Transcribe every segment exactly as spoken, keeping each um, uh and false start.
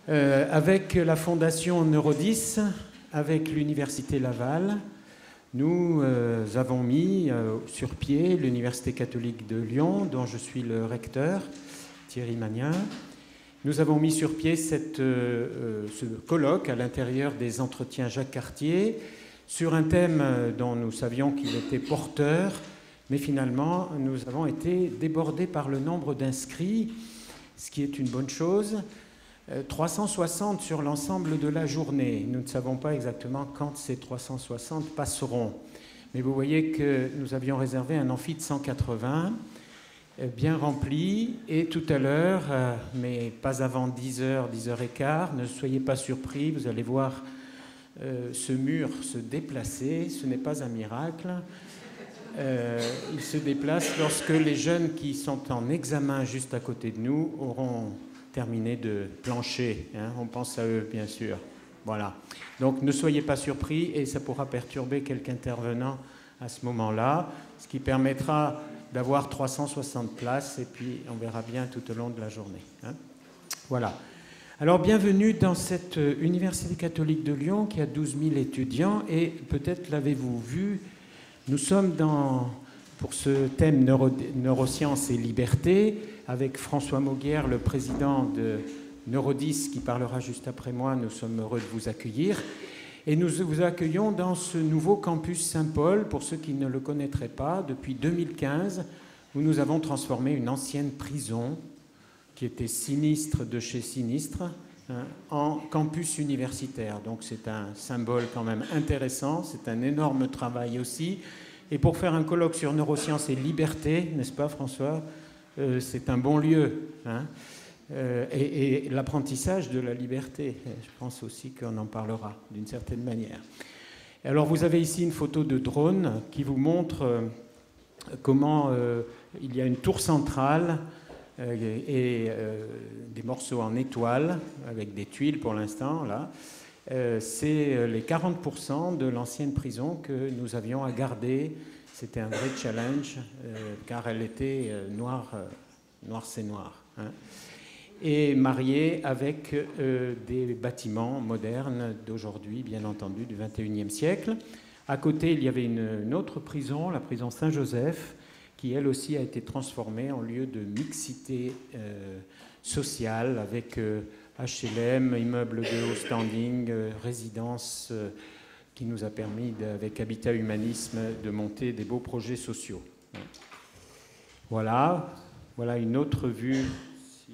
Euh, avec la Fondation Neurodis, avec l'Université Laval, nous euh, avons mis euh, sur pied l'Université catholique de Lyon, dont je suis le recteur, Thierry Magnin. Nous avons mis sur pied cette, euh, ce colloque à l'intérieur des entretiens Jacques Cartier sur un thème dont nous savions qu'il était porteur, mais finalement nous avons été débordés par le nombre d'inscrits, ce qui est une bonne chose. trois cent soixante sur l'ensemble de la journée. Nous ne savons pas exactement quand ces trois cent soixante passeront. Mais vous voyez que nous avions réservé un amphi de cent quatre-vingts, bien rempli. Et tout à l'heure, mais pas avant dix heures, dix heures quinze, ne soyez pas surpris, vous allez voir euh, ce mur se déplacer. Ce n'est pas un miracle. Euh, il se déplace lorsque les jeunes qui sont en examen juste à côté de nous auront terminé de plancher, hein, on pense à eux bien sûr. Voilà. Donc ne soyez pas surpris et ça pourra perturber quelques intervenants à ce moment-là, ce qui permettra d'avoir trois cent soixante places et puis on verra bien tout au long de la journée. Hein. Voilà. Alors bienvenue dans cette Université catholique de Lyon qui a douze mille étudiants et peut-être l'avez-vous vu, nous sommes dans, pour ce thème neuro, neurosciences et liberté, avec François Mauguière, le président de Neurodis, qui parlera juste après moi. Nous sommes heureux de vous accueillir. Et nous vous accueillons dans ce nouveau campus Saint-Paul, pour ceux qui ne le connaîtraient pas, depuis deux mille quinze, où nous avons transformé une ancienne prison, qui était sinistre de chez sinistre, hein, en campus universitaire. Donc c'est un symbole quand même intéressant, c'est un énorme travail aussi. Et pour faire un colloque sur neurosciences et liberté, n'est-ce pas François ? Euh, c'est un bon lieu, hein, euh, et, et l'apprentissage de la liberté, je pense aussi qu'on en parlera d'une certaine manière. Alors vous avez ici une photo de drone qui vous montre euh, comment euh, il y a une tour centrale euh, et euh, des morceaux en étoile, avec des tuiles pour l'instant, là. Euh, c'est les quarante pour cent de l'ancienne prison que nous avions à garder. C'était un vrai challenge, euh, car elle était euh, noire, euh, noir c'est noir, hein, et mariée avec euh, des bâtiments modernes d'aujourd'hui, bien entendu, du vingt et unième siècle. À côté, il y avait une, une autre prison, la prison Saint-Joseph, qui elle aussi a été transformée en lieu de mixité euh, sociale, avec euh, H L M, immeuble de haut standing, euh, résidence, euh, qui nous a permis, avec Habitat Humanisme, de monter des beaux projets sociaux. Voilà, voilà une autre vue. Si...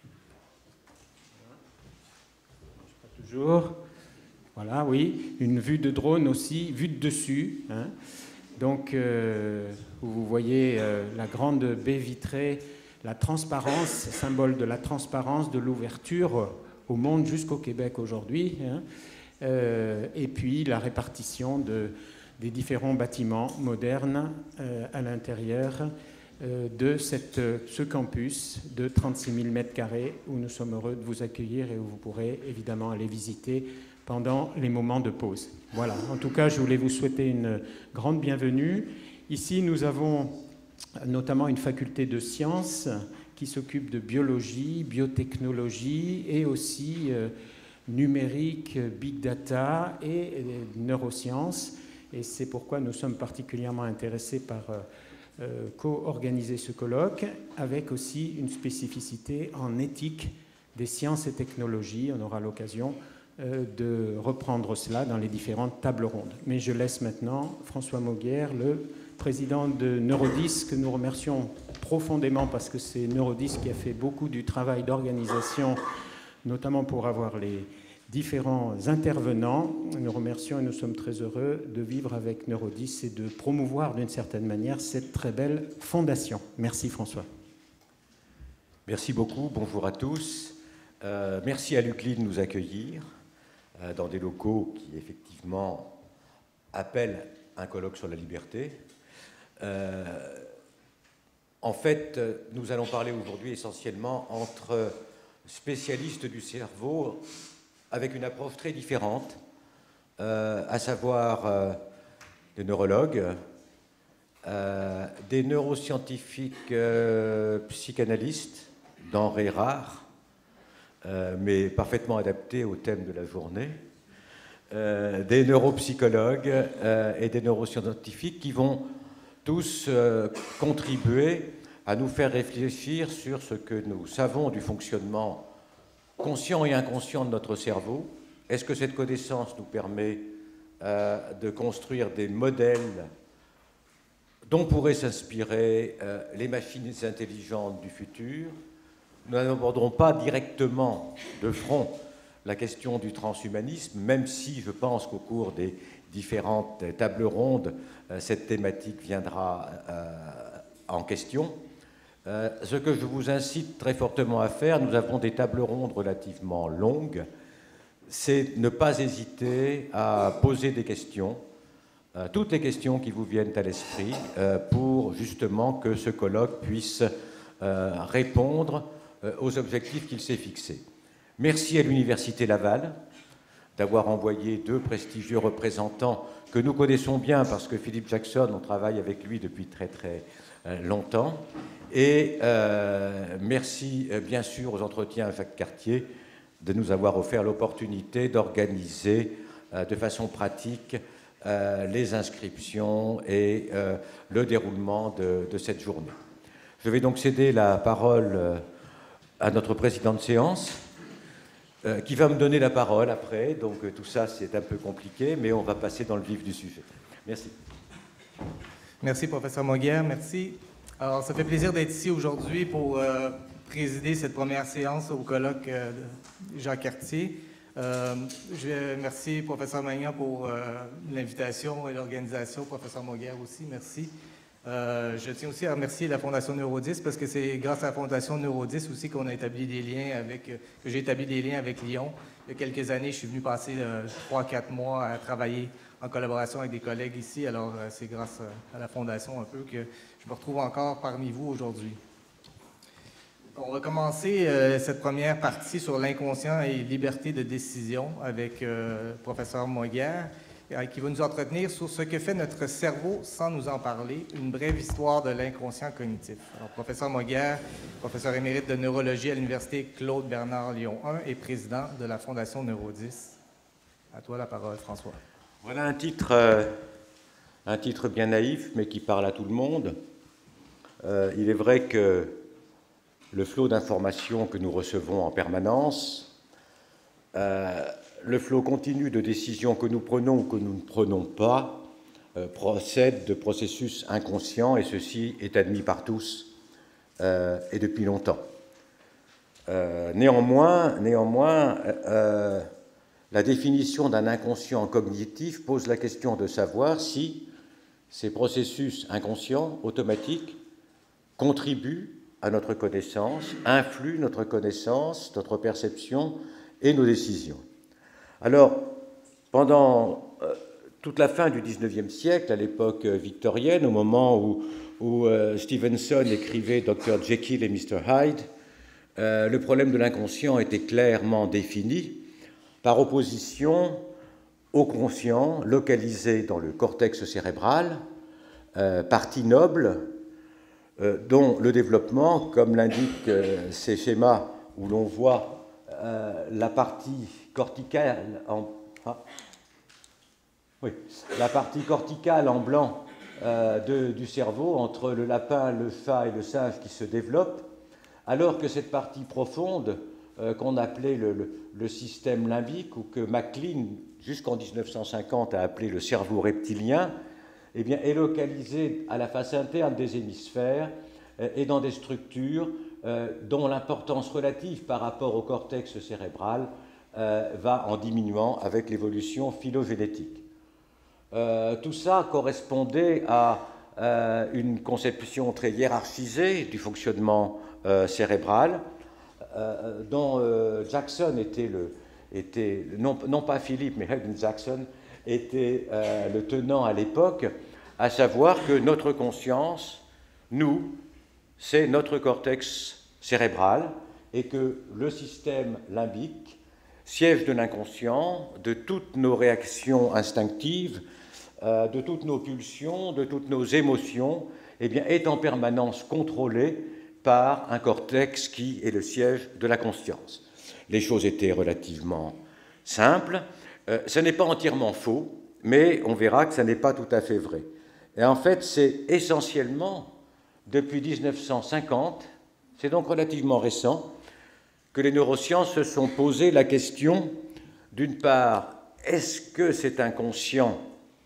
Pas toujours. Voilà, oui, une vue de drone aussi, vue de dessus. Hein. Donc, euh, vous voyez euh, la grande baie vitrée, la transparence, symbole de la transparence, de l'ouverture au monde jusqu'au Québec aujourd'hui. Hein. Euh, et puis la répartition de, des différents bâtiments modernes euh, à l'intérieur euh, de cette, ce campus de trente-six mille mètres carrés où nous sommes heureux de vous accueillir et où vous pourrez évidemment aller visiter pendant les moments de pause. Voilà, en tout cas, je voulais vous souhaiter une grande bienvenue. Ici, nous avons notamment une faculté de sciences qui s'occupe de biologie, biotechnologie et aussi euh, numérique, big data et neurosciences. Et c'est pourquoi nous sommes particulièrement intéressés par euh, co-organiser ce colloque, avec aussi une spécificité en éthique des sciences et technologies. On aura l'occasion euh, de reprendre cela dans les différentes tables rondes. Mais je laisse maintenant François Mauguière, le président de Neurodis, que nous remercions profondément parce que c'est Neurodis qui a fait beaucoup du travail d'organisation, notamment pour avoir les différents intervenants. Nous remercions et nous sommes très heureux de vivre avec Neurodis et de promouvoir d'une certaine manière cette très belle fondation. Merci François. Merci beaucoup, bonjour à tous. Euh, merci à l'U C L I de nous accueillir euh, dans des locaux qui effectivement appellent un colloque sur la liberté. Euh, en fait, nous allons parler aujourd'hui essentiellement entre spécialistes du cerveau avec une approche très différente, euh, à savoir euh, des neurologues, euh, des neuroscientifiques euh, psychanalystes, denrées rares, euh, mais parfaitement adapté au thème de la journée, euh, des neuropsychologues euh, et des neuroscientifiques qui vont tous euh, contribuer à nous faire réfléchir sur ce que nous savons du fonctionnement conscient et inconscient de notre cerveau. Est-ce que cette connaissance nous permet euh, de construire des modèles dont pourraient s'inspirer euh, les machines intelligentes du futur? Nous n'aborderons pas directement de front la question du transhumanisme, même si je pense qu'au cours des différentes tables rondes, euh, cette thématique viendra euh, en question. Euh, ce que je vous incite très fortement à faire, nous avons des tables rondes relativement longues, c'est ne pas hésiter à poser des questions, euh, toutes les questions qui vous viennent à l'esprit, euh, pour justement que ce colloque puisse euh, répondre euh, aux objectifs qu'il s'est fixés. Merci à l'Université Laval d'avoir envoyé deux prestigieux représentants que nous connaissons bien parce que Philip Jackson, on travaille avec lui depuis très très euh, longtemps. Et euh, merci euh, bien sûr aux entretiens Jacques Cartier de nous avoir offert l'opportunité d'organiser euh, de façon pratique euh, les inscriptions et euh, le déroulement de, de cette journée. Je vais donc céder la parole euh, à notre président de séance, euh, qui va me donner la parole après. Donc euh, tout ça, c'est un peu compliqué, mais on va passer dans le vif du sujet. Merci. Merci, professeur Mauguerre. Merci. Alors, ça fait plaisir d'être ici aujourd'hui pour euh, présider cette première séance au colloque euh, de Jacques Cartier. Euh, je remercie professeur Magnan pour euh, l'invitation et l'organisation, professeur Mauguerre aussi, merci. Euh, je tiens aussi à remercier la Fondation Neurodis parce que c'est grâce à la Fondation Neurodis aussi qu'on a établi des liens avec, que j'ai établi des liens avec Lyon. Il y a quelques années, je suis venu passer trois à quatre mois à travailler en collaboration avec des collègues ici. Alors, euh, c'est grâce à la Fondation un peu que je me retrouve encore parmi vous aujourd'hui. On va commencer euh, cette première partie sur l'inconscient et liberté de décision avec euh, le professeur Mauguerre, euh, qui va nous entretenir sur ce que fait notre cerveau sans nous en parler, une brève histoire de l'inconscient cognitif. Alors, professeur Mauguerre, professeur émérite de neurologie à l'Université Claude Bernard Lyon un et président de la Fondation Neurodis. À toi la parole, François. Voilà un titre, euh, un titre bien naïf, mais qui parle à tout le monde. Euh, il est vrai que le flot d'informations que nous recevons en permanence, euh, le flot continu de décisions que nous prenons ou que nous ne prenons pas, euh, procède de processus inconscients, et ceci est admis par tous euh, et depuis longtemps. Euh, néanmoins, néanmoins euh, la définition d'un inconscient cognitif pose la question de savoir si ces processus inconscients, automatiques, contribuent à notre connaissance, influent notre connaissance, notre perception et nos décisions. Alors, pendant euh, toute la fin du dix-neuvième siècle, à l'époque victorienne, au moment où, où euh, Stevenson écrivait docteur Jekyll et mister Hyde, euh, le problème de l'inconscient était clairement défini par opposition au conscient localisé dans le cortex cérébral, euh, partie noble, Euh, dont le développement, comme l'indiquent euh, ces schémas où l'on voit euh, la partie corticale en, ah, oui, la partie corticale en blanc euh, de, du cerveau entre le lapin, le chat et le singe qui se développe, alors que cette partie profonde euh, qu'on appelait le, le, le système limbique, ou que MacLean, jusqu'en mille neuf cent cinquante, a appelé le cerveau reptilien, eh bien, est localisé à la face interne des hémisphères euh, et dans des structures euh, dont l'importance relative par rapport au cortex cérébral euh, va en diminuant avec l'évolution phylogénétique. Euh, tout ça correspondait à euh, une conception très hiérarchisée du fonctionnement euh, cérébral, euh, dont euh, Jackson était, le, était non, non pas Philippe, mais Haydn Jackson, était euh, le tenant à l'époque, à savoir que notre conscience, nous, c'est notre cortex cérébral, et que le système limbique, siège de l'inconscient, de toutes nos réactions instinctives, euh, de toutes nos pulsions, de toutes nos émotions, eh bien, est en permanence contrôlé par un cortex qui est le siège de la conscience. les choses étaient relativement simples. Euh, ce n'est pas entièrement faux, mais on verra que ce n'est pas tout à fait vrai. Et en fait, c'est essentiellement depuis mille neuf cent cinquante, c'est donc relativement récent, que les neurosciences se sont posé la question, d'une part, est-ce que cet inconscient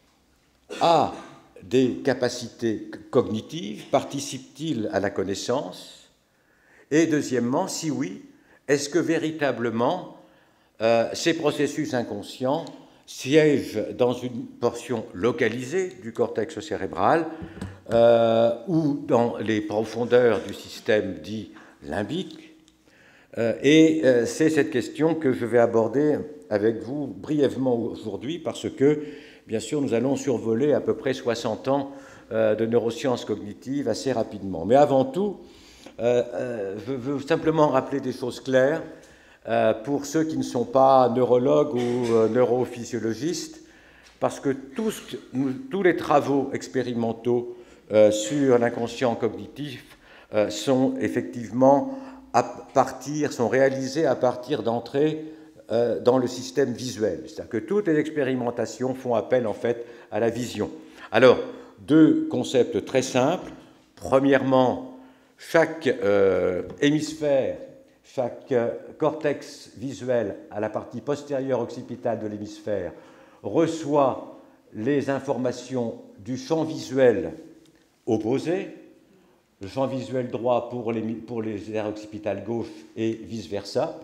a des capacités cognitives, participe-t-il à la connaissance? Et deuxièmement, si oui, est-ce que véritablement euh, ces processus inconscients siègent dans une portion localisée du cortex cérébral euh, ou dans les profondeurs du système dit limbique? euh, Et euh, c'est cette question que je vais aborder avec vous brièvement aujourd'hui, parce que, bien sûr, nous allons survoler à peu près soixante ans euh, de neurosciences cognitives assez rapidement. Mais avant tout, euh, euh, je veux simplement rappeler des choses claires euh, pour ceux qui ne sont pas neurologues ou euh, neurophysiologistes, parce que tous, tous les travaux expérimentaux euh, sur l'inconscient cognitif euh, sont effectivement à partir, sont réalisés à partir d'entrées euh, dans le système visuel. C'est-à-dire que toutes les expérimentations font appel en fait à la vision. Alors, deux concepts très simples. Premièrement, chaque euh, hémisphère, chaque euh, cortex visuel à la partie postérieure occipitale de l'hémisphère reçoit les informations du champ visuel opposé, le champ visuel droit pour les, pour les aires occipitales gauche et vice-versa.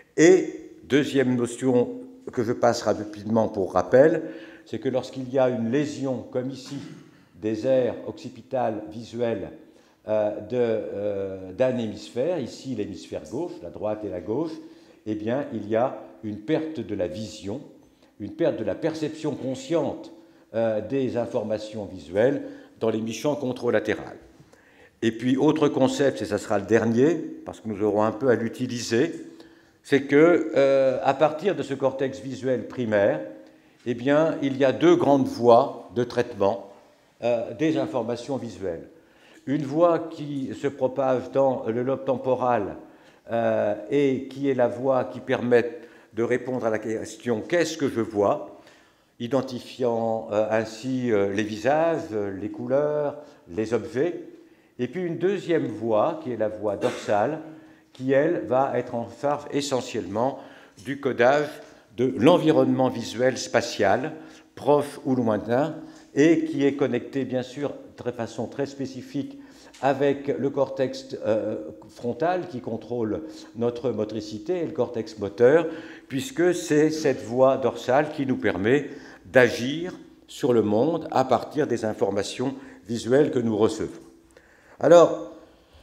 Et deuxième notion que je passe rapidement pour rappel, c'est que lorsqu'il y a une lésion, comme ici, des aires occipitales visuelles euh, de, euh, d'un hémisphère, ici l'hémisphère gauche, la droite et la gauche, eh bien, il y a une perte de la vision, une perte de la perception consciente euh, des informations visuelles dans l'hémisphère contralatéral. Et puis, autre concept, et ça sera le dernier, parce que nous aurons un peu à l'utiliser, c'est que, euh, à partir de ce cortex visuel primaire, eh bien, il y a deux grandes voies de traitement euh, des informations visuelles. Une voie qui se propage dans le lobe temporal euh, et qui est la voie qui permet de répondre à la question « qu'est-ce que je vois ?», identifiant euh, ainsi euh, les visages, les couleurs, les objets. Et puis une deuxième voie, qui est la voie dorsale, qui, elle, va être en charge essentiellement du codage de l'environnement visuel spatial, proche ou lointain, et qui est connectée, bien sûr, de façon très spécifique avec le cortex euh, frontal qui contrôle notre motricité et le cortex moteur, puisque c'est cette voie dorsale qui nous permet d'agir sur le monde à partir des informations visuelles que nous recevons. Alors,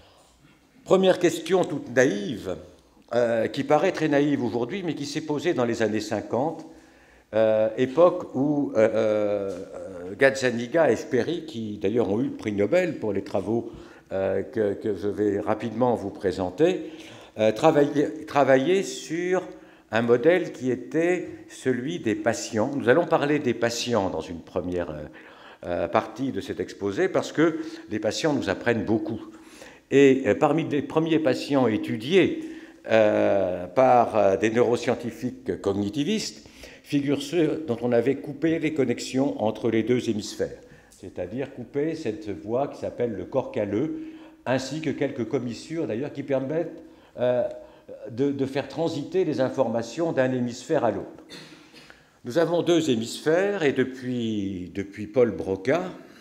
première question toute naïve, euh, qui paraît très naïve aujourd'hui, mais qui s'est posée dans les années cinquante, euh, époque où euh, euh, Gazzaniga et Sperry, qui d'ailleurs ont eu le prix Nobel pour les travaux euh, que, que je vais rapidement vous présenter, euh, travaillaient, travaillaient sur un modèle qui était celui des patients. Nous allons parler des patients dans une première euh, partie de cet exposé, parce que les patients nous apprennent beaucoup. Et euh, parmi les premiers patients étudiés euh, par euh, des neuroscientifiques cognitivistes figurent ceux dont on avait coupé les connexions entre les deux hémisphères, c'est-à-dire coupé cette voie qui s'appelle le corps calleux, ainsi que quelques commissures d'ailleurs qui permettent euh, de, de faire transiter les informations d'un hémisphère à l'autre. Nous avons deux hémisphères et depuis, depuis Paul Broca,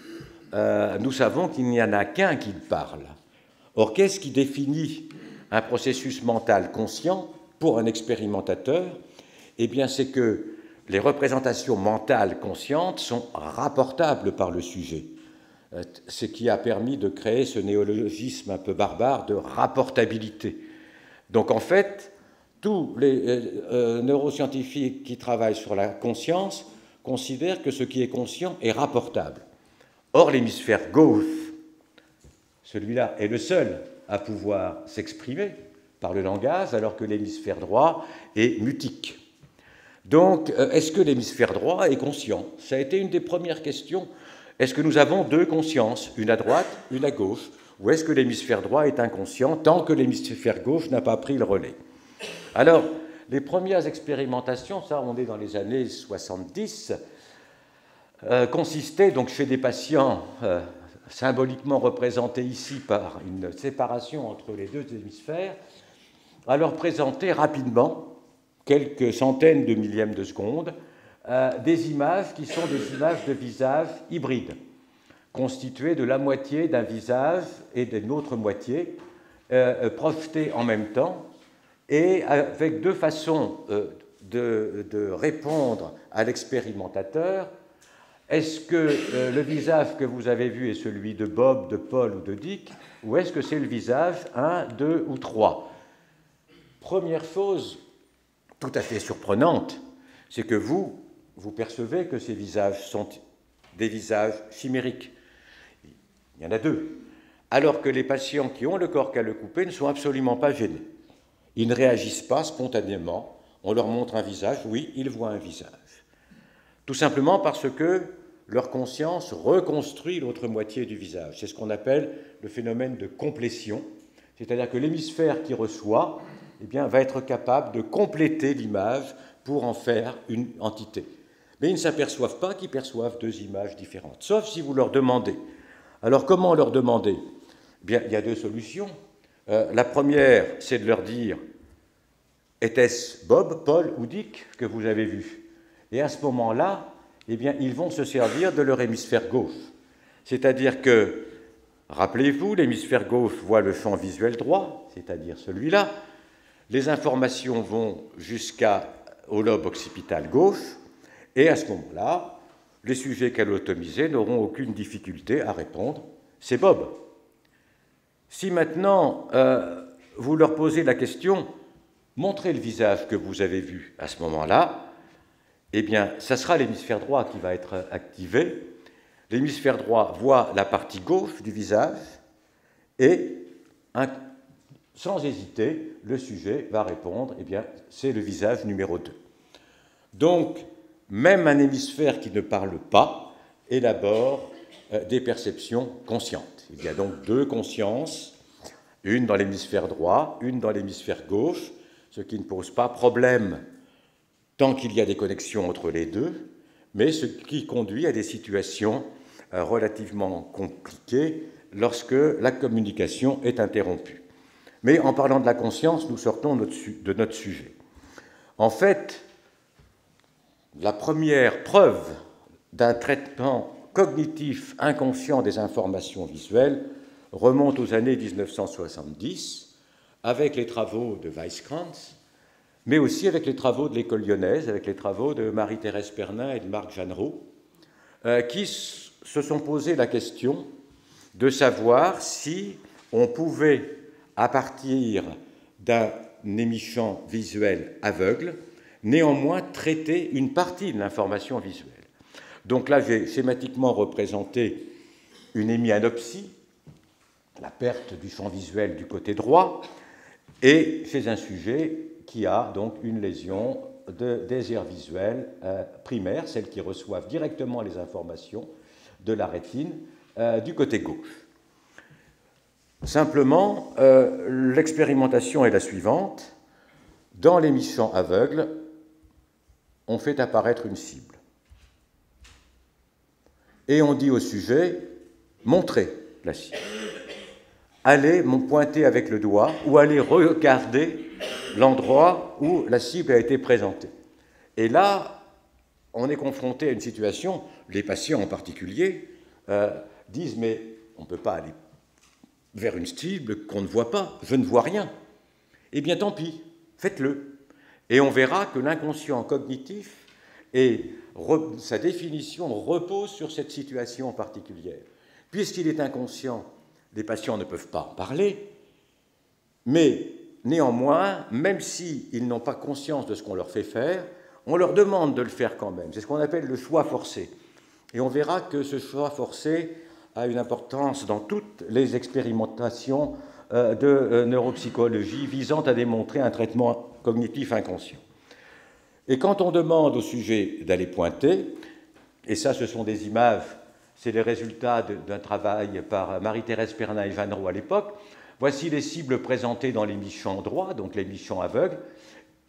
euh, nous savons qu'il n'y en a qu'un qui parle. Or, qu'est-ce qui définit un processus mental conscient pour un expérimentateur? Eh bien, c'est que les représentations mentales conscientes sont rapportables par le sujet, ce qui a permis de créer ce néologisme un peu barbare de rapportabilité. Donc, en fait, tous les euh, neuroscientifiques qui travaillent sur la conscience considèrent que ce qui est conscient est rapportable. Or, l'hémisphère gauche, celui-là, est le seul à pouvoir s'exprimer par le langage, alors que l'hémisphère droit est mutique. Donc, est-ce que l'hémisphère droit est conscient? Ça a été une des premières questions. Est-ce que nous avons deux consciences, une à droite, une à gauche? Ou est-ce que l'hémisphère droit est inconscient tant que l'hémisphère gauche n'a pas pris le relais? Alors, les premières expérimentations, ça on est dans les années soixante-dix, euh, consistaient donc chez des patients euh, symboliquement représentés ici par une séparation entre les deux hémisphères, à leur présenter rapidement, quelques centaines de millièmes de seconde, euh, des images qui sont des images de visage hybrides, constituées de la moitié d'un visage et d'une autre moitié, euh, projetées en même temps, et avec deux façons euh, de, de répondre à l'expérimentateur. Est-ce que euh, le visage que vous avez vu est celui de Bob, de Paul ou de Dick, ou est-ce que c'est le visage un, deux ou trois? Première chose tout à fait surprenante, c'est que vous, vous percevez que ces visages sont des visages chimériques. Il y en a deux. Alors que les patients qui ont le corps caleux-coupé ne sont absolument pas gênés. Ils ne réagissent pas spontanément. On leur montre un visage, oui, ils voient un visage. Tout simplement parce que leur conscience reconstruit l'autre moitié du visage. C'est ce qu'on appelle le phénomène de complétion, c'est-à-dire que l'hémisphère qui reçoit eh bien, va être capable de compléter l'image pour en faire une entité. Mais ils ne s'aperçoivent pas qu'ils perçoivent deux images différentes, sauf si vous leur demandez. Alors comment leur demander? Eh bien, il y a deux solutions. Euh, la première, c'est de leur dire « Était-ce Bob, Paul ou Dick que vous avez vu ?» Et à ce moment-là, eh bien, ils vont se servir de leur hémisphère gauche. C'est-à-dire que, rappelez-vous, l'hémisphère gauche voit le champ visuel droit, c'est-à-dire celui-là. Les informations vont jusqu'au lobe occipital gauche, et à ce moment-là, les sujets callotomisés n'auront aucune difficulté à répondre « c'est Bob ». Si maintenant euh, vous leur posez la question « montrez le visage que vous avez vu à ce moment-là », eh bien, ça sera l'hémisphère droit qui va être activé. L'hémisphère droit voit la partie gauche du visage et, un, sans hésiter, le sujet va répondre, eh bien, c'est le visage numéro deux. Donc, même un hémisphère qui ne parle pas élabore euh, des perceptions conscientes. Il y a donc deux consciences, une dans l'hémisphère droit, une dans l'hémisphère gauche, ce qui ne pose pas problème tant qu'il y a des connexions entre les deux, mais ce qui conduit à des situations euh, relativement compliquées lorsque la communication est interrompue. Mais en parlant de la conscience, nous sortons de notre sujet. En fait, la première preuve d'un traitement cognitif inconscient des informations visuelles remonte aux années mille neuf cent soixante-dix, avec les travaux de Weisskranz, mais aussi avec les travaux de l'école lyonnaise, avec les travaux de Marie-Thérèse Pernin et de Marc Jeannereau, euh, qui se sont posé la question de savoir si on pouvait, à partir d'un émission visuel aveugle, néanmoins traiter une partie de l'information visuelle. Donc là, j'ai schématiquement représenté une hémianopsie, la perte du champ visuel du côté droit, et chez un sujet qui a donc une lésion de, des aires visuelles euh, primaires, celles qui reçoivent directement les informations de la rétine euh, du côté gauche. Simplement, euh, l'expérimentation est la suivante. Dans l'émission aveugle, on fait apparaître une cible. Et on dit au sujet, montrez la cible. Allez pointer avec le doigt ou allez regarder l'endroit où la cible a été présentée. Et là, on est confronté à une situation, les patients en particulier, euh, disent, mais on ne peut pas aller vers une cible qu'on ne voit pas, je ne vois rien. Eh bien, tant pis, faites-le. Et on verra que l'inconscient cognitif et re, sa définition repose sur cette situation particulière. Puisqu'il est inconscient, les patients ne peuvent pas en parler, mais néanmoins, même s'ils n'ont pas conscience de ce qu'on leur fait faire, on leur demande de le faire quand même. C'est ce qu'on appelle le choix forcé. Et on verra que ce choix forcé a une importance dans toutes les expérimentations euh, de euh, neuropsychologie visant à démontrer un traitement cognitif inconscient. Et quand on demande au sujet d'aller pointer, et ça, ce sont des images, c'est les résultats d'un travail par Marie-Thérèse Pernin et Jeannereau à l'époque, voici les cibles présentées dans l'émission droit, donc l'émission aveugle,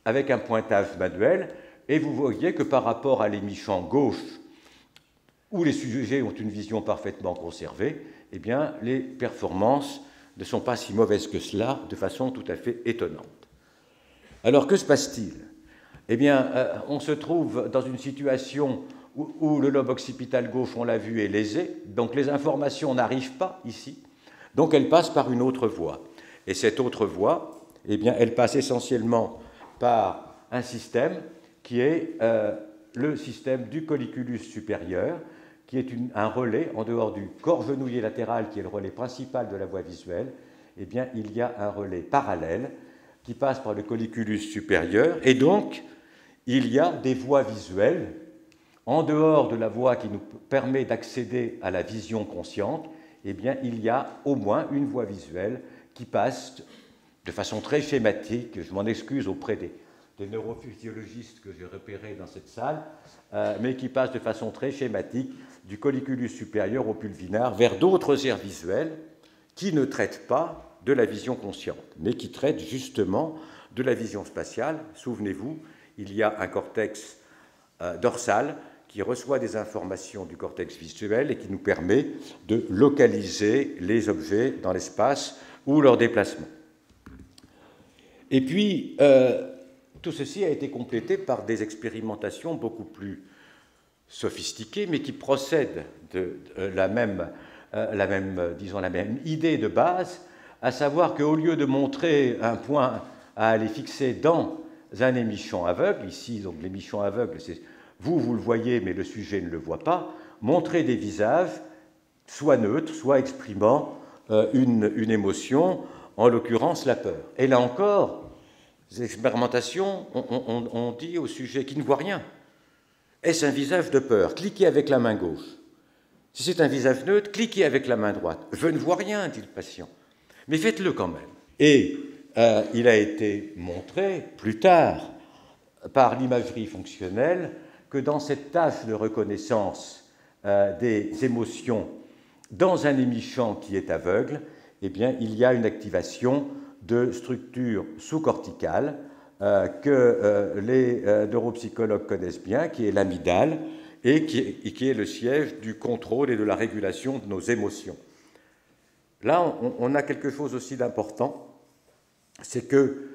avec un pointage manuel, et vous voyez que par rapport à l'émission gauche, où les sujets ont une vision parfaitement conservée, eh bien, les performances ne sont pas si mauvaises que cela, de façon tout à fait étonnante. Alors, que se passe-t-il? Eh bien, euh, on se trouve dans une situation où, où le lobe occipital gauche, on l'a vu, est lésé, donc les informations n'arrivent pas ici, donc elles passent par une autre voie. Et cette autre voie, eh bien, elle passe essentiellement par un système qui est euh, le système du colliculus supérieur, qui est une, un relais, en dehors du corps genouillé latéral, qui est le relais principal de la voie visuelle, eh bien, il y a un relais parallèle qui passe par le colliculus supérieur, et donc, il y a des voies visuelles, en dehors de la voie qui nous permet d'accéder à la vision consciente, eh bien, il y a au moins une voie visuelle qui passe de façon très schématique, je m'en excuse auprès des, des neurophysiologistes que j'ai repérés dans cette salle, euh, mais qui passe de façon très schématique du colliculus supérieur au pulvinar vers d'autres aires visuelles qui ne traitent pas de la vision consciente, mais qui traitent justement de la vision spatiale. Souvenez-vous, il y a un cortex euh, dorsal qui reçoit des informations du cortex visuel et qui nous permet de localiser les objets dans l'espace ou leur déplacement. Et puis, euh, tout ceci a été complété par des expérimentations beaucoup plus sophistiquées, mais qui procèdent de, de la, même, euh, la, même, disons, la même idée de base, à savoir qu'au lieu de montrer un point à aller fixer dans un émichon aveugle, ici, donc l'émichon aveugle, c'est vous, vous le voyez, mais le sujet ne le voit pas, montrer des visages, soit neutres, soit exprimant euh, une, une émotion, en l'occurrence la peur. Et là encore, les expérimentations, on, on, on dit au sujet qui ne voit rien, est-ce un visage de peur? Cliquez avec la main gauche. Si c'est un visage neutre, cliquez avec la main droite. Je ne vois rien, dit le patient, mais faites-le quand même. Et euh, il a été montré plus tard, par l'imagerie fonctionnelle, que dans cette tâche de reconnaissance euh, des émotions dans un émichant qui est aveugle, eh bien, il y a une activation de structures sous-corticales euh, que euh, les euh, neuropsychologues connaissent bien, qui est l'amygdale et qui, et qui est le siège du contrôle et de la régulation de nos émotions. Là, on, on a quelque chose aussi d'important, c'est que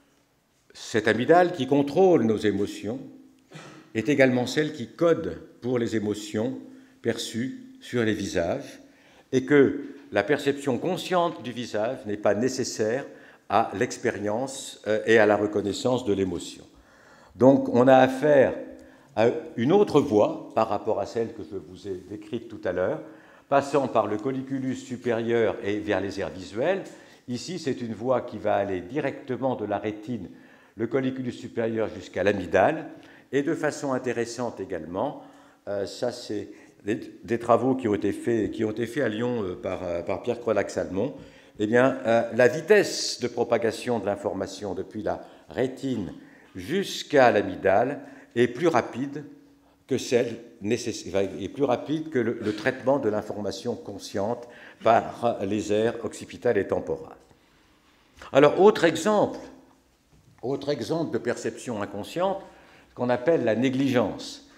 cette amygdale qui contrôle nos émotions est également celle qui code pour les émotions perçues sur les visages et que la perception consciente du visage n'est pas nécessaire à l'expérience et à la reconnaissance de l'émotion. Donc on a affaire à une autre voie par rapport à celle que je vous ai décrite tout à l'heure, passant par le colliculus supérieur et vers les aires visuelles. Ici, c'est une voie qui va aller directement de la rétine, le colliculus supérieur jusqu'à l'amygdale, et de façon intéressante également, euh, ça c'est des, des travaux qui ont été faits, qui ont été faits à Lyon euh, par, euh, par Pierre Croix-Salmon, eh bien, euh, la vitesse de propagation de l'information depuis la rétine jusqu'à l'amygdale est plus rapide que celle nécessaire, est plus rapide que le, le traitement de l'information consciente par les aires occipitales et temporales. Alors, autre exemple, autre exemple de perception inconsciente, qu'on appelle la négligence.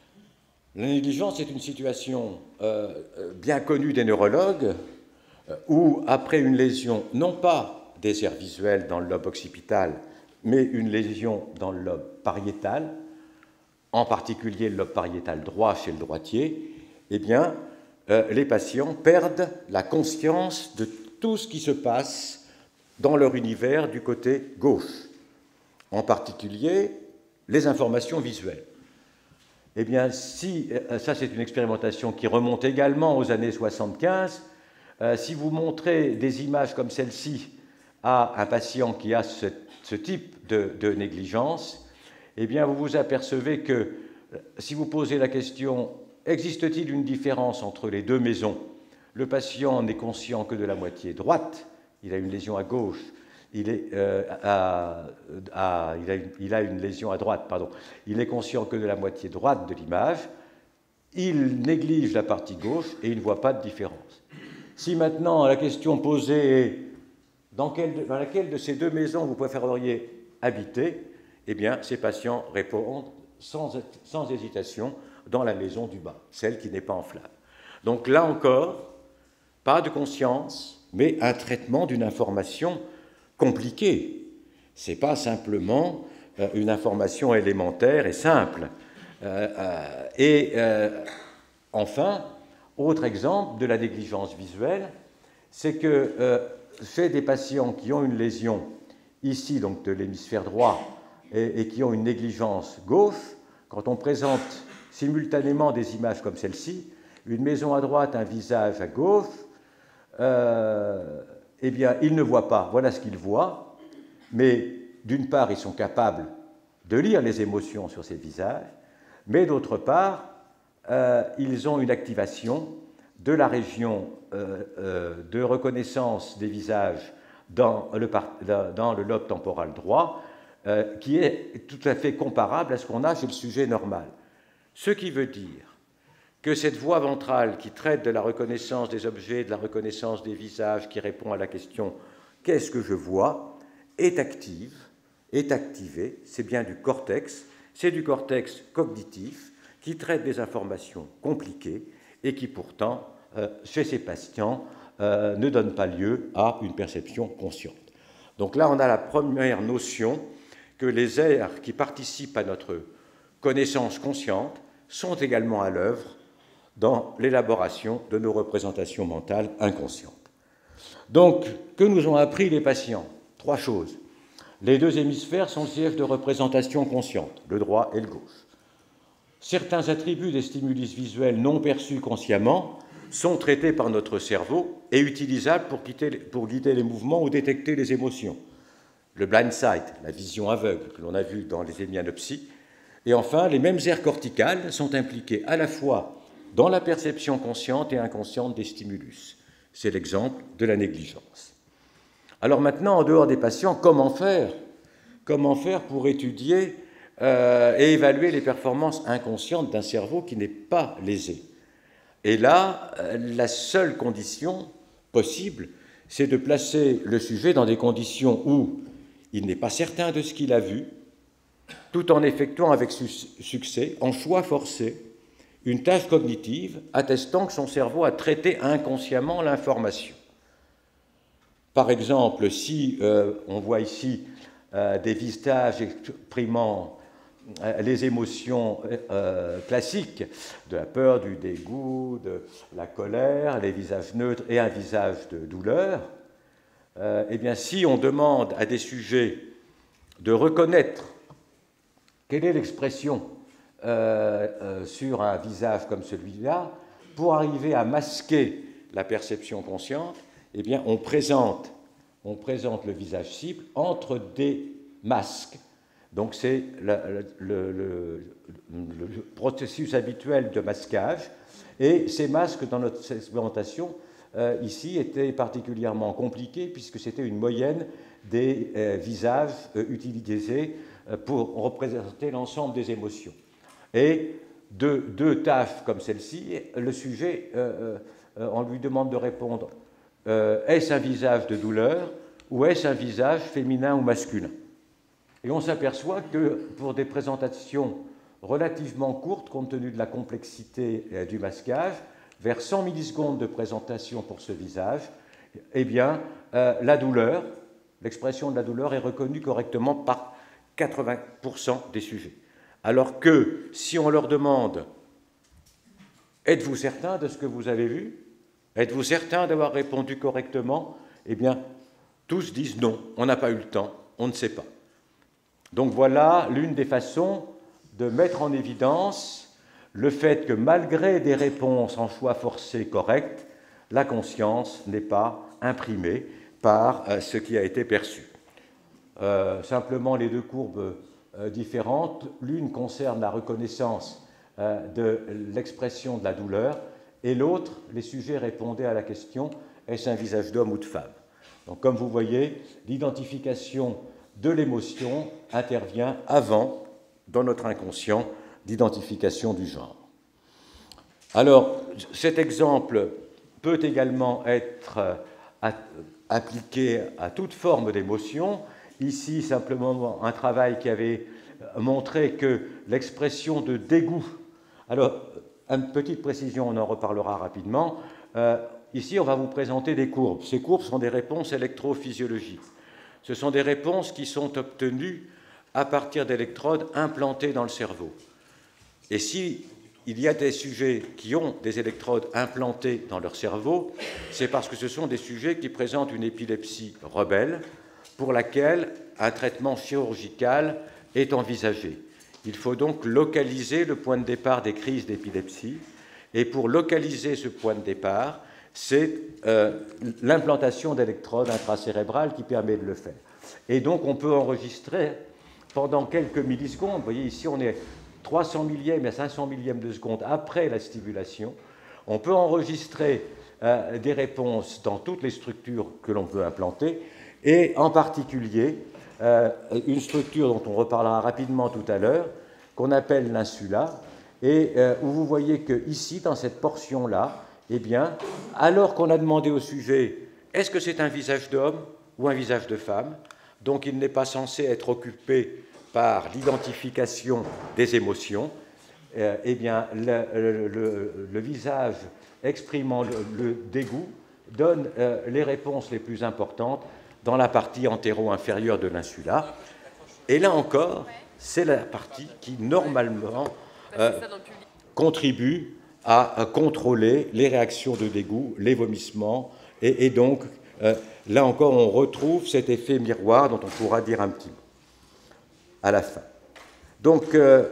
La négligence est une situation euh, bien connue des neurologues euh, où, après une lésion, non pas des aires visuelles dans le lobe occipital, mais une lésion dans le lobe pariétal, en particulier le lobe pariétal droit chez le droitier, eh bien, euh, les patients perdent la conscience de tout ce qui se passe dans leur univers du côté gauche, en particulier les informations visuelles. Eh bien, si, ça c'est une expérimentation qui remonte également aux années soixante-quinze, euh, si vous montrez des images comme celle-ci à un patient qui a ce, ce type de, de négligence, eh bien, vous vous apercevez que si vous posez la question « Existe-t-il une différence entre les deux maisons ?» Le patient n'est conscient que de la moitié droite, il a une lésion à gauche, Il, est, euh, à, à, il, a une, il a une lésion à droite, pardon. Il est conscient que de la moitié droite de l'image, il néglige la partie gauche et il ne voit pas de différence. Si maintenant la question posée est dans, quelle, dans laquelle de ces deux maisons vous préféreriez habiter, eh bien, ces patients répondent sans, sans hésitation dans la maison du bas, celle qui n'est pas en flamme. Donc là encore, pas de conscience, mais un traitement d'une information compliquée. Ce n'est pas simplement euh, une information élémentaire et simple. Euh, euh, et euh, enfin, autre exemple de la négligence visuelle, c'est que euh, chez des patients qui ont une lésion ici, donc de l'hémisphère droit, et, et qui ont une négligence gauche, quand on présente simultanément des images comme celle-ci, une maison à droite, un visage à gauche, euh, eh bien, ils ne voient pas. Voilà ce qu'ils voient, mais d'une part, ils sont capables de lire les émotions sur ces visages, mais d'autre part, euh, ils ont une activation de la région euh, euh, de reconnaissance des visages dans le, dans le lobe temporal droit, euh, qui est tout à fait comparable à ce qu'on a chez le sujet normal. Ce qui veut dire que cette voie ventrale qui traite de la reconnaissance des objets, de la reconnaissance des visages, qui répond à la question « qu'est-ce que je vois ?», est active, est activée, c'est bien du cortex, c'est du cortex cognitif qui traite des informations compliquées et qui pourtant, euh, chez ces patients, euh, ne donne pas lieu à une perception consciente. Donc là, on a la première notion que les aires qui participent à notre connaissance consciente sont également à l'œuvre dans l'élaboration de nos représentations mentales inconscientes. Donc, que nous ont appris les patients? Trois choses. Les deux hémisphères sont le siège de représentation consciente, le droit et le gauche. Certains attributs des stimulus visuels non perçus consciemment sont traités par notre cerveau et utilisables pour, quitter, pour guider les mouvements ou détecter les émotions. Le blind sight, la vision aveugle que l'on a vu dans les hémianopsies. Et enfin, les mêmes aires corticales sont impliquées à la fois dans la perception consciente et inconsciente des stimulus. C'est l'exemple de la négligence. Alors maintenant, en dehors des patients, comment faire? Comment faire pour étudier euh, et évaluer les performances inconscientes d'un cerveau qui n'est pas lésé? Et là, la seule condition possible, c'est de placer le sujet dans des conditions où il n'est pas certain de ce qu'il a vu, tout en effectuant avec su succès, en choix forcé, une tâche cognitive attestant que son cerveau a traité inconsciemment l'information. Par exemple, si euh, on voit ici euh, des visages exprimant euh, les émotions euh, classiques de la peur, du dégoût, de la colère, les visages neutres et un visage de douleur, euh, eh bien, si on demande à des sujets de reconnaître quelle est l'expression euh, euh, sur un visage comme celui-là, pour arriver à masquer la perception consciente, eh bien, on présente, on présente le visage cible entre des masques. Donc, c'est le, le, le, le processus habituel de masquage. Et ces masques, dans notre expérimentation, euh, ici, étaient particulièrement compliqués, puisque c'était une moyenne des euh, visages euh, utilisés euh, pour représenter l'ensemble des émotions. Et deux, deux tâches comme celle-ci, le sujet, euh, euh, on lui demande de répondre euh, est-ce un visage de douleur ou est-ce un visage féminin ou masculin? Et on s'aperçoit que pour des présentations relativement courtes, compte tenu de la complexité euh, du masquage, vers cent millisecondes de présentation pour ce visage, eh bien, euh, la douleur, l'expression de la douleur est reconnue correctement par quatre-vingts pour cent des sujets. Alors que si on leur demande « Êtes-vous certain de ce que vous avez vu? Êtes-vous certain d'avoir répondu correctement ?» Eh bien, tous disent « Non, on n'a pas eu le temps, on ne sait pas. » Donc voilà l'une des façons de mettre en évidence le fait que malgré des réponses en choix forcé correctes, la conscience n'est pas imprimée par euh, ce qui a été perçu. Euh, simplement les deux courbes euh, différentes, l'une concerne la reconnaissance euh, de l'expression de la douleur et l'autre, les sujets répondaient à la question est-ce un visage d'homme ou de femme? Donc comme vous voyez, l'identification de l'émotion intervient avant, dans notre inconscient, l'identification du genre. Alors, cet exemple peut également être euh, appliqué à toute forme d'émotion. Ici, simplement, un travail qui avait montrer que l'expression de dégoût... Alors, une petite précision, on en reparlera rapidement. Euh, ici, on va vous présenter des courbes. Ces courbes sont des réponses électrophysiologiques. Ce sont des réponses qui sont obtenues à partir d'électrodes implantées dans le cerveau. Et si il y a des sujets qui ont des électrodes implantées dans leur cerveau, c'est parce que ce sont des sujets qui présentent une épilepsie rebelle pour laquelle un traitement chirurgical est envisagé. Il faut donc localiser le point de départ des crises d'épilepsie. Et pour localiser ce point de départ, c'est euh, l'implantation d'électrodes intracérébrales qui permet de le faire. Et donc, on peut enregistrer pendant quelques millisecondes. Vous voyez, ici, on est trois cents millièmes à cinq cents millièmes de seconde après la stimulation. On peut enregistrer euh, des réponses dans toutes les structures que l'on peut implanter, et en particulier euh, une structure dont on reparlera rapidement tout à l'heure, qu'on appelle l'insula, et euh, où vous voyez qu'ici, dans cette portion-là, eh bien, alors qu'on a demandé au sujet est-ce que c'est un visage d'homme ou un visage de femme, donc il n'est pas censé être occupé par l'identification des émotions, euh, eh bien, le, le, le, le visage exprimant le, le dégoût donne euh, les réponses les plus importantes dans la partie antéro-inférieure de l'insula. Et là encore, c'est la partie qui, normalement, euh, contribue à, à contrôler les réactions de dégoût, les vomissements, et, et donc, euh, là encore, on retrouve cet effet miroir dont on pourra dire un petit mot à la fin. Donc, euh,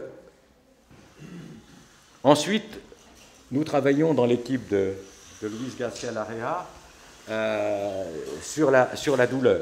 ensuite, nous travaillons dans l'équipe de, de Luis Garcia-Larrea euh, sur, la, sur la douleur.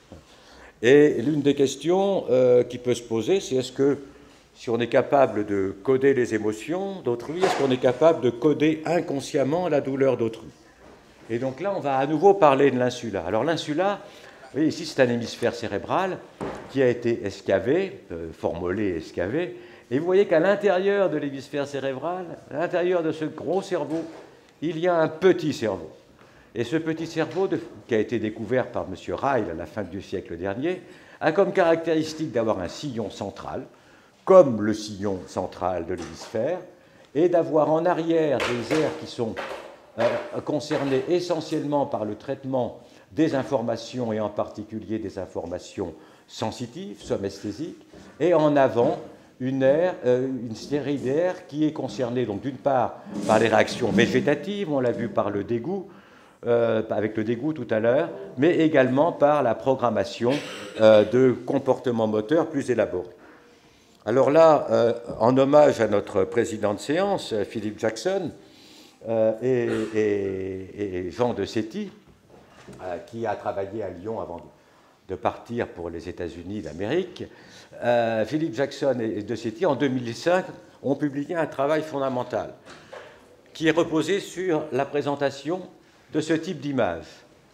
Et l'une des questions euh, qui peut se poser, c'est est-ce que, si on est capable de coder les émotions d'autrui, est-ce qu'on est capable de coder inconsciemment la douleur d'autrui? Et donc là, on va à nouveau parler de l'insula. Alors l'insula, vous voyez, ici, c'est un hémisphère cérébral qui a été escavé, euh, formolé, escavé, et vous voyez qu'à l'intérieur de l'hémisphère cérébral, à l'intérieur de ce gros cerveau, il y a un petit cerveau. Et ce petit cerveau, de, qui a été découvert par M. Ryle à la fin du siècle dernier, a comme caractéristique d'avoir un sillon central, comme le sillon central de l'hémisphère, et d'avoir en arrière des aires qui sont euh, concernées essentiellement par le traitement des informations, et en particulier des informations sensitives, somesthésiques, et en avant une, aire, euh, une série d'aires qui est concernée, donc d'une part par les réactions végétatives, on l'a vu par le dégoût, euh, avec le dégoût tout à l'heure, mais également par la programmation euh, de comportements moteurs plus élaborés. Alors là, euh, en hommage à notre président de séance, Philippe Jackson, euh, et, et, et Jean de Séti, euh, qui a travaillé à Lyon avant de, de partir pour les États-Unis d'Amérique, euh, Philippe Jackson et de Séti, en deux mille cinq, ont publié un travail fondamental qui est reposé sur la présentation de ce type d'image.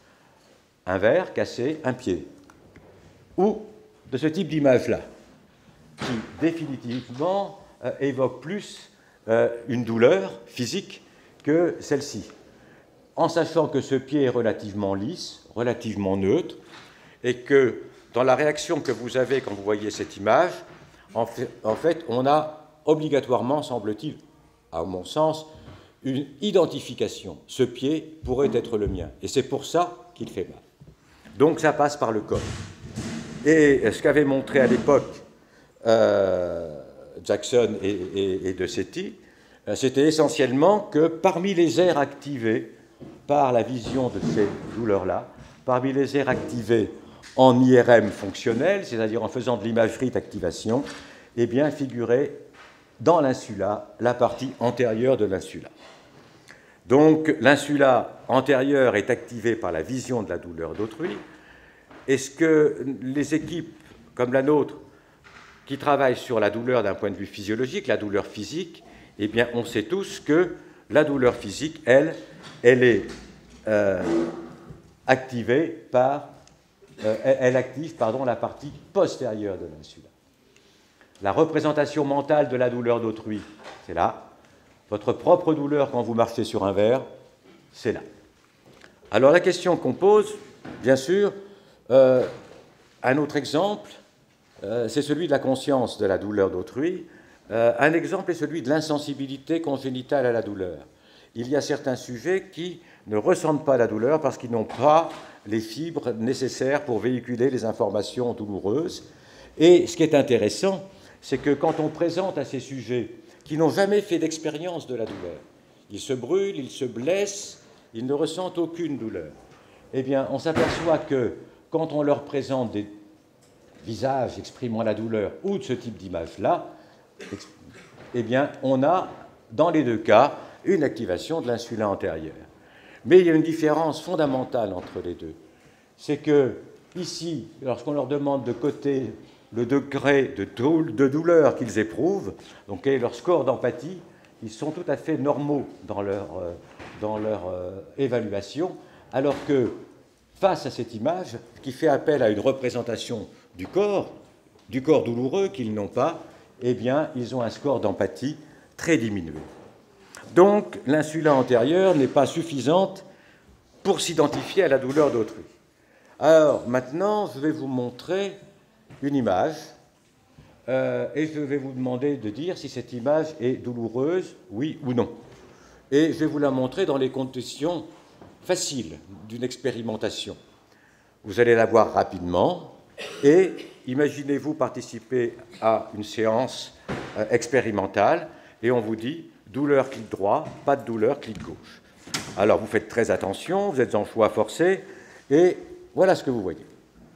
Un verre cassé, un pied. Ou de ce type d'image-là, qui définitivement euh, évoque plus euh, une douleur physique que celle-ci, en sachant que ce pied est relativement lisse, relativement neutre, et que dans la réaction que vous avez quand vous voyez cette image, en fait, en fait on a obligatoirement, semble-t-il, à mon sens, une identification. Ce pied pourrait être le mien, et c'est pour ça qu'il fait mal. Donc ça passe par le corps. Et ce qu'avait montré à l'époque Euh, Jackson et, et, et de Séti, euh, c'était essentiellement que parmi les aires activées par la vision de ces douleurs-là, parmi les aires activées en I R M fonctionnel, c'est-à-dire en faisant de l'imagerie d'activation, eh bien figurait dans l'insula la partie antérieure de l'insula. Donc l'insula antérieure est activée par la vision de la douleur d'autrui. Est-ce que les équipes comme la nôtre qui travaille sur la douleur d'un point de vue physiologique, la douleur physique, eh bien, on sait tous que la douleur physique, elle, elle est euh, activée par, euh, elle active, pardon, la partie postérieure de l'insula. La représentation mentale de la douleur d'autrui, c'est là. Votre propre douleur quand vous marchez sur un verre, c'est là. Alors la question qu'on pose, bien sûr, euh, un autre exemple, euh, c'est celui de la conscience de la douleur d'autrui. Euh, un exemple est celui de l'insensibilité congénitale à la douleur. Il y a certains sujets qui ne ressentent pas la douleur parce qu'ils n'ont pas les fibres nécessaires pour véhiculer les informations douloureuses. Et ce qui est intéressant, c'est que quand on présente à ces sujets qui n'ont jamais fait d'expérience de la douleur, ils se brûlent, ils se blessent, ils ne ressentent aucune douleur. Eh bien, on s'aperçoit que quand on leur présente des visages exprimant la douleur ou de ce type d'image-là, eh bien, on a, dans les deux cas, une activation de l'insulin antérieur. Mais il y a une différence fondamentale entre les deux. C'est que, ici, lorsqu'on leur demande de coter le degré de, de douleur qu'ils éprouvent, donc quel est leur score d'empathie, ils sont tout à fait normaux dans leur, euh, dans leur euh, évaluation, alors que, face à cette image, qui fait appel à une représentation du corps, du corps douloureux qu'ils n'ont pas, eh bien, ils ont un score d'empathie très diminué. Donc, l'insulin antérieure n'est pas suffisante pour s'identifier à la douleur d'autrui. Alors, maintenant, je vais vous montrer une image euh, et je vais vous demander de dire si cette image est douloureuse, oui ou non. Et je vais vous la montrer dans les conditions faciles d'une expérimentation. Vous allez la voir rapidement et imaginez-vous participer à une séance euh, expérimentale et on vous dit douleur clic droit, pas de douleur clic gauche. Alors vous faites très attention, vous êtes en choix forcé et voilà ce que vous voyez.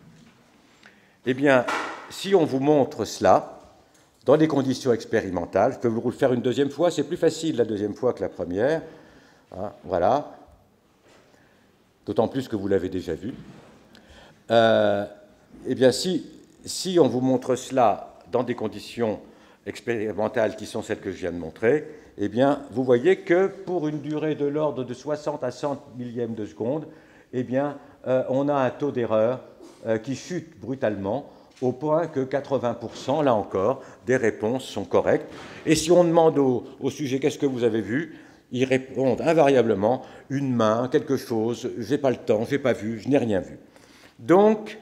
Eh bien, si on vous montre cela dans des conditions expérimentales, je peux vous le faire une deuxième fois, c'est plus facile la deuxième fois que la première. Hein, voilà. D'autant plus que vous l'avez déjà vu. Euh, eh bien, si, si on vous montre cela dans des conditions expérimentales qui sont celles que je viens de montrer, eh bien, vous voyez que pour une durée de l'ordre de soixante à cent millièmes de seconde, eh bien, euh, on a un taux d'erreur euh, qui chute brutalement au point que quatre-vingts pour cent, là encore, des réponses sont correctes. Et si on demande au, au sujet « qu'est-ce que vous avez vu ?», ils répondent invariablement « une main, quelque chose, j'ai pas le temps, j'ai pas vu, je n'ai rien vu ». Donc,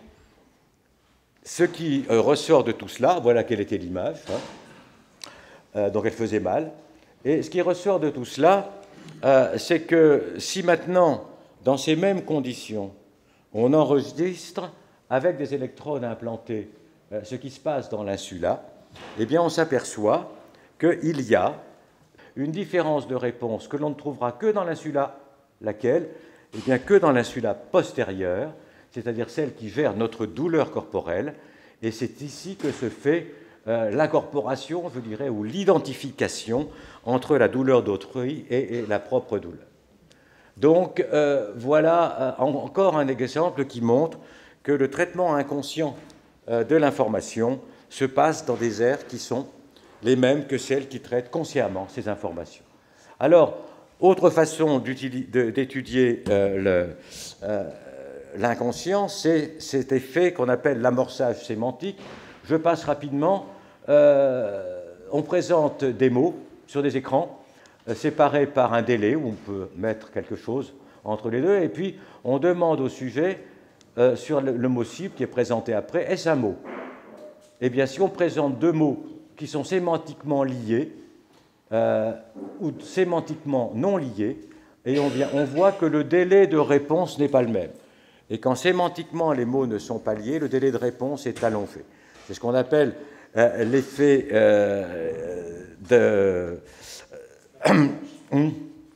ce qui euh, ressort de tout cela, voilà quelle était l'image, hein. euh, donc elle faisait mal. Et ce qui ressort de tout cela, euh, c'est que si maintenant, dans ces mêmes conditions, on enregistre avec des électrodes implantées euh, ce qui se passe dans l'insula, eh bien on s'aperçoit qu'il y a une différence de réponse que l'on ne trouvera que dans l'insula, laquelle, eh bien que dans l'insula postérieure, c'est-à-dire celle qui gère notre douleur corporelle, et c'est ici que se fait euh, l'incorporation, je dirais, ou l'identification entre la douleur d'autrui et, et la propre douleur. Donc, euh, voilà euh, encore un exemple qui montre que le traitement inconscient euh, de l'information se passe dans des aires qui sont les mêmes que celles qui traitent consciemment ces informations. Alors, autre façon d'étudier euh, le... Euh, L'inconscient, c'est cet effet qu'on appelle l'amorçage sémantique. Je passe rapidement. Euh, on présente des mots sur des écrans euh, séparés par un délai où on peut mettre quelque chose entre les deux. Et puis, on demande au sujet, euh, sur le, le mot cible qui est présenté après, est-ce un mot? Eh bien, si on présente deux mots qui sont sémantiquement liés euh, ou sémantiquement non liés, et on, vient, on voit que le délai de réponse n'est pas le même. Et quand sémantiquement les mots ne sont pas liés, le délai de réponse est allongé. C'est ce qu'on appelle euh, l'effet euh, de... Euh,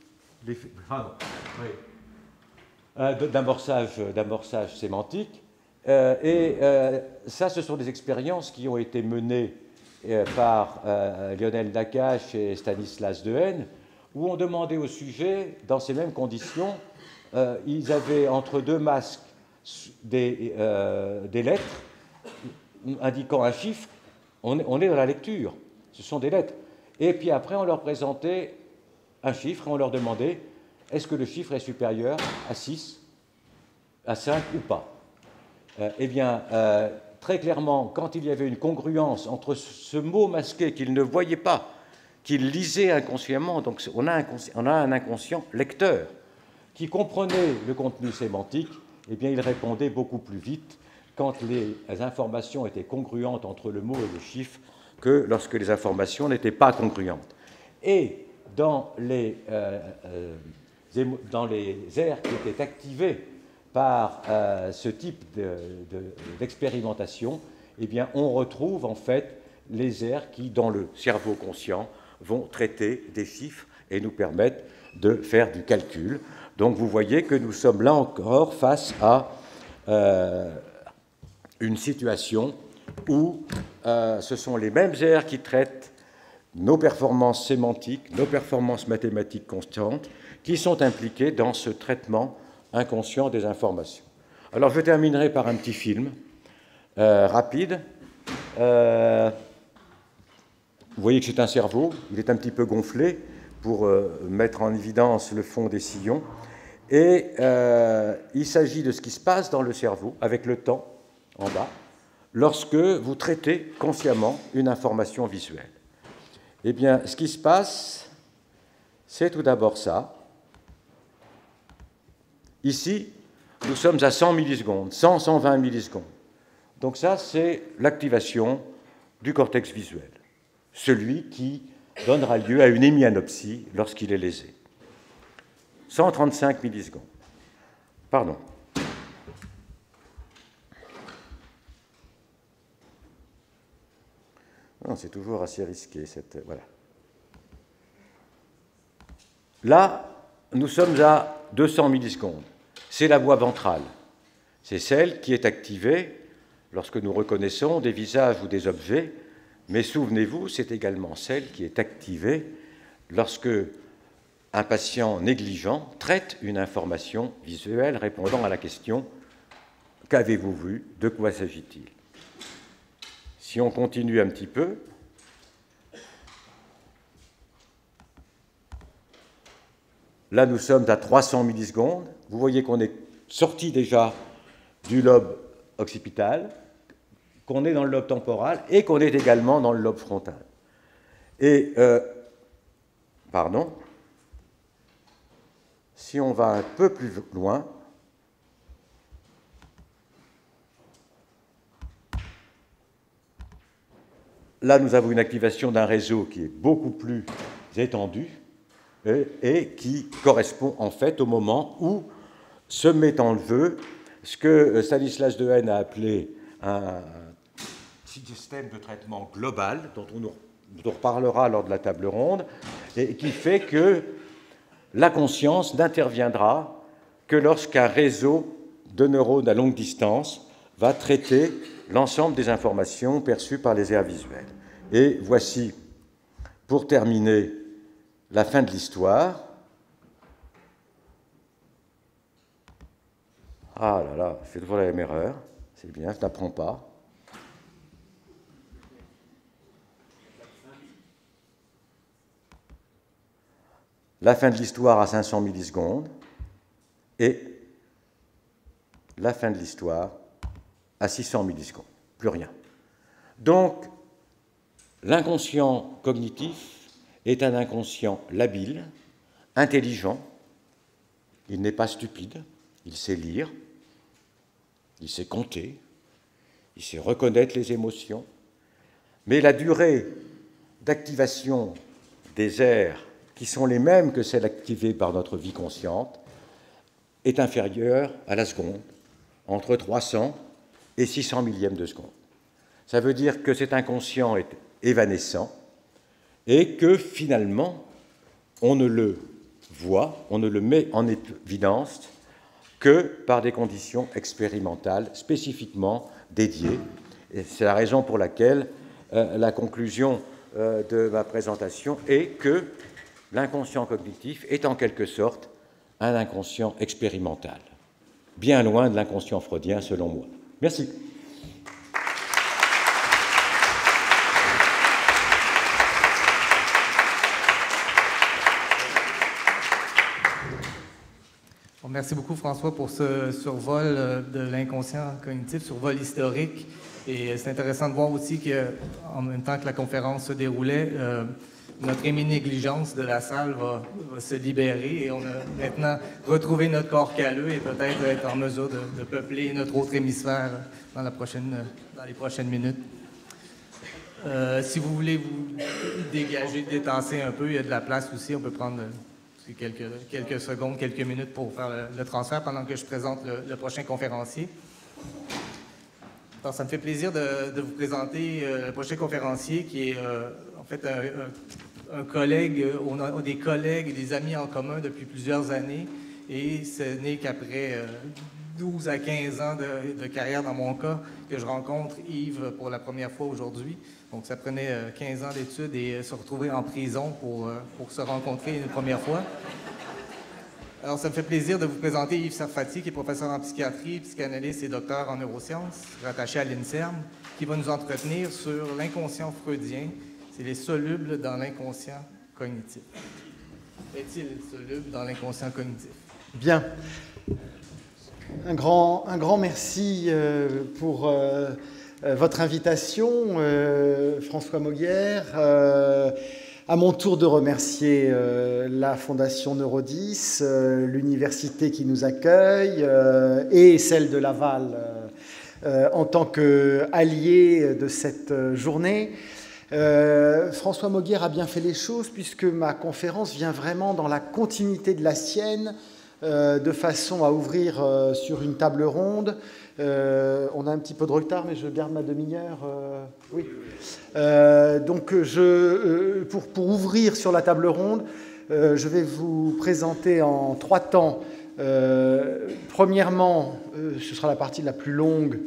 euh, d'amorçage, d'amorçage sémantique. Euh, et euh, ça, ce sont des expériences qui ont été menées euh, par euh, Lionel Nakache et Stanislas Dehaene, où on demandait au sujet, dans ces mêmes conditions, euh, ils avaient entre deux masques Des, euh, des lettres indiquant un chiffre, on est, on est dans la lecture, ce sont des lettres. Et puis après, on leur présentait un chiffre et on leur demandait est-ce que le chiffre est supérieur à six, à cinq ou pas. euh, Eh bien, euh, très clairement, quand il y avait une congruence entre ce mot masqué qu'ils ne voyaient pas, qu'ils lisaient inconsciemment, donc on a, un, on a un inconscient lecteur qui comprenait le contenu sémantique, eh bien, il répondait beaucoup plus vite quand les informations étaient congruentes entre le mot et le chiffre que lorsque les informations n'étaient pas congruentes. Et dans les, euh, euh, dans les aires qui étaient activées par euh, ce type d'expérimentation, de, de, eh bien, on retrouve en fait les aires qui, dans le cerveau conscient, vont traiter des chiffres et nous permettent de faire du calcul. Donc vous voyez que nous sommes là encore face à euh, une situation où euh, ce sont les mêmes aires qui traitent nos performances sémantiques, nos performances mathématiques constantes, qui sont impliquées dans ce traitement inconscient des informations. Alors je terminerai par un petit film euh, rapide. Euh, vous voyez que c'est un cerveau, il est un petit peu gonflé pour euh, mettre en évidence le fond des sillons. Et euh, il s'agit de ce qui se passe dans le cerveau, avec le temps en bas, lorsque vous traitez consciemment une information visuelle. Eh bien, ce qui se passe, c'est tout d'abord ça. Ici, nous sommes à cent millisecondes, cent, cent vingt millisecondes. Donc ça, c'est l'activation du cortex visuel, celui qui donnera lieu à une hémianopsie lorsqu'il est lésé. cent trente-cinq millisecondes. Pardon. Non, c'est toujours assez risqué, cette... Voilà. Là, nous sommes à deux cents millisecondes. C'est la voie ventrale. C'est celle qui est activée lorsque nous reconnaissons des visages ou des objets, mais souvenez-vous, c'est également celle qui est activée lorsque un patient négligent traite une information visuelle répondant à la question « Qu'avez-vous vu? De quoi s'agit-il » Si on continue un petit peu, là nous sommes à trois cents millisecondes. Vous voyez qu'on est sorti déjà du lobe occipital, qu'on est dans le lobe temporal et qu'on est également dans le lobe frontal. Et, euh, pardon, si on va un peu plus loin, là, nous avons une activation d'un réseau qui est beaucoup plus étendu et, et qui correspond en fait au moment où se met en jeu ce que Stanislas Dehaene a appelé un système de traitement global, dont on nous reparlera lors de la table ronde, et qui fait que la conscience n'interviendra que lorsqu'un réseau de neurones à longue distance va traiter l'ensemble des informations perçues par les aires visuelles. Et voici, pour terminer, la fin de l'histoire. Ah là là, je fais toujours la même erreur. C'est bien, je n'apprends pas. La fin de l'histoire à cinq cents millisecondes et la fin de l'histoire à six cents millisecondes. Plus rien. Donc, l'inconscient cognitif est un inconscient labile, intelligent. Il n'est pas stupide, il sait lire, il sait compter, il sait reconnaître les émotions, mais la durée d'activation des aires qui sont les mêmes que celles activées par notre vie consciente est inférieure à la seconde, entre trois cents et six cents millièmes de seconde. Ça veut dire que cet inconscient est évanescent et que finalement, on ne le voit, on ne le met en évidence que par des conditions expérimentales spécifiquement dédiées. Et c'est la raison pour laquelle euh, la conclusion euh, de ma présentation est que l'inconscient cognitif est en quelque sorte un inconscient expérimental, bien loin de l'inconscient freudien selon moi. Merci. Bon, merci beaucoup François pour ce survol de l'inconscient cognitif, survol historique. Et c'est intéressant de voir aussi qu'en même temps que la conférence se déroulait, euh, notre héminégligence de la salle va, va se libérer et on a maintenant retrouvé notre corps calleux et peut-être être en mesure de, de peupler notre autre hémisphère dans, la prochaine, dans les prochaines minutes. Euh, si vous voulez vous dégager, détasser un peu, il y a de la place aussi. On peut prendre quelques, quelques secondes, quelques minutes pour faire le, le transfert pendant que je présente le, le prochain conférencier. Alors, ça me fait plaisir de, de vous présenter euh, le prochain conférencier qui est euh, en fait un, un, un collègue. On a des collègues et des amis en commun depuis plusieurs années et ce n'est qu'après euh, douze à quinze ans de, de carrière dans mon cas que je rencontre Yves pour la première fois aujourd'hui. Donc, ça prenait euh, quinze ans d'études et euh, se retrouver en prison pour, euh, pour se rencontrer une première fois. Alors, ça me fait plaisir de vous présenter Yves Sarfati, qui est professeur en psychiatrie, psychanalyste et docteur en neurosciences, rattaché à l'INSERM, qui va nous entretenir sur l'inconscient freudien. C'est les solubles dans l'inconscient cognitif. Est-il soluble dans l'inconscient cognitif? Bien. Un grand, un grand merci euh, pour euh, votre invitation, euh, François Mauguière. Euh, À mon tour de remercier euh, la Fondation Neurodis, euh, l'université qui nous accueille euh, et celle de Laval euh, euh, en tant qu'allié de cette journée. Euh, François Mauguière a bien fait les choses puisque ma conférence vient vraiment dans la continuité de la sienne, euh, de façon à ouvrir euh, sur une table ronde. Euh, on a un petit peu de retard, mais je garde ma demi-heure. Euh, oui. Euh, donc, je, euh, pour, pour ouvrir sur la table ronde, euh, je vais vous présenter en trois temps. Euh, premièrement, euh, ce sera la partie la plus longue.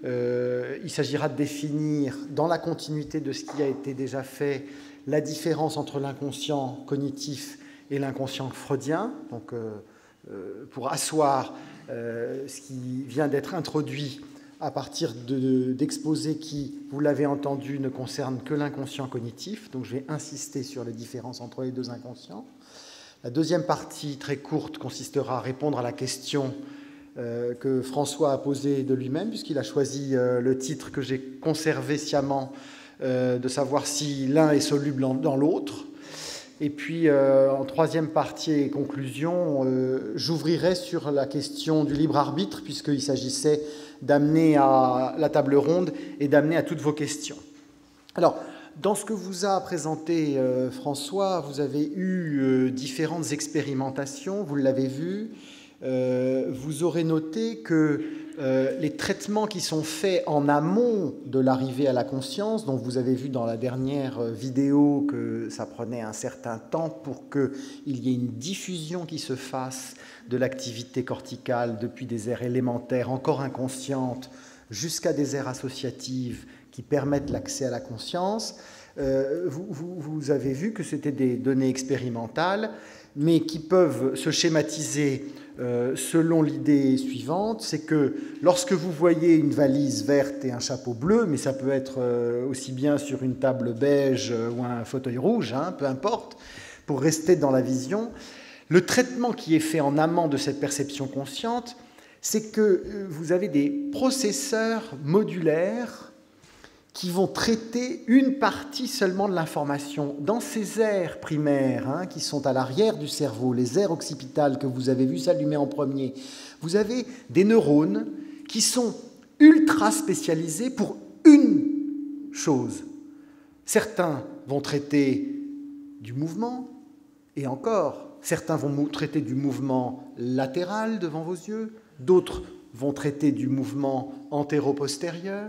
Euh, il s'agira de définir, dans la continuité de ce qui a été déjà fait, la différence entre l'inconscient cognitif et l'inconscient freudien. Donc, euh, euh, pour asseoir Euh, ce qui vient d'être introduit à partir de, d'exposés qui, vous l'avez entendu, ne concernent que l'inconscient cognitif. Donc je vais insister sur les différences entre les deux inconscients. La deuxième partie, très courte, consistera à répondre à la question euh, que François a posée de lui-même, puisqu'il a choisi euh, le titre que j'ai conservé sciemment, euh, de savoir si l'un est soluble en, dans l'autre. Et puis, euh, en troisième partie et conclusion, euh, j'ouvrirai sur la question du libre arbitre, puisqu'il s'agissait d'amener à la table ronde et d'amener à toutes vos questions. Alors, dans ce que vous a présenté euh, François, vous avez eu euh, différentes expérimentations, vous l'avez vu. Euh, vous aurez noté que euh, les traitements qui sont faits en amont de l'arrivée à la conscience, dont vous avez vu dans la dernière vidéo que ça prenait un certain temps pour qu'il y ait une diffusion qui se fasse de l'activité corticale depuis des aires élémentaires encore inconscientes jusqu'à des aires associatives qui permettent l'accès à la conscience, euh, vous, vous, vous avez vu que c'était des données expérimentales, mais qui peuvent se schématiser euh, selon l'idée suivante, c'est que lorsque vous voyez une valise verte et un chapeau bleu, mais ça peut être euh, aussi bien sur une table beige ou un fauteuil rouge, hein, peu importe, pour rester dans la vision, le traitement qui est fait en amont de cette perception consciente, c'est que vous avez des processeurs modulaires qui vont traiter une partie seulement de l'information. Dans ces aires primaires, hein, qui sont à l'arrière du cerveau, les aires occipitales que vous avez vues s'allumer en premier, vous avez des neurones qui sont ultra spécialisés pour une chose. Certains vont traiter du mouvement, et encore, certains vont traiter du mouvement latéral devant vos yeux, d'autres vont traiter du mouvement antéro-postérieur,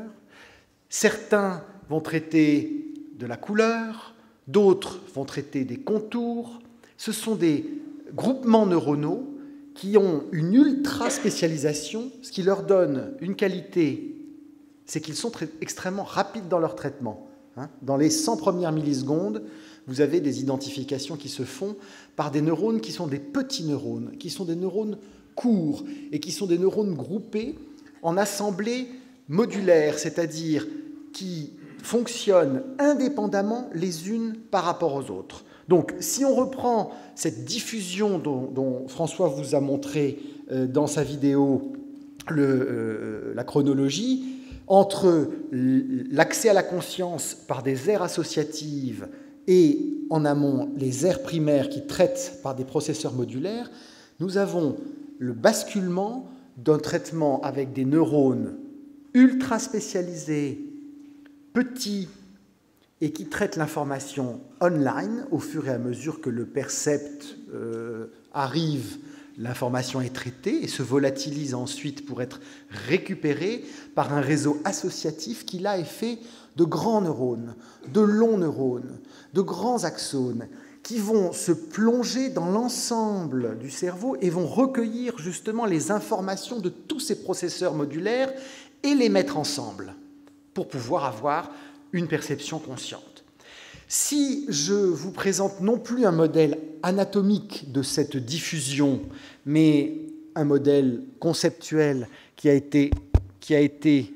certains vont traiter de la couleur, d'autres vont traiter des contours. Ce sont des groupements neuronaux qui ont une ultra-spécialisation, ce qui leur donne une qualité, c'est qu'ils sont très, extrêmement rapides dans leur traitement. Hein. Dans les cent premières millisecondes, vous avez des identifications qui se font par des neurones qui sont des petits neurones, qui sont des neurones courts et qui sont des neurones groupés en assemblées modulaires, c'est-à-dire qui fonctionnent indépendamment les unes par rapport aux autres. Donc, si on reprend cette diffusion dont, dont François vous a montré euh, dans sa vidéo le, euh, la chronologie, entre l'accès à la conscience par des aires associatives et en amont les aires primaires qui traitent par des processeurs modulaires, nous avons le basculement d'un traitement avec des neurones ultra spécialisés, petits, et qui traitent l'information online au fur et à mesure que le percept euh, arrive. L'information est traitée et se volatilise ensuite pour être récupérée par un réseau associatif qui, là, est fait de grands neurones, de longs neurones, de grands axones, qui vont se plonger dans l'ensemble du cerveau et vont recueillir justement les informations de tous ces processeurs modulaires et les mettre ensemble pour pouvoir avoir une perception consciente. Si je vous présente non plus un modèle anatomique de cette diffusion, mais un modèle conceptuel qui a été... Qui a été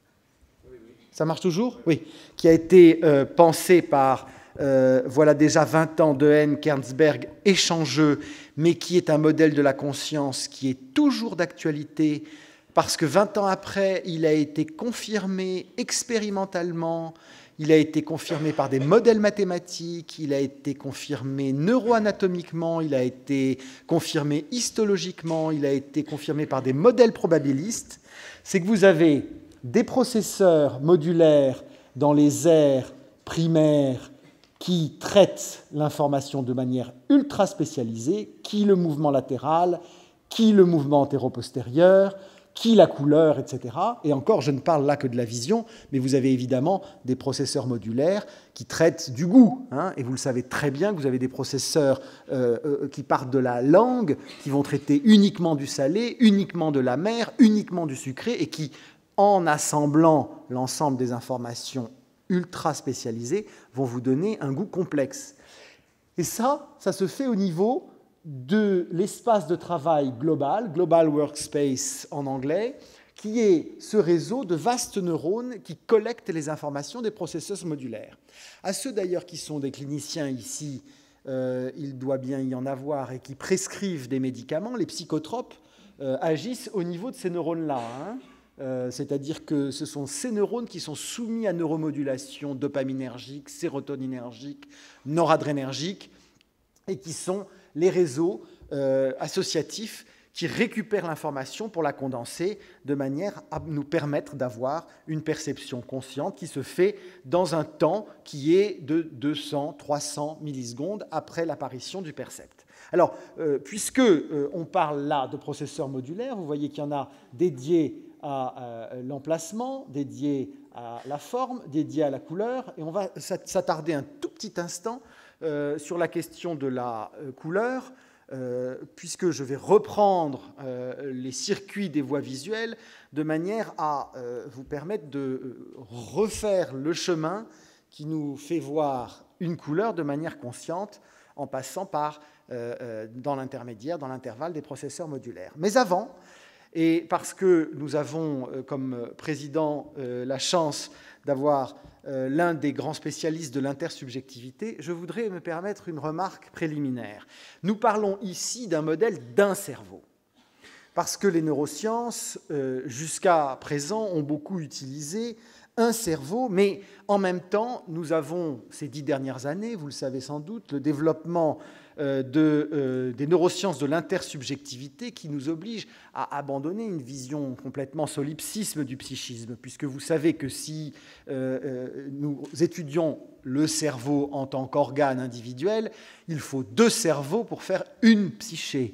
ça marche toujours ? Oui. Qui a été euh, pensé par, euh, voilà déjà vingt ans, Dehaene, Kernsberg, échangeux, mais qui est un modèle de la conscience qui est toujours d'actualité, parce que vingt ans après, il a été confirmé expérimentalement, il a été confirmé par des modèles mathématiques, il a été confirmé neuroanatomiquement, il a été confirmé histologiquement, il a été confirmé par des modèles probabilistes. C'est que vous avez des processeurs modulaires dans les aires primaires qui traitent l'information de manière ultra spécialisée, qui le mouvement latéral, qui le mouvement antéro-postérieur, qui la couleur, et cetera. Et encore, je ne parle là que de la vision, mais vous avez évidemment des processeurs modulaires qui traitent du goût. Hein, et vous le savez très bien que vous avez des processeurs euh, euh, qui partent de la langue, qui vont traiter uniquement du salé, uniquement de l'amer, uniquement du sucré, et qui, en assemblant l'ensemble des informations ultra spécialisées, vont vous donner un goût complexe. Et ça, ça se fait au niveau de l'espace de travail global, Global Workspace en anglais, qui est ce réseau de vastes neurones qui collectent les informations des processeurs modulaires. À ceux d'ailleurs qui sont des cliniciens ici, euh, il doit bien y en avoir, et qui prescrivent des médicaments, les psychotropes euh, agissent au niveau de ces neurones-là. Hein. Euh, c'est-à-dire que ce sont ces neurones qui sont soumis à neuromodulation dopaminergique, sérotoninergique, noradrénergique, et qui sont les réseaux euh, associatifs qui récupèrent l'information pour la condenser de manière à nous permettre d'avoir une perception consciente qui se fait dans un temps qui est de deux cents à trois cents millisecondes après l'apparition du percept. Alors, euh, puisque euh, on parle là de processeurs modulaires, vous voyez qu'il y en a dédiés à euh, l'emplacement, dédiés à la forme, dédiés à la couleur, et on va s'attarder un tout petit instant Euh, sur la question de la euh, couleur, euh, puisque je vais reprendre euh, les circuits des voies visuelles de manière à euh, vous permettre de euh, refaire le chemin qui nous fait voir une couleur de manière consciente en passant par, euh, euh, dans l'intermédiaire, dans l'intervalle des processeurs modulaires. Mais avant, et parce que nous avons euh, comme président euh, la chance d'avoir euh, l'un des grands spécialistes de l'intersubjectivité, je voudrais me permettre une remarque préliminaire. Nous parlons ici d'un modèle d'un cerveau, parce que les neurosciences, euh, jusqu'à présent, ont beaucoup utilisé un cerveau, mais en même temps, nous avons, ces dix dernières années, vous le savez sans doute, le développement euh, de, euh, des neurosciences de l'intersubjectivité qui nous oblige à abandonner une vision complètement solipsisme du psychisme, puisque vous savez que si euh, euh, nous étudions le cerveau en tant qu'organe individuel, il faut deux cerveaux pour faire une psyché.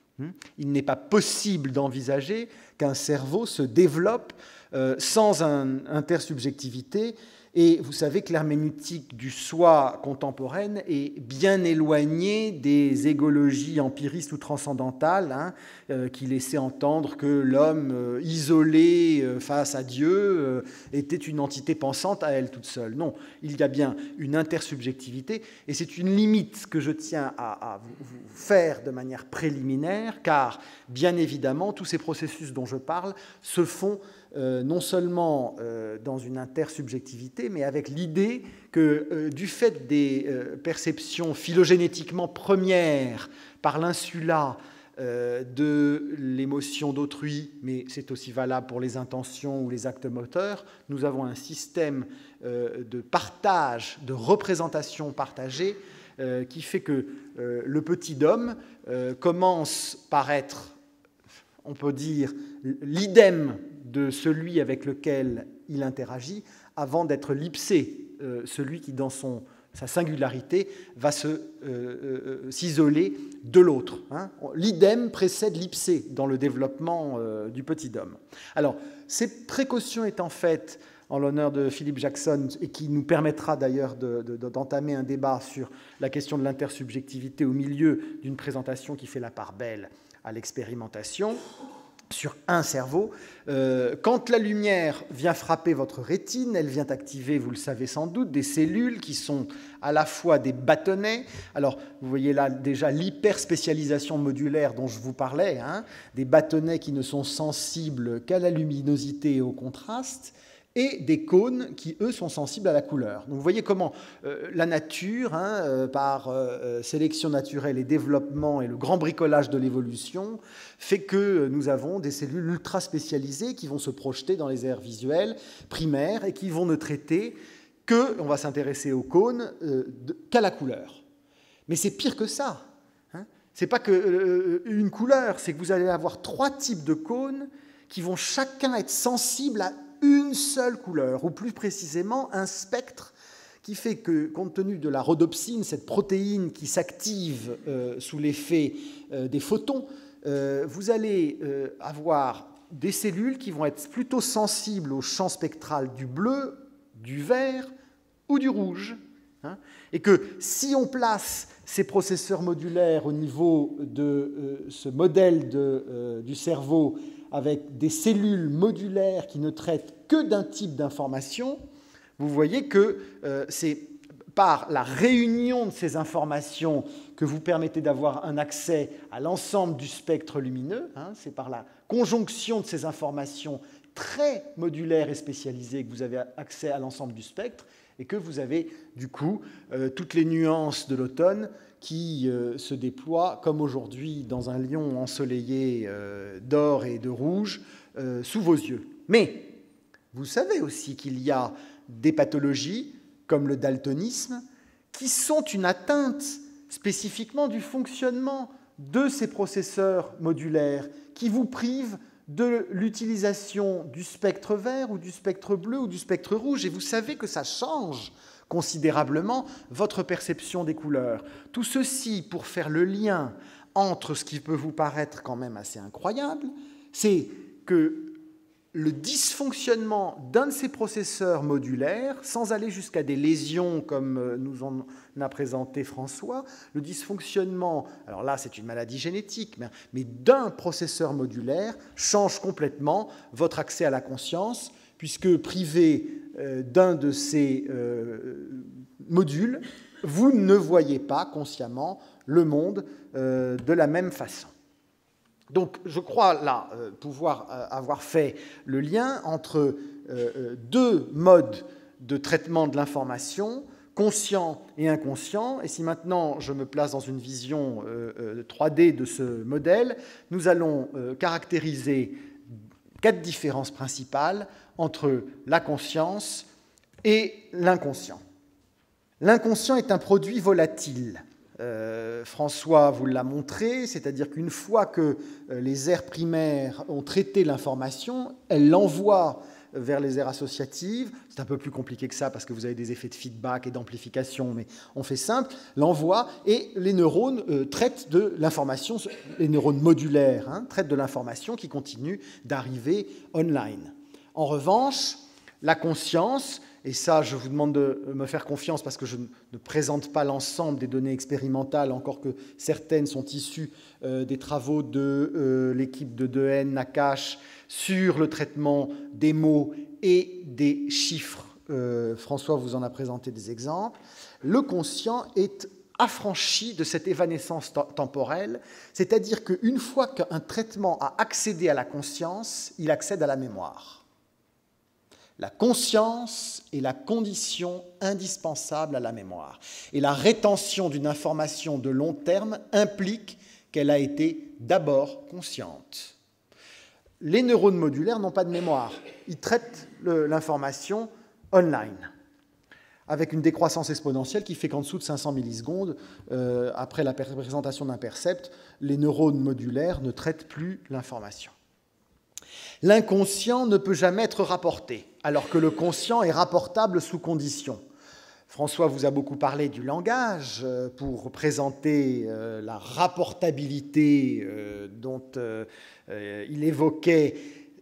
Il n'est pas possible d'envisager qu'un cerveau se développe euh, sans un, intersubjectivité. Et vous savez que l'herméneutique du soi contemporaine est bien éloignée des égologies empiristes ou transcendantales hein, euh, qui laissaient entendre que l'homme euh, isolé euh, face à Dieu euh, était une entité pensante à elle toute seule. Non, il y a bien une intersubjectivité et c'est une limite que je tiens à, à vous, vous faire de manière préliminaire car, bien évidemment, tous ces processus dont je parle se font Euh, non seulement euh, dans une intersubjectivité, mais avec l'idée que euh, du fait des euh, perceptions phylogénétiquement premières par l'insula euh, de l'émotion d'autrui, mais c'est aussi valable pour les intentions ou les actes moteurs, nous avons un système euh, de partage, de représentation partagée euh, qui fait que euh, le petit dôme euh, commence par être, on peut dire, l'idem de celui avec lequel il interagit, avant d'être l'ipsé, euh, celui qui, dans son, sa singularité, va se, euh, euh, s'isoler de l'autre. Hein. L'idem précède l'ipsé dans le développement euh, du petit dôme. Alors, ces précautions étant faites en l'honneur de Philip Jackson, et qui nous permettra d'ailleurs de, de, d'entamer un débat sur la question de l'intersubjectivité au milieu d'une présentation qui fait la part belle à l'expérimentation, sur un cerveau. Euh, quand la lumière vient frapper votre rétine, elle vient activer, vous le savez sans doute, des cellules qui sont à la fois des bâtonnets. Alors, vous voyez là déjà l'hyperspécialisation modulaire dont je vous parlais, hein, des bâtonnets qui ne sont sensibles qu'à la luminosité et au contraste, et des cônes qui, eux, sont sensibles à la couleur. Donc vous voyez comment euh, la nature, hein, euh, par euh, sélection naturelle et développement et le grand bricolage de l'évolution, fait que nous avons des cellules ultra spécialisées qui vont se projeter dans les aires visuelles primaires et qui vont ne traiter que, on va s'intéresser aux cônes, euh, de, qu'à la couleur. Mais c'est pire que ça. Hein. C'est pas que euh, une couleur, c'est que vous allez avoir trois types de cônes qui vont chacun être sensibles à une seule couleur, ou plus précisément un spectre qui fait que, compte tenu de la rhodopsine, cette protéine qui s'active euh, sous l'effet euh, des photons, euh, vous allez euh, avoir des cellules qui vont être plutôt sensibles au champ spectral du bleu, du vert ou du rouge. Hein, et que si on place ces processeurs modulaires au niveau de euh, ce modèle de, euh, du cerveau avec des cellules modulaires qui ne traitent que d'un type d'information, vous voyez que euh, c'est par la réunion de ces informations que vous permettez d'avoir un accès à l'ensemble du spectre lumineux, hein, c'est par la conjonction de ces informations très modulaires et spécialisées que vous avez accès à l'ensemble du spectre, et que vous avez du coup euh, toutes les nuances de l'automne qui euh, se déploient, comme aujourd'hui dans un lion ensoleillé euh, d'or et de rouge, euh, sous vos yeux. Mais vous savez aussi qu'il y a des pathologies, comme le daltonisme, qui sont une atteinte spécifiquement du fonctionnement de ces processeurs modulaires, qui vous privent de l'utilisation du spectre vert ou du spectre bleu ou du spectre rouge, et vous savez que ça change considérablement votre perception des couleurs. Tout ceci pour faire le lien entre ce qui peut vous paraître quand même assez incroyable, c'est que le dysfonctionnement d'un de ces processeurs modulaires, sans aller jusqu'à des lésions comme nous en a présenté François, le dysfonctionnement, alors là c'est une maladie génétique, mais, mais d'un processeur modulaire change complètement votre accès à la conscience, puisque privé euh, d'un de ces euh, modules, vous ne voyez pas consciemment le monde euh, de la même façon. Donc, je crois là euh, pouvoir euh, avoir fait le lien entre euh, deux modes de traitement de l'information, conscient et inconscient. Et si maintenant je me place dans une vision euh, euh, trois D de ce modèle, nous allons euh, caractériser quatre différences principales entre la conscience et l'inconscient. L'inconscient est un produit volatile. Euh, François vous l'a montré, c'est-à-dire qu'une fois que euh, les aires primaires ont traité l'information, elles l'envoient vers les aires associatives. C'est un peu plus compliqué que ça parce que vous avez des effets de feedback et d'amplification, mais on fait simple, l'envoie, et les neurones euh, traitent de l'information, les neurones modulaires hein, traitent de l'information qui continue d'arriver online. En revanche, la conscience, et ça, je vous demande de me faire confiance parce que je ne présente pas l'ensemble des données expérimentales, encore que certaines sont issues euh, des travaux de euh, l'équipe de Dehaene, Nakache, sur le traitement des mots et des chiffres. Euh, François vous en a présenté des exemples. Le conscient est affranchi de cette évanescence temporelle, c'est-à-dire qu'une fois qu'un traitement a accédé à la conscience, il accède à la mémoire. La conscience est la condition indispensable à la mémoire. Et la rétention d'une information de long terme implique qu'elle a été d'abord consciente. Les neurones modulaires n'ont pas de mémoire. Ils traitent l'information online. avec une décroissance exponentielle qui fait qu'en dessous de cinq cents millisecondes, euh, après la présentation d'un percept, les neurones modulaires ne traitent plus l'information. L'inconscient ne peut jamais être rapporté, alors que le conscient est rapportable sous condition. François vous a beaucoup parlé du langage pour présenter euh, la rapportabilité euh, dont euh, euh, il évoquait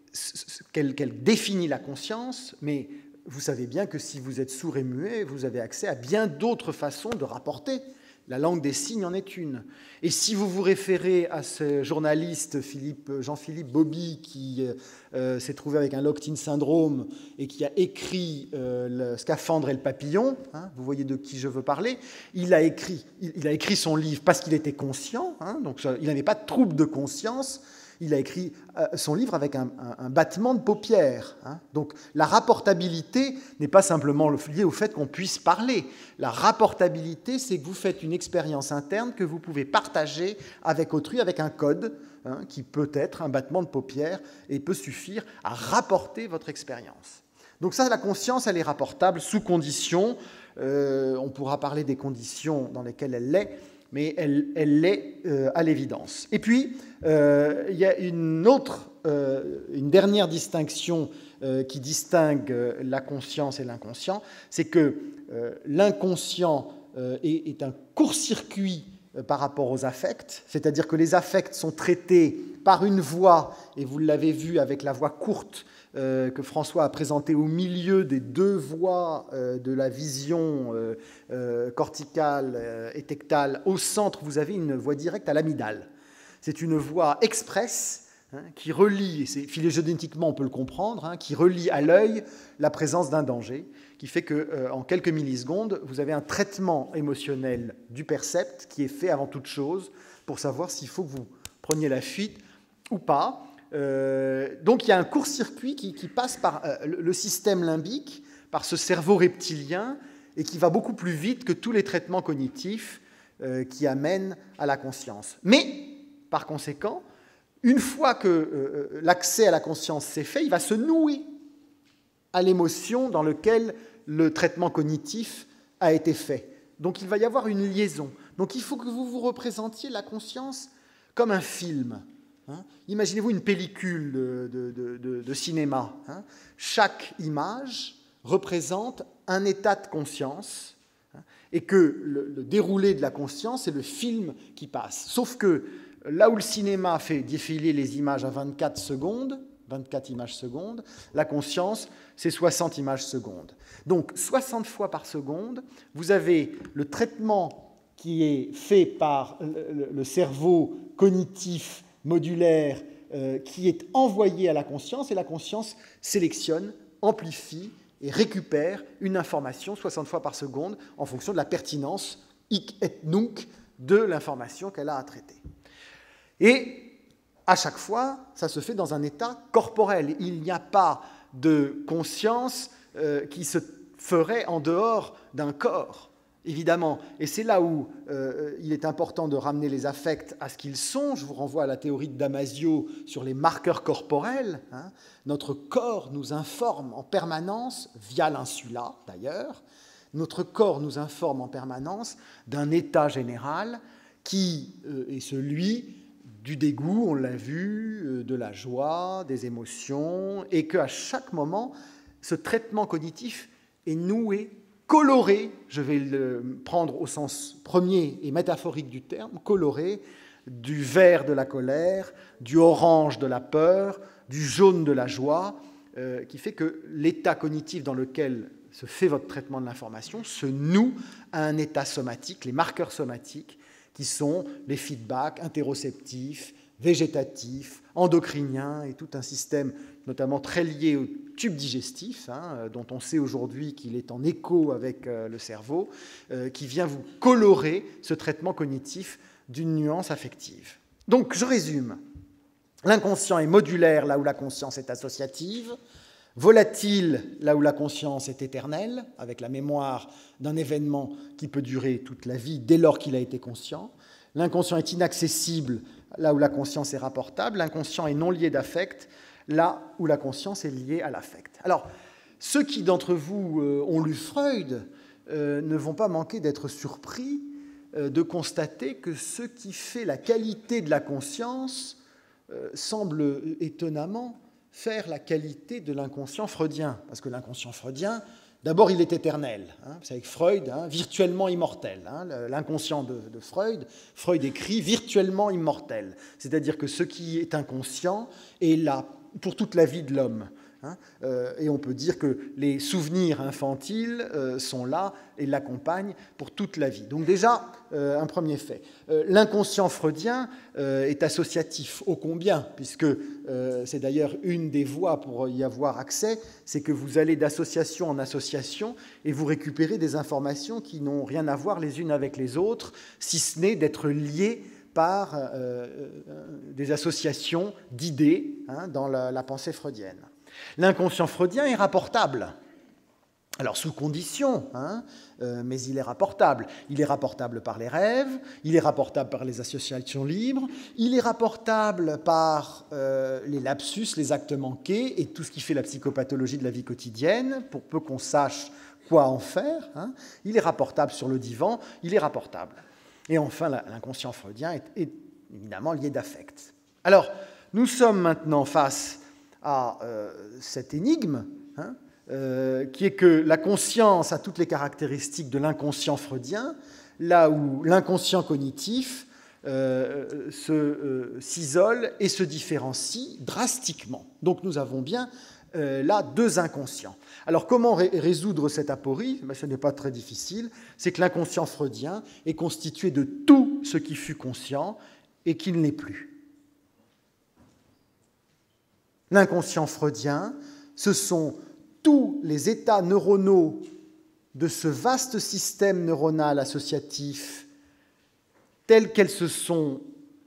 qu'elle qu'elle définit la conscience, mais vous savez bien que si vous êtes sourd et muet, vous avez accès à bien d'autres façons de rapporter. La langue des signes en est une. Et si vous vous référez à ce journaliste Philippe, Jean-Philippe Bobby qui euh, s'est trouvé avec un locked-in syndrome et qui a écrit euh, le Scaphandre et le papillon, hein, vous voyez de qui je veux parler, il a écrit, il, il a écrit son livre parce qu'il était conscient, hein, donc il n'avait pas de trouble de conscience. Il a écrit son livre avec un, un, un battement de paupières. Hein. Donc la rapportabilité n'est pas simplement liée au fait qu'on puisse parler. La rapportabilité, c'est que vous faites une expérience interne que vous pouvez partager avec autrui, avec un code, hein, qui peut être un battement de paupières et peut suffire à rapporter votre expérience. Donc ça, la conscience, elle est rapportable sous conditions. Euh, on pourra parler des conditions dans lesquelles elle l'est, mais elle, elle l'est euh, à l'évidence. Et puis, euh, il y a une autre, euh, une dernière distinction euh, qui distingue euh, la conscience et l'inconscient, c'est que euh, l'inconscient euh, est, est un court-circuit euh, par rapport aux affects, c'est-à-dire que les affects sont traités par une voie, et vous l'avez vu avec la voie courte, Euh, que François a présenté au milieu des deux voies euh, de la vision euh, euh, corticale euh, et tectale. Au centre, vous avez une voie directe à l'amygdale. C'est une voie express hein, qui relie, et c'est, phylogénétiquement on peut le comprendre, hein, qui relie à l'œil la présence d'un danger, qui fait qu'en euh, quelques millisecondes, vous avez un traitement émotionnel du percept qui est fait avant toute chose pour savoir s'il faut que vous preniez la fuite ou pas. Euh, donc il y a un court-circuit qui, qui passe par euh, le système limbique, par ce cerveau reptilien, et qui va beaucoup plus vite que tous les traitements cognitifs euh, qui amènent à la conscience. Mais, par conséquent, une fois que euh, l'accès à la conscience s'est fait, il va se nouer à l'émotion dans laquelle le traitement cognitif a été fait. Donc il va y avoir une liaison. Donc il faut que vous vous représentiez la conscience comme un film. Hein. Imaginez-vous une pellicule de, de, de, de, de cinéma. Hein. Chaque image représente un état de conscience hein, et que le, le déroulé de la conscience, c'est le film qui passe. Sauf que là où le cinéma fait défiler les images à vingt-quatre secondes, vingt-quatre images secondes, la conscience, c'est soixante images secondes. Donc, soixante fois par seconde, vous avez le traitement qui est fait par le, le cerveau cognitif modulaire euh, qui est envoyé à la conscience, et la conscience sélectionne, amplifie et récupère une information soixante fois par seconde en fonction de la pertinence hic et nunc de l'information qu'elle a à traiter. Et à chaque fois, ça se fait dans un état corporel. Il n'y a pas de conscience euh, qui se ferait en dehors d'un corps. Évidemment, et c'est là où euh, il est important de ramener les affects à ce qu'ils sont. Je vous renvoie à la théorie de Damasio sur les marqueurs corporels. Hein. Notre corps nous informe en permanence, via l'insula d'ailleurs, notre corps nous informe en permanence d'un état général qui euh, est celui du dégoût, on l'a vu, euh, de la joie, des émotions, et qu'à chaque moment, ce traitement cognitif est noué, coloré, je vais le prendre au sens premier et métaphorique du terme, coloré du vert de la colère, du orange de la peur, du jaune de la joie, euh, qui fait que l'état cognitif dans lequel se fait votre traitement de l'information se noue à un état somatique, les marqueurs somatiques, qui sont les feedbacks interoceptifs, végétatifs, endocriniens et tout un système notamment très lié au tube digestif, hein, dont on sait aujourd'hui qu'il est en écho avec euh, le cerveau, euh, qui vient vous colorer ce traitement cognitif d'une nuance affective. Donc, je résume. L'inconscient est modulaire là où la conscience est associative, volatile là où la conscience est éternelle, avec la mémoire d'un événement qui peut durer toute la vie dès lors qu'il a été conscient. L'inconscient est inaccessible là où la conscience est rapportable. L'inconscient est non lié d'affect là où la conscience est liée à l'affect. Alors, ceux qui d'entre vous euh, ont lu Freud euh, ne vont pas manquer d'être surpris euh, de constater que ce qui fait la qualité de la conscience euh, semble étonnamment faire la qualité de l'inconscient freudien. Parce que l'inconscient freudien, d'abord, il est éternel. Hein. Vous savez que Freud, hein, virtuellement immortel. Hein, l'inconscient de, de Freud, Freud écrit virtuellement immortel. C'est-à-dire que ce qui est inconscient est là pour toute la vie de l'homme. Hein, euh, et on peut dire que les souvenirs infantiles euh, sont là et l'accompagnent pour toute la vie. Donc déjà, euh, un premier fait. Euh, l'inconscient freudien euh, est associatif, ô combien, puisque euh, c'est d'ailleurs une des voies pour y avoir accès, c'est que vous allez d'association en association et vous récupérez des informations qui n'ont rien à voir les unes avec les autres, si ce n'est d'être liées par euh, euh, des associations d'idées hein, dans la, la pensée freudienne. L'inconscient freudien est rapportable. Alors, sous condition, hein, euh, mais il est rapportable. Il est rapportable par les rêves, il est rapportable par les associations libres, il est rapportable par euh, les lapsus, les actes manqués et tout ce qui fait la psychopathologie de la vie quotidienne, pour peu qu'on sache quoi en faire. Hein. Il est rapportable sur le divan, il est rapportable. Et enfin, l'inconscient freudien est, est évidemment lié d'affect. Alors, nous sommes maintenant face à euh, cette énigme, hein, euh, qui est que la conscience a toutes les caractéristiques de l'inconscient freudien, là où l'inconscient cognitif euh, se, euh, s'isole et se différencie drastiquement. Donc nous avons bien euh, là deux inconscients. Alors comment ré- résoudre cette aporie? Ben, ce n'est pas très difficile, c'est que l'inconscient freudien est constitué de tout ce qui fut conscient et qui ne l'est plus. L'inconscient freudien, ce sont tous les états neuronaux de ce vaste système neuronal associatif tels qu'elles se sont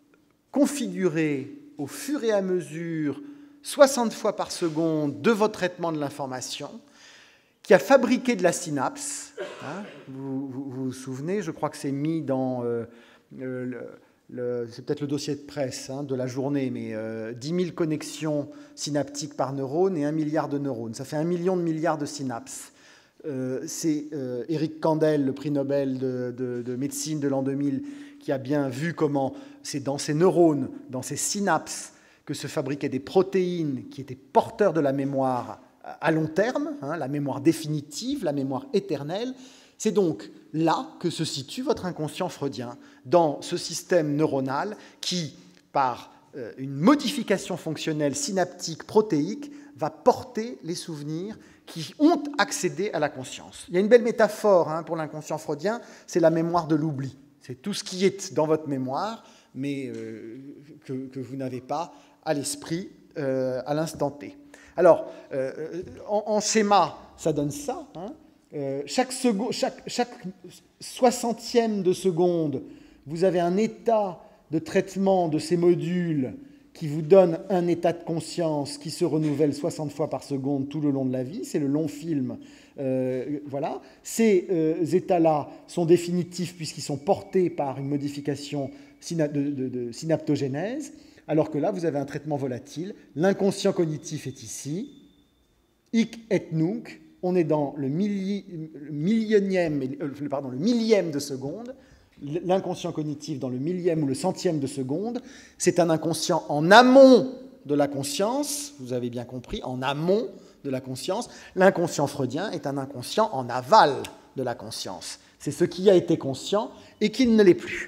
configurées au fur et à mesure, soixante fois par seconde, de votre traitement de l'information, qui a fabriqué de la synapse. Hein, vous, vous, vous vous souvenez, je crois que c'est mis dans... Euh, le, le, Le, c'est peut-être le dossier de presse hein, de la journée, mais euh, dix mille connexions synaptiques par neurone et un milliard de neurones. Ça fait un million de milliards de synapses. Euh, c'est euh, Eric Kandel, le prix Nobel de, de, de médecine de l'an deux mille, qui a bien vu comment c'est dans ces neurones, dans ces synapses, que se fabriquaient des protéines qui étaient porteurs de la mémoire à long terme, hein, la mémoire définitive, la mémoire éternelle. C'est donc là que se situe votre inconscient freudien, dans ce système neuronal qui, par euh, une modification fonctionnelle synaptique protéique, va porter les souvenirs qui ont accédé à la conscience. Il y a une belle métaphore hein, pour l'inconscient freudien, c'est la mémoire de l'oubli. C'est tout ce qui est dans votre mémoire, mais euh, que, que vous n'avez pas à l'esprit euh, à l'instant T. Alors, euh, en, en schéma, ça donne ça, hein. Euh, chaque, seconde, chaque, chaque soixantième de seconde, vous avez un état de traitement de ces modules qui vous donne un état de conscience qui se renouvelle soixante fois par seconde tout le long de la vie. C'est le long film. Euh, voilà. Ces euh, états-là sont définitifs puisqu'ils sont portés par une modification de, de, de synaptogénèse, alors que là, vous avez un traitement volatile. L'inconscient cognitif est ici. Hic et nunc. On est dans le, milli, le, millionième, pardon, le millième de seconde, l'inconscient cognitif dans le millième ou le centième de seconde. C'est un inconscient en amont de la conscience, vous avez bien compris, en amont de la conscience. L'inconscient freudien est un inconscient en aval de la conscience. C'est ce qui a été conscient et qui ne l'est plus.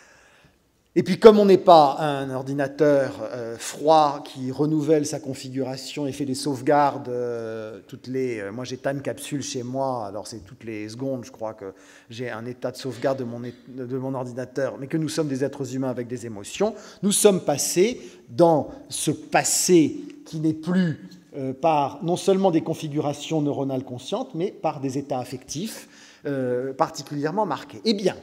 Et puis, comme on n'est pas un ordinateur euh, froid qui renouvelle sa configuration et fait des sauvegardes euh, toutes les... Euh, moi, j'ai Time Capsule chez moi, alors c'est toutes les secondes, je crois que j'ai un état de sauvegarde de mon, de mon ordinateur, mais que nous sommes des êtres humains avec des émotions, nous sommes passés dans ce passé qui n'est plus euh, par non seulement des configurations neuronales conscientes, mais par des états affectifs euh, particulièrement marqués. Eh bien,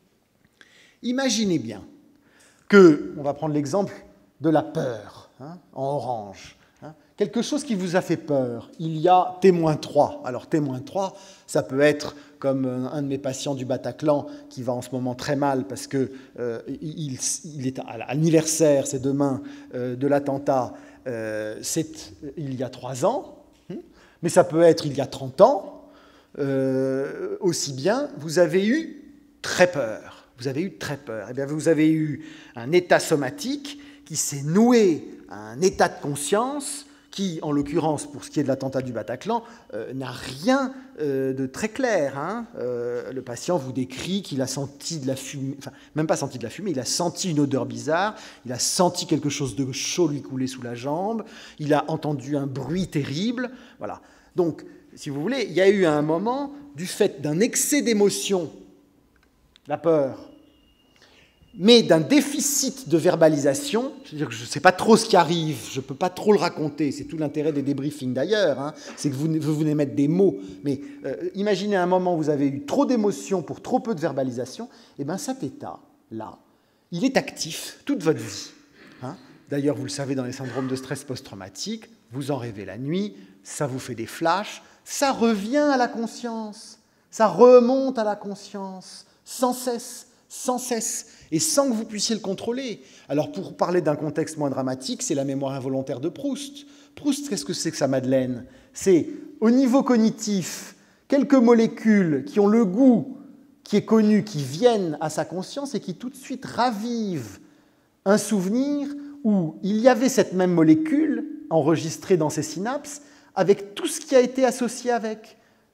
imaginez bien que, on va prendre l'exemple de la peur, hein, en orange. Hein, quelque chose qui vous a fait peur. Il y a témoin trois. Alors, témoin trois, ça peut être comme un de mes patients du Bataclan qui va en ce moment très mal parce qu'il euh, il, il est à l'anniversaire, c'est demain, euh, de l'attentat. Euh, c'est il y a trois ans. Hein, mais ça peut être il y a trente ans. euh, aussi bien, vous avez eu très peur. Vous avez eu très peur. Eh bien, vous avez eu un état somatique qui s'est noué à un état de conscience qui, en l'occurrence, pour ce qui est de l'attentat du Bataclan, euh, n'a rien euh, de très clair. Hein. Euh, le patient vous décrit qu'il a senti de la fumée, enfin, même pas senti de la fumée, il a senti une odeur bizarre, il a senti quelque chose de chaud lui couler sous la jambe, il a entendu un bruit terrible. Voilà. Donc, si vous voulez, il y a eu un moment, du fait d'un excès d'émotion, la peur, mais d'un déficit de verbalisation, c'est-à-dire que je ne sais pas trop ce qui arrive, je ne peux pas trop le raconter, c'est tout l'intérêt des débriefings d'ailleurs, hein, c'est que vous, vous venez mettre des mots, mais euh, imaginez un moment où vous avez eu trop d'émotions pour trop peu de verbalisation, et bien cet état-là, il est actif toute votre vie. Hein. D'ailleurs, vous le savez, dans les syndromes de stress post-traumatique, vous en rêvez la nuit, ça vous fait des flashs, ça revient à la conscience, ça remonte à la conscience, sans cesse, sans cesse, et sans que vous puissiez le contrôler. Alors, pour parler d'un contexte moins dramatique, c'est la mémoire involontaire de Proust. Proust, qu'est-ce que c'est que ça, Madeleine? C'est, au niveau cognitif, quelques molécules qui ont le goût, qui est connu, qui viennent à sa conscience et qui tout de suite ravivent un souvenir où il y avait cette même molécule enregistrée dans ses synapses avec tout ce qui a été associé avec.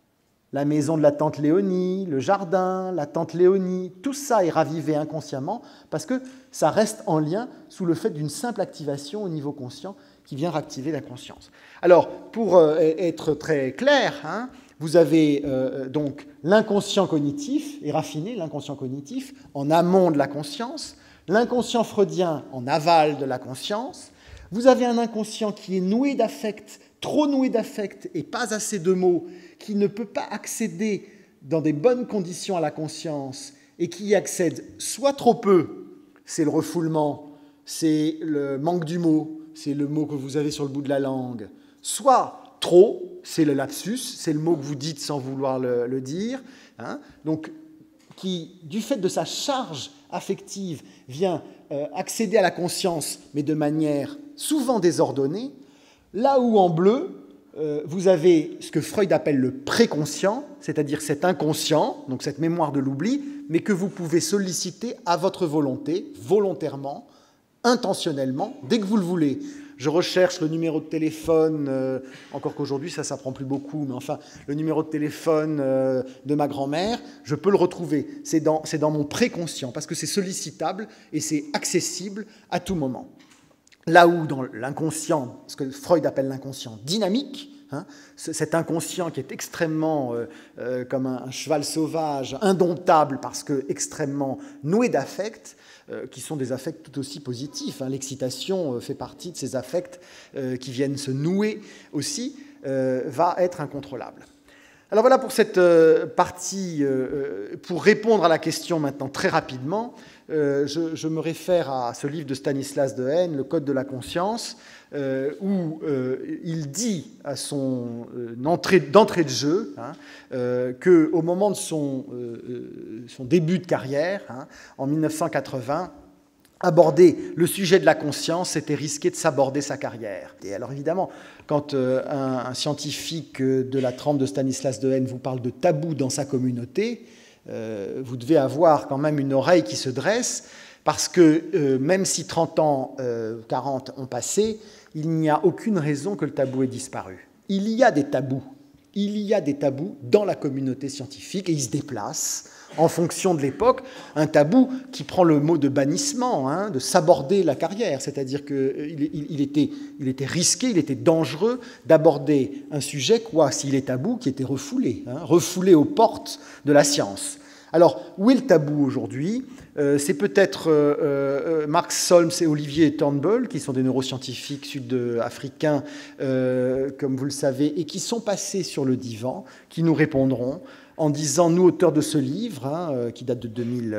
La maison de la tante Léonie, le jardin, la tante Léonie, tout ça est ravivé inconsciemment parce que ça reste en lien sous le fait d'une simple activation au niveau conscient qui vient réactiver la conscience. Alors, pour euh, être très clair, hein, vous avez euh, donc l'inconscient cognitif et raffiné, l'inconscient cognitif en amont de la conscience, l'inconscient freudien en aval de la conscience. Vous avez un inconscient qui est noué d'affect, trop noué d'affect et pas assez de mots, qui ne peut pas accéder dans des bonnes conditions à la conscience et qui y accède soit trop peu, c'est le refoulement, c'est le manque du mot, c'est le mot que vous avez sur le bout de la langue, soit trop, c'est le lapsus, c'est le mot que vous dites sans vouloir le, le dire, hein, donc qui, du fait de sa charge affective, vient euh, accéder à la conscience, mais de manière souvent désordonnée, là où en bleu, Euh, vous avez ce que Freud appelle le préconscient, c'est-à-dire cet inconscient, donc cette mémoire de l'oubli, mais que vous pouvez solliciter à votre volonté, volontairement, intentionnellement, dès que vous le voulez. Je recherche le numéro de téléphone, euh, encore qu'aujourd'hui ça ne s'apprend plus beaucoup, mais enfin, le numéro de téléphone euh, de ma grand-mère, je peux le retrouver. C'est dans, c'est dans mon préconscient, parce que c'est sollicitable et c'est accessible à tout moment. Là où dans l'inconscient, ce que Freud appelle l'inconscient dynamique, hein, cet inconscient qui est extrêmement euh, euh, comme un, un cheval sauvage, indomptable parce que extrêmement noué d'affects, euh, qui sont des affects tout aussi positifs. Hein. L'excitation euh, fait partie de ces affects euh, qui viennent se nouer aussi, euh, va être incontrôlable. Alors voilà pour cette euh, partie, euh, pour répondre à la question maintenant très rapidement. Euh, je, je me réfère à ce livre de Stanislas Dehaene, Le Code de la conscience, euh, où euh, il dit à son euh, entrée, d'entrée de jeu hein, euh, qu'au moment de son, euh, son début de carrière, hein, en mille neuf cent quatre-vingts, aborder le sujet de la conscience, c'était risquer de s'aborder sa carrière. Et alors évidemment, quand euh, un, un scientifique de la trempe de Stanislas Dehaene vous parle de tabou dans sa communauté, Euh, vous devez avoir quand même une oreille qui se dresse, parce que euh, même si trente ans, euh, quarante ont passé, il n'y a aucune raison que le tabou ait disparu. Il y a des tabous, il y a des tabous dans la communauté scientifique, et ils se déplacent en fonction de l'époque. Un tabou qui prend le mot de bannissement, hein, de s'aborder la carrière, c'est-à-dire qu'il il, il était, il était risqué, il était dangereux d'aborder un sujet, quoi, s'il est tabou, qui était refoulé, hein, refoulé aux portes de la science. Alors, où est le tabou aujourd'hui? euh, C'est peut-être euh, euh, Mark Solms et Olivier Turnbull, qui sont des neuroscientifiques sud-africains, euh, comme vous le savez, et qui sont passés sur le divan, qui nous répondront en disant, nous, auteurs de ce livre, hein, qui date de deux mille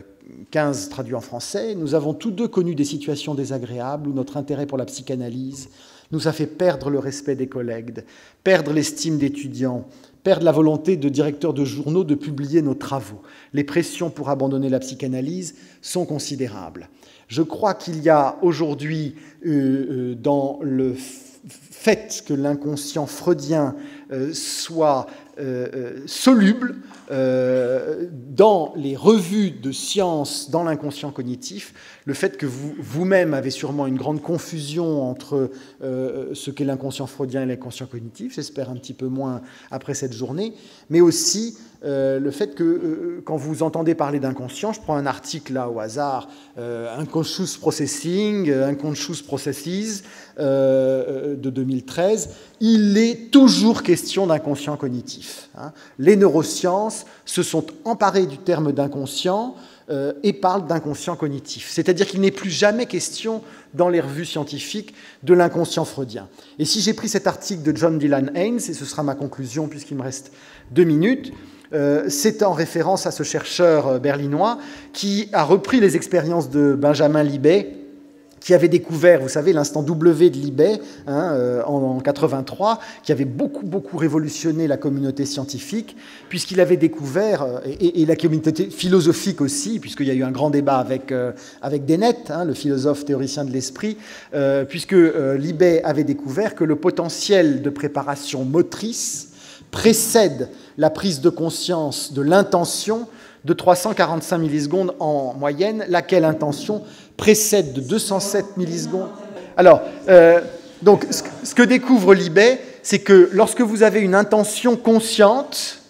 quinze, traduit en français, nous avons tous deux connu des situations désagréables où notre intérêt pour la psychanalyse nous a fait perdre le respect des collègues, perdre l'estime d'étudiants, perdre la volonté de directeurs de journaux de publier nos travaux. Les pressions pour abandonner la psychanalyse sont considérables. Je crois qu'il y a aujourd'hui, euh, euh, dans le fait que l'inconscient freudien euh, soit euh, soluble euh, dans les revues de sciences dans l'inconscient cognitif. Le fait que vous, vous-même avez sûrement une grande confusion entre euh, ce qu'est l'inconscient freudien et l'inconscient cognitif, j'espère un petit peu moins après cette journée, mais aussi euh, le fait que euh, quand vous entendez parler d'inconscient, je prends un article là au hasard, euh, Unconscious Processing, Unconscious Processes euh, de deux mille treize, il est toujours question d'inconscient cognitif. Hein. Les neurosciences se sont emparées du terme d'inconscient euh, et parlent d'inconscient cognitif. C'est-à-dire qu'il n'est plus jamais question dans les revues scientifiques de l'inconscient freudien. Et si j'ai pris cet article de John Dylan Haynes, et ce sera ma conclusion puisqu'il me reste deux minutes, euh, c'est en référence à ce chercheur berlinois qui a repris les expériences de Benjamin Libet, qui avait découvert, vous savez, l'instant W de Libet hein, euh, en, en quatre-vingt-trois, qui avait beaucoup, beaucoup révolutionné la communauté scientifique, puisqu'il avait découvert, euh, et, et la communauté philosophique aussi, puisqu'il y a eu un grand débat avec, euh, avec Dennett, hein, le philosophe théoricien de l'esprit, euh, puisque euh, Libet avait découvert que le potentiel de préparation motrice précède la prise de conscience de l'intention de trois cent quarante-cinq millisecondes en moyenne, laquelle intention précède de deux cent sept millisecondes. Alors, euh, donc, ce que découvre Libet, c'est que lorsque vous avez une intention consciente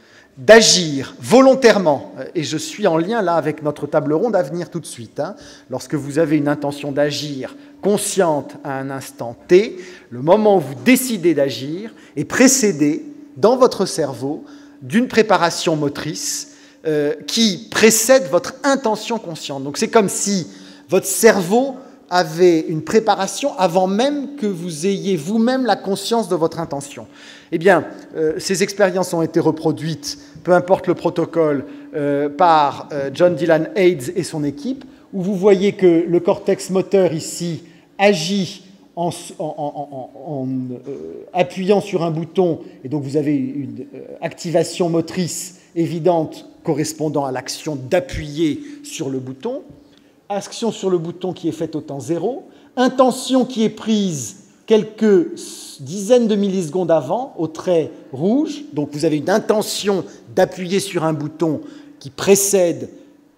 d'agir volontairement, et je suis en lien là avec notre table ronde à venir tout de suite, hein, lorsque vous avez une intention d'agir consciente à un instant T, le moment où vous décidez d'agir est précédé dans votre cerveau d'une préparation motrice euh, qui précède votre intention consciente. Donc c'est comme si votre cerveau avait une préparation avant même que vous ayez vous-même la conscience de votre intention. Eh bien, euh, ces expériences ont été reproduites, peu importe le protocole, euh, par euh, John Dylan Haynes et son équipe, où vous voyez que le cortex moteur ici agit en, en, en, en euh, appuyant sur un bouton, et donc vous avez une euh, activation motrice évidente correspondant à l'action d'appuyer sur le bouton, action sur le bouton qui est faite au temps zéro, intention qui est prise quelques dizaines de millisecondes avant, au trait rouge, donc vous avez une intention d'appuyer sur un bouton qui précède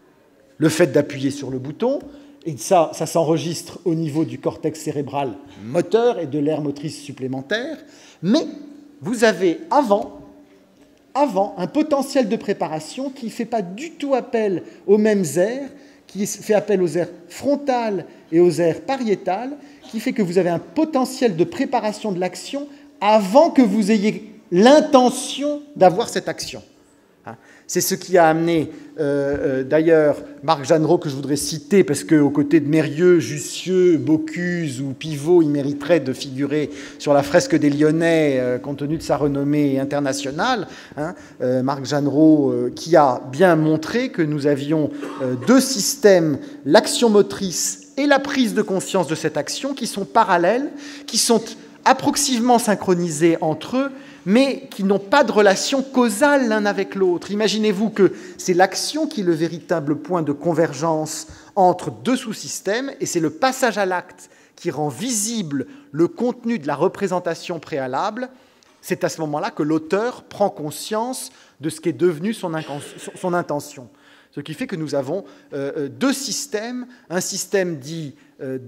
le fait d'appuyer sur le bouton, et ça, ça s'enregistre au niveau du cortex cérébral moteur et de l'aire motrice supplémentaire, mais vous avez avant, avant un potentiel de préparation qui ne fait pas du tout appel aux mêmes aires, qui fait appel aux aires frontales et aux aires pariétales, qui fait que vous avez un potentiel de préparation de l'action avant que vous ayez l'intention d'avoir cette action. C'est ce qui a amené, euh, euh, d'ailleurs, Marc Jeanneraud, que je voudrais citer, parce qu'aux côtés de Mérieux, Jussieu, Bocuse ou Pivot, il mériterait de figurer sur la fresque des Lyonnais, euh, compte tenu de sa renommée internationale. Hein, euh, Marc Jeanneraud, euh, qui a bien montré que nous avions euh, deux systèmes, l'action motrice et la prise de conscience de cette action, qui sont parallèles, qui sont approximativement synchronisés entre eux, mais qui n'ont pas de relation causale l'un avec l'autre. Imaginez-vous que c'est l'action qui est le véritable point de convergence entre deux sous-systèmes, et c'est le passage à l'acte qui rend visible le contenu de la représentation préalable. C'est à ce moment-là que l'auteur prend conscience de ce qu'est devenu son, son intention. Ce qui fait que nous avons euh, deux systèmes, un système dit euh,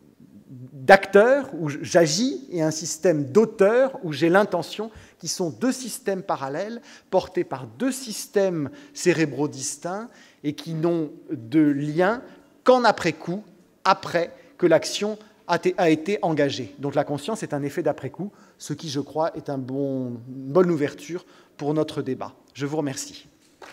d'acteur, où j'agis, et un système d'auteur, où j'ai l'intention, qui sont deux systèmes parallèles, portés par deux systèmes cérébraux distincts, et qui n'ont de lien qu'en après-coup, après que l'action a été engagée. Donc la conscience est un effet d'après-coup, ce qui, je crois, est un bon, une bonne ouverture pour notre débat. Je vous remercie.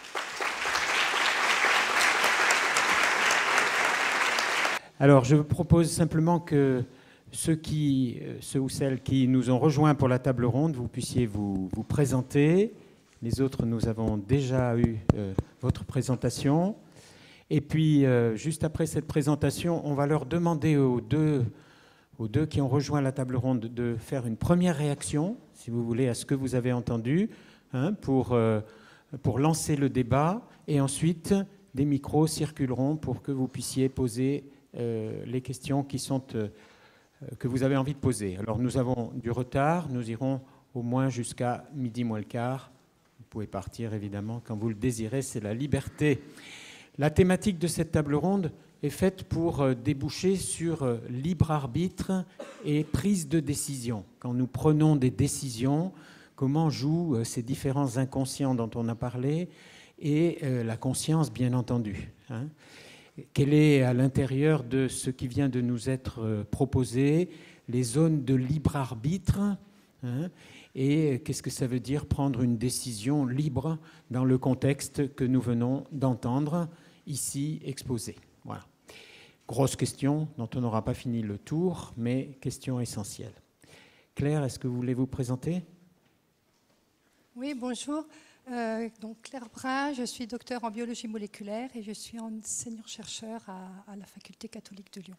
Alors, je vous propose simplement que ceux, qui, ceux ou celles qui nous ont rejoints pour la table ronde, vous puissiez vous, vous présenter. Les autres, nous avons déjà eu euh, votre présentation. Et puis, euh, juste après cette présentation, on va leur demander aux deux, aux deux qui ont rejoint la table ronde de faire une première réaction, si vous voulez, à ce que vous avez entendu, hein, pour, euh, pour lancer le débat. Et ensuite, des micros circuleront pour que vous puissiez poser Euh, les questions qui sont, euh, que vous avez envie de poser. Alors nous avons du retard, nous irons au moins jusqu'à midi moins le quart pouvez partir évidemment quand vous le désirez, c'est la liberté. La thématique de cette table ronde est faite pour déboucher sur libre arbitre et prise de décision. Quand nous prenons des décisions, comment jouent ces différents inconscients dont on a parlé et la conscience, bien entendu, hein. Quelle est à l'intérieur de ce qui vient de nous être proposé, les zones de libre arbitre, hein, et qu'est-ce que ça veut dire prendre une décision libre dans le contexte que nous venons d'entendre ici exposé. Voilà. Grosse question dont on n'aura pas fini le tour, mais question essentielle. Claire, est-ce que vous voulez vous présenter ? Oui, bonjour. Euh, donc Claire Brun, je suis docteur en biologie moléculaire et je suis enseignant-chercheur à, à la faculté catholique de Lyon.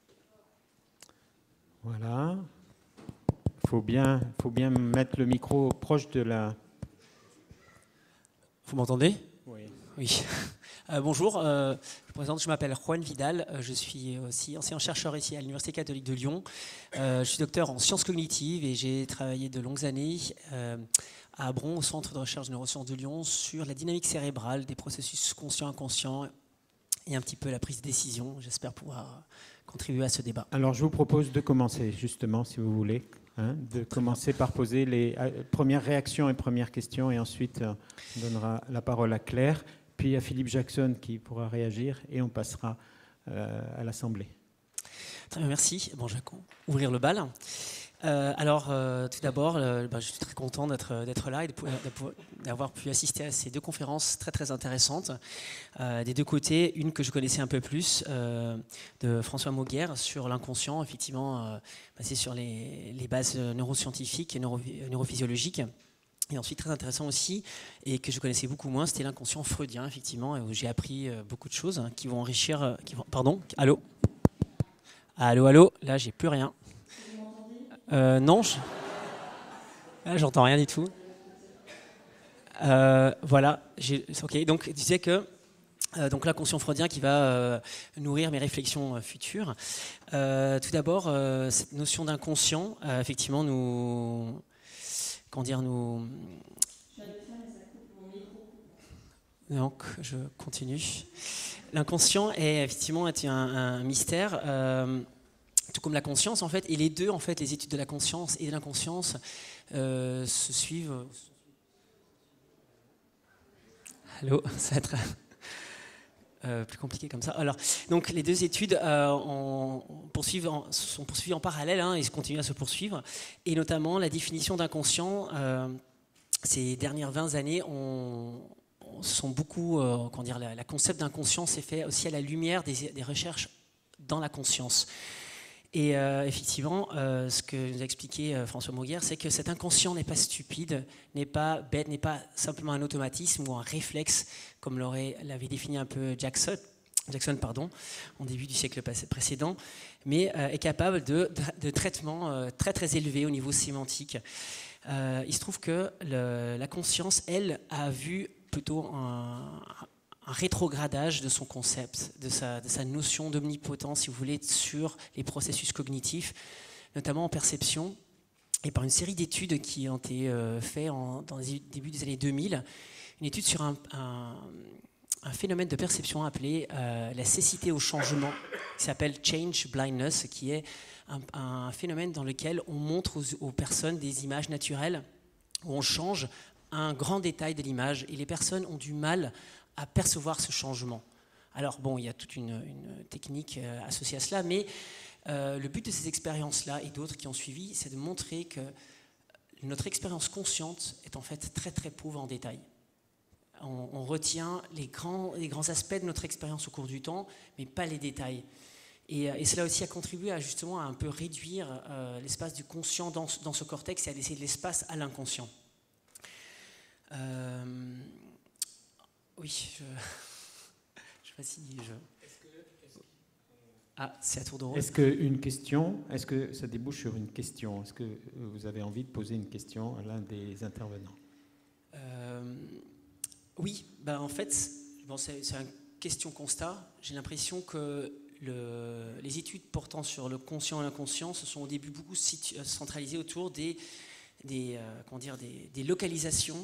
Voilà. Il faut bien, faut bien mettre le micro proche de la... Vous m'entendez ? Oui. Oui. Euh, bonjour, euh, je me présente, je m'appelle Juan Vidal, euh, je suis aussi enseignant-chercheur ici à l'Université catholique de Lyon. Euh, je suis docteur en sciences cognitives et j'ai travaillé de longues années euh, à Bron, au Centre de recherche de neurosciences de Lyon, sur la dynamique cérébrale des processus conscients-inconscients et un petit peu la prise de décision. J'espère pouvoir contribuer à ce débat. Alors je vous propose de commencer justement, si vous voulez, hein, de commencer par poser les euh, premières réactions et premières questions et ensuite euh, on donnera la parole à Claire, puis à Philippe Jackson qui pourra réagir et on passera euh, à l'Assemblée. Très bien, merci. Bon, je vais ouvrir le bal. Euh, alors, euh, tout d'abord, euh, bah, je suis très content d'être, d'être là et de, de, d'avoir pu assister à ces deux conférences très très intéressantes. Euh, des deux côtés, une que je connaissais un peu plus, euh, de François Mauguère sur l'inconscient, effectivement, euh, basé sur les, les bases neuroscientifiques et neuro, neurophysiologiques. Et ensuite, très intéressant aussi, et que je connaissais beaucoup moins, c'était l'inconscient freudien, effectivement, et où j'ai appris beaucoup de choses hein, qui vont enrichir... Qui vont, pardon, allô Allô, allô, là, j'ai plus rien. Euh, non, je... là, j'entends rien du tout. Euh, voilà, j'ai... ok. Donc, je disais que euh, donc l'inconscient freudien qui va euh, nourrir mes réflexions euh, futures. Euh, tout d'abord, euh, cette notion d'inconscient, euh, effectivement, nous, comment dire, nous. Donc, je continue. L'inconscient est effectivement est un, un mystère. Euh, tout comme la conscience en fait, et les deux en fait, les études de la conscience et de l'inconscience euh, se suivent. Allô, ça va être euh, plus compliqué comme ça. Alors, donc les deux études euh, en, poursuivent en, sont poursuivies en parallèle hein, et se continuent à se poursuivre, et notamment la définition d'inconscient. Euh, ces dernières vingt années, on, on sont beaucoup, euh, comment dire, la, la concept d'inconscient s'est fait aussi à la lumière des, des recherches dans la conscience. Et euh, effectivement, euh, ce que nous a expliqué euh, François Mauguère, c'est que cet inconscient n'est pas stupide, n'est pas bête, n'est pas simplement un automatisme ou un réflexe, comme l'aurait, l'avait défini un peu Jackson, Jackson pardon, au début du siècle précédent, mais euh, est capable de, de, de traitements euh, très très élevés au niveau sémantique. Euh, il se trouve que le, la conscience, elle, a vu plutôt un... un rétrogradage de son concept, de sa, de sa notion d'omnipotence, si vous voulez, sur les processus cognitifs, notamment en perception, et par une série d'études qui ont été euh, faites en, dans les débuts des années deux mille, une étude sur un, un, un phénomène de perception appelé euh, la cécité au changement, qui s'appelle change blindness, qui est un, un phénomène dans lequel on montre aux, aux personnes des images naturelles, où on change un grand détail de l'image, et les personnes ont du mal à percevoir ce changement. Alors bon, il y a toute une, une technique euh, associée à cela, mais euh, le but de ces expériences-là et d'autres qui ont suivi, c'est de montrer que notre expérience consciente est en fait très très pauvre en détail. On, on retient les grands, les grands aspects de notre expérience au cours du temps, mais pas les détails. Et, et cela aussi a contribué à justement à un peu réduire euh, l'espace du conscient dans, dans ce cortex et à laisser de l'espace à l'inconscient. Euh, Oui, je ne sais pas si je... Est-ce que, est-ce que... Ah, c'est à tour de rôle. Est-ce qu'une question, est-ce que ça débouche sur une question ? Est-ce que vous avez envie de poser une question à l'un des intervenants ? euh, Oui, ben en fait, bon, c'est, c'est une question-constat. J'ai l'impression que le, les études portant sur le conscient et l'inconscient se sont au début beaucoup situ- centralisées autour des, des, euh, comment dire, des, des localisations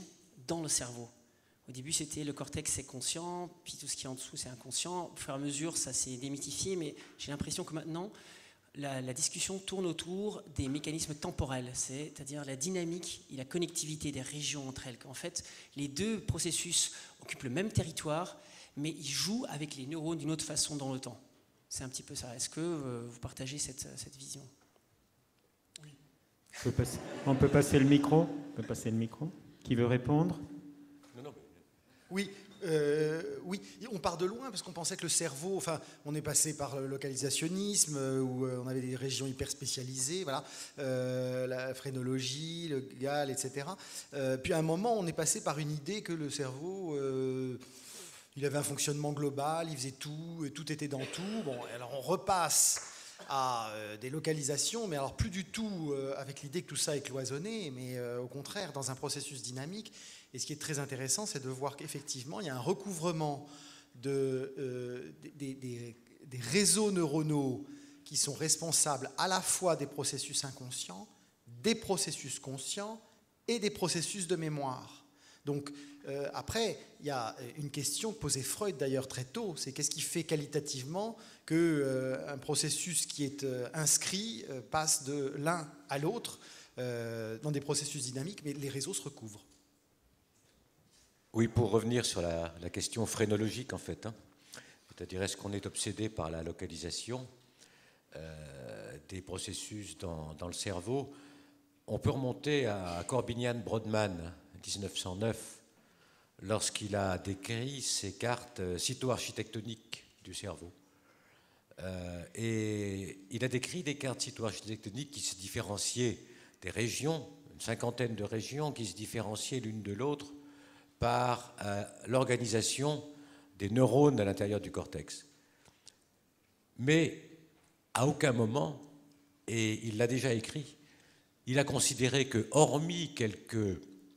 dans le cerveau. Au début, c'était le cortex, c'est conscient, puis tout ce qui est en dessous, c'est inconscient. Au fur et à mesure, ça s'est démythifié, mais j'ai l'impression que maintenant, la, la discussion tourne autour des mécanismes temporels, c'est-à-dire la dynamique et la connectivité des régions entre elles. En fait, les deux processus occupent le même territoire, mais ils jouent avec les neurones d'une autre façon dans le temps. C'est un petit peu ça. Est-ce que euh, vous partagez cette, cette vision? Oui. On peut, passer, on peut passer le micro. On peut passer le micro. Qui veut répondre? Non, non. Oui. Euh, oui, on part de loin parce qu'on pensait que le cerveau, enfin, on est passé par le localisationnisme où on avait des régions hyper spécialisées, voilà, euh, la phrénologie, le G A L, et cetera. Euh, puis à un moment, on est passé par une idée que le cerveau, euh, il avait un fonctionnement global, il faisait tout, et tout était dans tout. Bon, alors on repasse à euh, des localisations, mais alors plus du tout euh, avec l'idée que tout ça est cloisonné, mais euh, au contraire dans un processus dynamique. Et ce qui est très intéressant, c'est de voir qu'effectivement, il y a un recouvrement de, euh, des, des, des réseaux neuronaux qui sont responsables à la fois des processus inconscients, des processus conscients et des processus de mémoire. Donc euh, après, il y a une question que posait Freud d'ailleurs très tôt, c'est qu'est-ce qui fait qualitativement qu'un euh, processus qui est euh, inscrit euh, passe de l'un à l'autre euh, dans des processus dynamiques, mais les réseaux se recouvrent. Oui, pour revenir sur la, la question phrénologique, en fait, hein, c'est-à-dire est-ce qu'on est obsédé par la localisation euh, des processus dans, dans le cerveau? On peut remonter à Corbinian-Brodmann, dix-neuf cent neuf, lorsqu'il a décrit ces cartes cytoarchitectoniques du cerveau. Euh, et il a décrit des cartes cytoarchitectoniques qui se différenciaient des régions, une cinquantaine de régions qui se différenciaient l'une de l'autre par euh, l'organisation des neurones à l'intérieur du cortex. Mais à aucun moment, et il l'a déjà écrit, il a considéré que, hormis quelques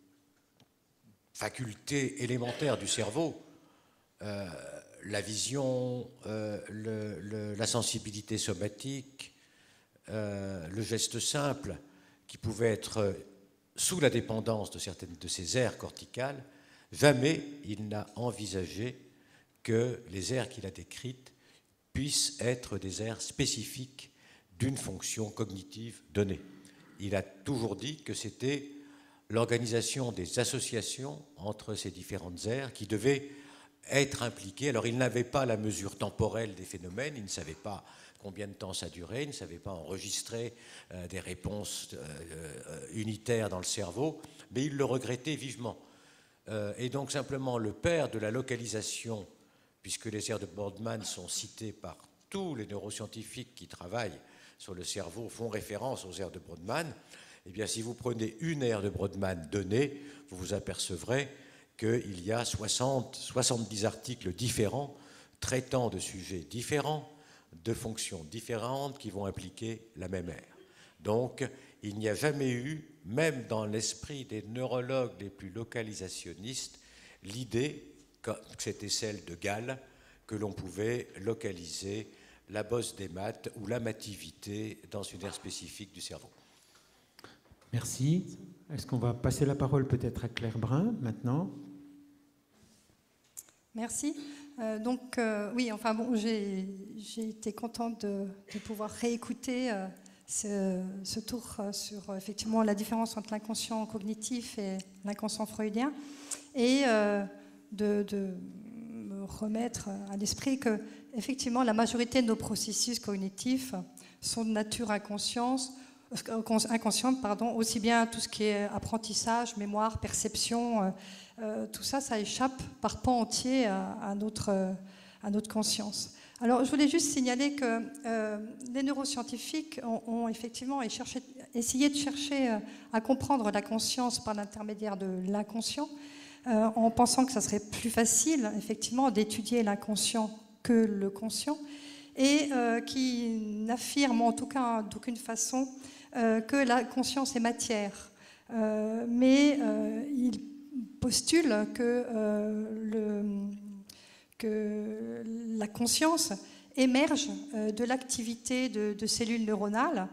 facultés élémentaires du cerveau, euh, la vision, euh, le, le, la sensibilité somatique, euh, le geste simple, qui pouvaient être sous la dépendance de certaines de ces aires corticales, jamais il n'a envisagé que les aires qu'il a décrites puissent être des aires spécifiques d'une fonction cognitive donnée. Il a toujours dit que c'était l'organisation des associations entre ces différentes aires qui devaient être impliquées. Alors il n'avait pas la mesure temporelle des phénomènes, il ne savait pas combien de temps ça durait, il ne savait pas enregistrer euh, des réponses euh, unitaires dans le cerveau, mais il le regrettait vivement. Euh, et donc simplement le père de la localisation, puisque les aires de Brodmann sont citées par tous les neuroscientifiques qui travaillent sur le cerveau, font référence aux aires de Brodmann, eh bien si vous prenez une aire de Brodmann donnée, vous vous apercevrez qu'il y a soixante, soixante-dix articles différents traitant de sujets différents, de fonctions différentes qui vont impliquer la même aire. Donc, il n'y a jamais eu, même dans l'esprit des neurologues les plus localisationnistes, l'idée, que c'était celle de Gall, que l'on pouvait localiser la bosse des maths ou l'amativité dans une aire spécifique du cerveau. Merci. Est-ce qu'on va passer la parole peut-être à Claire Brun maintenant? Merci. Euh, donc, euh, oui, enfin bon, j'ai, j'ai été contente de, de pouvoir réécouter euh, ce, ce tour euh, sur euh, effectivement la différence entre l'inconscient cognitif et l'inconscient freudien, et euh, de, de me remettre à l'esprit que effectivement la majorité de nos processus cognitifs sont de nature inconsciente, inconsciente, pardon, aussi bien tout ce qui est apprentissage, mémoire, perception, euh, euh, tout ça, ça échappe par pan entier à, à, notre, euh, à notre conscience. Alors, je voulais juste signaler que euh, les neuroscientifiques ont, ont effectivement essayé de chercher euh, à comprendre la conscience par l'intermédiaire de l'inconscient, euh, en pensant que ça serait plus facile, effectivement, d'étudier l'inconscient que le conscient, et euh, qui n'affirment en tout cas d'aucune façon euh, que la conscience est matière. Euh, mais euh, il postule que, euh, le, que la conscience émerge euh, de l'activité de, de cellules neuronales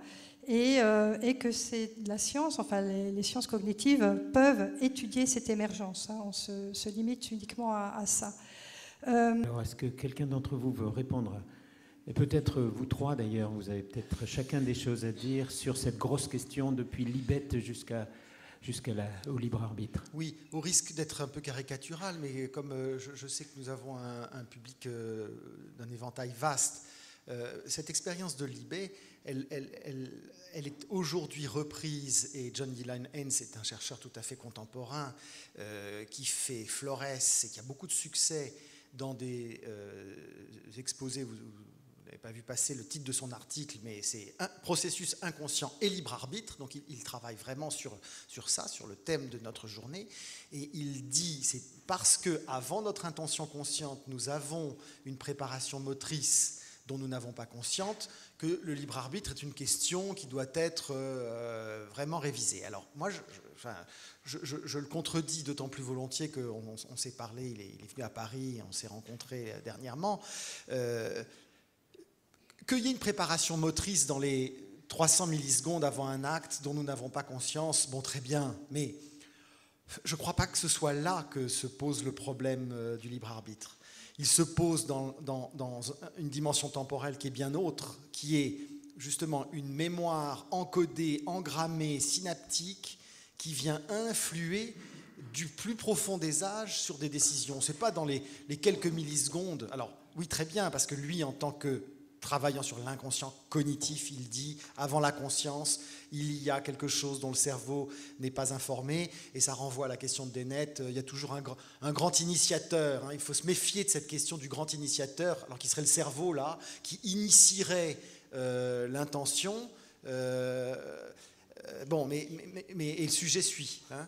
et, euh, et que c'est la science, enfin les, les sciences cognitives peuvent étudier cette émergence. Hein, on se, se limite uniquement à, à ça. Euh, Alors, est-ce que quelqu'un d'entre vous veut répondre? Et peut-être vous trois d'ailleurs, vous avez peut-être chacun des choses à dire sur cette grosse question depuis Libet jusqu'à jusqu'à la, au libre arbitre. Oui, au risque d'être un peu caricatural, mais comme euh, je, je sais que nous avons un, un public euh, d'un éventail vaste, euh, cette expérience de Libet, elle, elle, elle, elle est aujourd'hui reprise, et John Dylan Haynes est un chercheur tout à fait contemporain euh, qui fait Flores et qui a beaucoup de succès dans des euh, exposés. Vous, vous n'avez pas vu passer le titre de son article, mais c'est un processus inconscient et libre arbitre. Donc il, il travaille vraiment sur, sur ça, sur le thème de notre journée. Et il dit, c'est parce qu'avant notre intention consciente, nous avons une préparation motrice dont nous n'avons pas consciente, que le libre arbitre est une question qui doit être euh, vraiment révisée. Alors moi, je, je, enfin, je, je, je le contredis d'autant plus volontiers qu'on on, on s'est parlé, il est, il est venu à Paris, on s'est rencontrés dernièrement. Euh, qu'il y ait une préparation motrice dans les trois cents millisecondes avant un acte dont nous n'avons pas conscience, bon, très bien, mais je ne crois pas que ce soit là que se pose le problème euh, du libre arbitre. Il se pose dans, dans, dans une dimension temporelle qui est bien autre, qui est justement une mémoire encodée, engrammée, synaptique, qui vient influer du plus profond des âges sur des décisions. Ce n'est pas dans les, les quelques millisecondes. Alors oui, très bien, parce que lui, en tant que travaillant sur l'inconscient cognitif, il dit, avant la conscience, il y a quelque chose dont le cerveau n'est pas informé, et ça renvoie à la question de Dennett, il y a toujours un, grand, un grand initiateur, hein, il faut se méfier de cette question du grand initiateur, alors qu'il serait le cerveau, là, qui initierait euh, l'intention, euh, euh, bon, mais, mais, mais et le sujet suit, hein,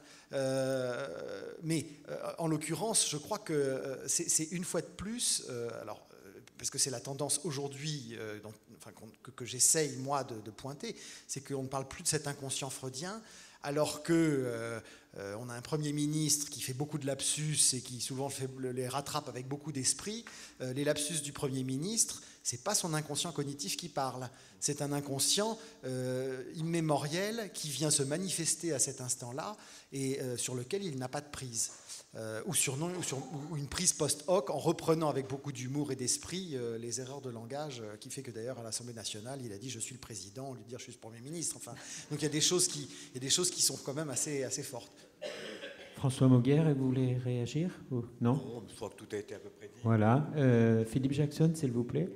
euh, mais euh, en l'occurrence, je crois que euh, c'est une fois de plus, euh, alors, parce que c'est la tendance aujourd'hui euh, enfin, que, que j'essaye, moi, de, de pointer, c'est qu'on ne parle plus de cet inconscient freudien, alors qu'on euh, euh, a un Premier ministre qui fait beaucoup de lapsus et qui souvent fait, les rattrape avec beaucoup d'esprit. Euh, les lapsus du Premier ministre, ce n'est pas son inconscient cognitif qui parle, c'est un inconscient euh, immémoriel qui vient se manifester à cet instant-là et euh, sur lequel il n'a pas de prise. Euh, ou, sur non, ou, sur, ou une prise post-hoc en reprenant avec beaucoup d'humour et d'esprit euh, les erreurs de langage, euh, qui fait que d'ailleurs à l'Assemblée nationale, il a dit « je suis le président », au lieu de dire « je suis le Premier ministre ». Enfin, donc il y a des choses qui, il y a des choses qui sont quand même assez, assez fortes. François Mauguère, vous voulez réagir ou non? Non, je crois que tout a été à peu près dit. Voilà. Euh, Philippe Jackson, s'il vous plaît.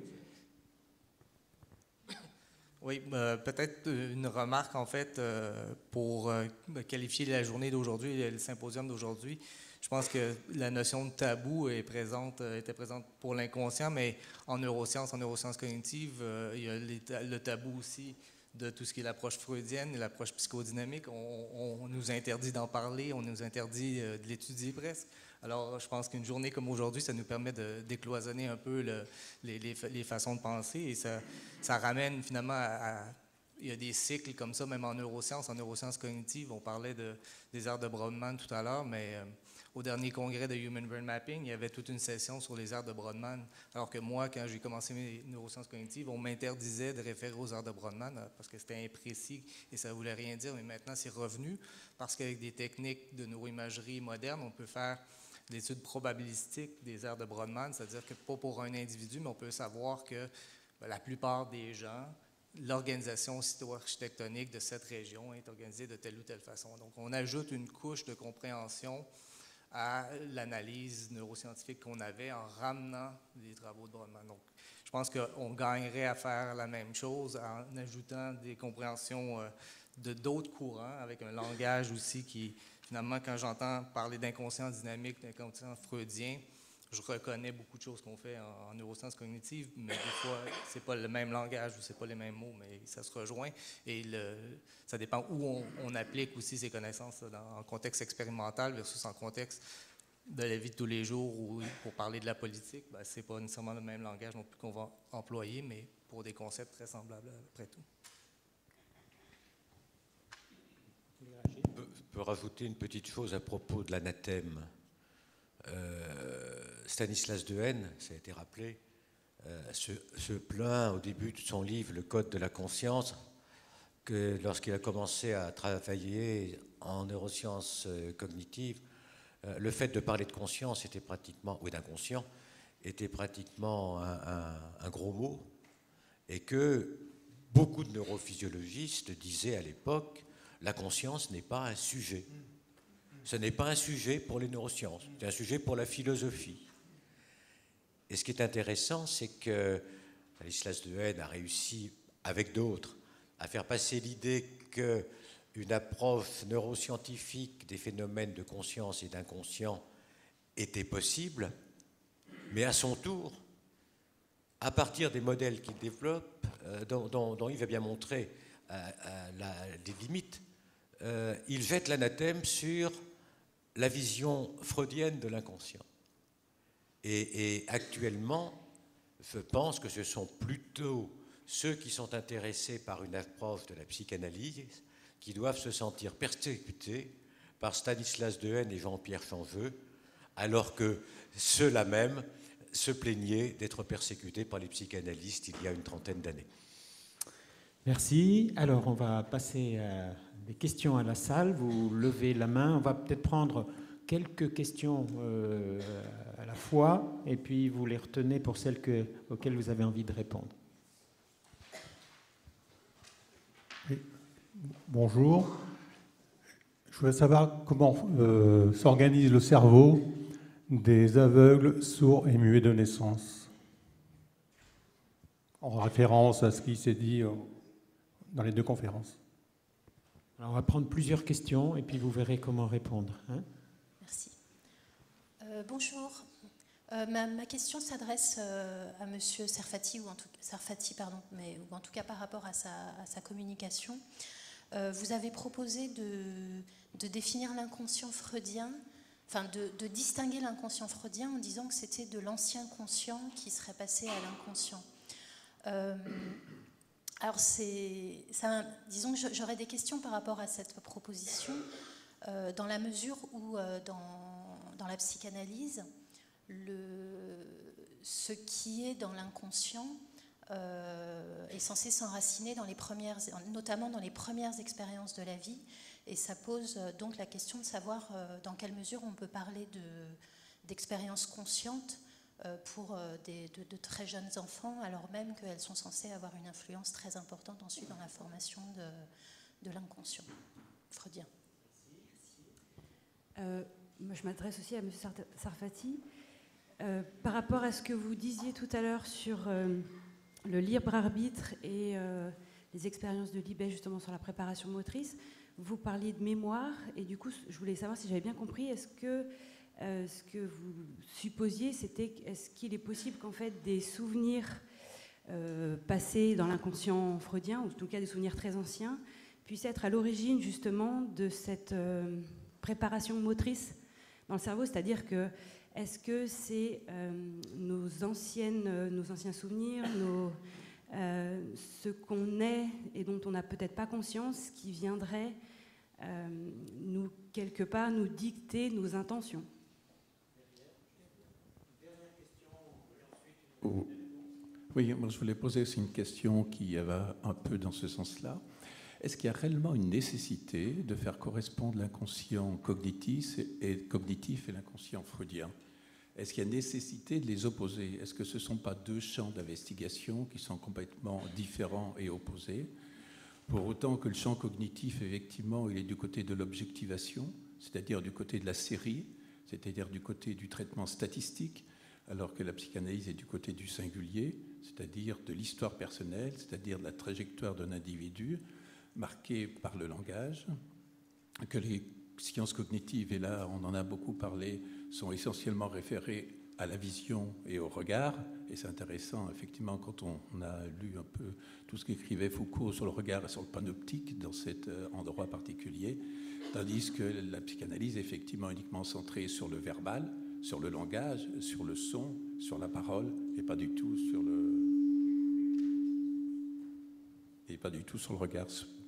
Oui, euh, peut-être une remarque en fait euh, pour euh, qualifier la journée d'aujourd'hui, le symposium d'aujourd'hui. Je pense que la notion de tabou est présente, était présente pour l'inconscient, mais en neurosciences, en neurosciences cognitives, euh, il y a les, le tabou aussi de tout ce qui est l'approche freudienne et l'approche psychodynamique. On, on nous interdit d'en parler, on nous interdit de l'étudier presque. Alors, je pense qu'une journée comme aujourd'hui, ça nous permet de décloisonner un peu le, les, les, les façons de penser et ça, ça ramène finalement à, à... Il y a des cycles comme ça, même en neurosciences, en neurosciences cognitives. On parlait de, des aires de Brodmann tout à l'heure, mais euh, au dernier congrès de Human Brain Mapping, il y avait toute une session sur les aires de Brodmann. Alors que moi, quand j'ai commencé mes neurosciences cognitives, on m'interdisait de référer aux aires de Brodmann parce que c'était imprécis et ça ne voulait rien dire. Mais maintenant, c'est revenu parce qu'avec des techniques de neuroimagerie moderne, on peut faire l'étude probabilistique des aires de Brodmann, c'est-à-dire que pas pour un individu, mais on peut savoir que ben, la plupart des gens, l'organisation cyto-architectonique de cette région est organisée de telle ou telle façon. Donc, on ajoute une couche de compréhension à l'analyse neuroscientifique qu'on avait en ramenant les travaux de Brodmann. Donc, je pense qu'on gagnerait à faire la même chose en ajoutant des compréhensions de d'autres courants, avec un langage aussi qui, finalement, quand j'entends parler d'inconscient dynamique, d'inconscient freudien, je reconnais beaucoup de choses qu'on fait en, en neurosciences cognitives, mais des fois, c'est pas le même langage ou c'est pas les mêmes mots, mais ça se rejoint. Et le, ça dépend où on, on applique aussi ces connaissances dans, en contexte expérimental versus en contexte de la vie de tous les jours ou pour parler de la politique. Ben, c'est pas nécessairement le même langage non plus qu'on va employer, mais pour des concepts très semblables après tout. Je peux rajouter une petite chose à propos de l'anathème. Euh, Stanislas Dehaene, ça a été rappelé, euh, se, se plaint au début de son livre Le Code de la conscience que lorsqu'il a commencé à travailler en neurosciences cognitives, le fait de parler de conscience était pratiquement, ou d'inconscient, était pratiquement un, un, un gros mot, et que beaucoup de neurophysiologistes disaient à l'époque, la conscience n'est pas un sujet. Ce n'est pas un sujet pour les neurosciences, c'est un sujet pour la philosophie. Et ce qui est intéressant, c'est que Stanislas Dehaene a réussi, avec d'autres, à faire passer l'idée qu'une approche neuroscientifique des phénomènes de conscience et d'inconscient était possible, mais à son tour, à partir des modèles qu'il développe, euh, dont, dont, dont il va bien montrer euh, euh, la, les limites, euh, il jette l'anathème sur la vision freudienne de l'inconscient. Et, et actuellement, je pense que ce sont plutôt ceux qui sont intéressés par une approche de la psychanalyse qui doivent se sentir persécutés par Stanislas Dehaene et Jean-Pierre Changeux, alors que ceux-là même se plaignaient d'être persécutés par les psychanalystes il y a une trentaine d'années. Merci. Alors, on va passer à des questions à la salle. Vous levez la main. On va peut-être prendre quelques questions euh, à la fois, et puis vous les retenez pour celles que, auxquelles vous avez envie de répondre. Oui. Bonjour. Je voudrais savoir comment euh, s'organise le cerveau des aveugles, sourds et muets de naissance, en référence à ce qui s'est dit dans les deux conférences. Alors, on va prendre plusieurs questions et puis vous verrez comment répondre. Hein ? Merci. Euh, bonjour. Euh, ma, ma question s'adresse euh, à Monsieur Serfati, ou en tout, Serfati, pardon, mais ou en tout cas par rapport à sa, à sa communication. Euh, vous avez proposé de, de définir l'inconscient freudien, enfin de, de distinguer l'inconscient freudien en disant que c'était de l'ancien conscient qui serait passé à l'inconscient. Euh, alors c'est, ça, disons que j'aurais des questions par rapport à cette proposition, euh, dans la mesure où euh, dans, dans la psychanalyse, le, ce qui est dans l'inconscient euh, est censé s'enraciner dans les premières, notamment dans les premières expériences de la vie. Et ça pose donc la question de savoir dans quelle mesure on peut parler de, d'expériences conscientes pour des, de, de très jeunes enfants, alors même qu'elles sont censées avoir une influence très importante ensuite dans la formation de, de l'inconscient freudien. Euh, moi, je m'adresse aussi à M. Sarfati. Euh, par rapport à ce que vous disiez tout à l'heure sur euh, le libre arbitre et euh, les expériences de Libet justement sur la préparation motrice, vous parliez de mémoire, et du coup, je voulais savoir si j'avais bien compris, est-ce que euh, ce que vous supposiez, c'était, est-ce qu'il est possible qu'en fait des souvenirs euh, passés dans l'inconscient freudien, ou en tout cas des souvenirs très anciens, puissent être à l'origine justement de cette euh, préparation motrice dans le cerveau, c'est-à-dire que est-ce que c'est euh, nos, anciennes, euh, nos anciens souvenirs, nos, euh, ce qu'on est et dont on n'a peut-être pas conscience, qui viendrait euh, nous, quelque part, nous dicter nos intentions? Oh. Oui, moi je voulais poser aussi une question qui va un peu dans ce sens-là. Est-ce qu'il y a réellement une nécessité de faire correspondre l'inconscient cognitif et, cognitif et l'inconscient freudien? Est-ce qu'il y a nécessité de les opposer? Est-ce que ce ne sont pas deux champs d'investigation qui sont complètement différents et opposés? Pour autant que le champ cognitif, effectivement, il est du côté de l'objectivation, c'est-à-dire du côté de la série, c'est-à-dire du côté du traitement statistique, alors que la psychanalyse est du côté du singulier, c'est-à-dire de l'histoire personnelle, c'est-à-dire de la trajectoire d'un individu, marquée par le langage, que les sciences cognitives, et là on en a beaucoup parlé, sont essentiellement référées à la vision et au regard, et c'est intéressant effectivement quand on a lu un peu tout ce qu'écrivait Foucault sur le regard et sur le panoptique dans cet endroit particulier, tandis que la psychanalyse est effectivement uniquement centrée sur le verbal, sur le langage, sur le son, sur la parole, et pas du tout sur le et pas du tout sur le regard.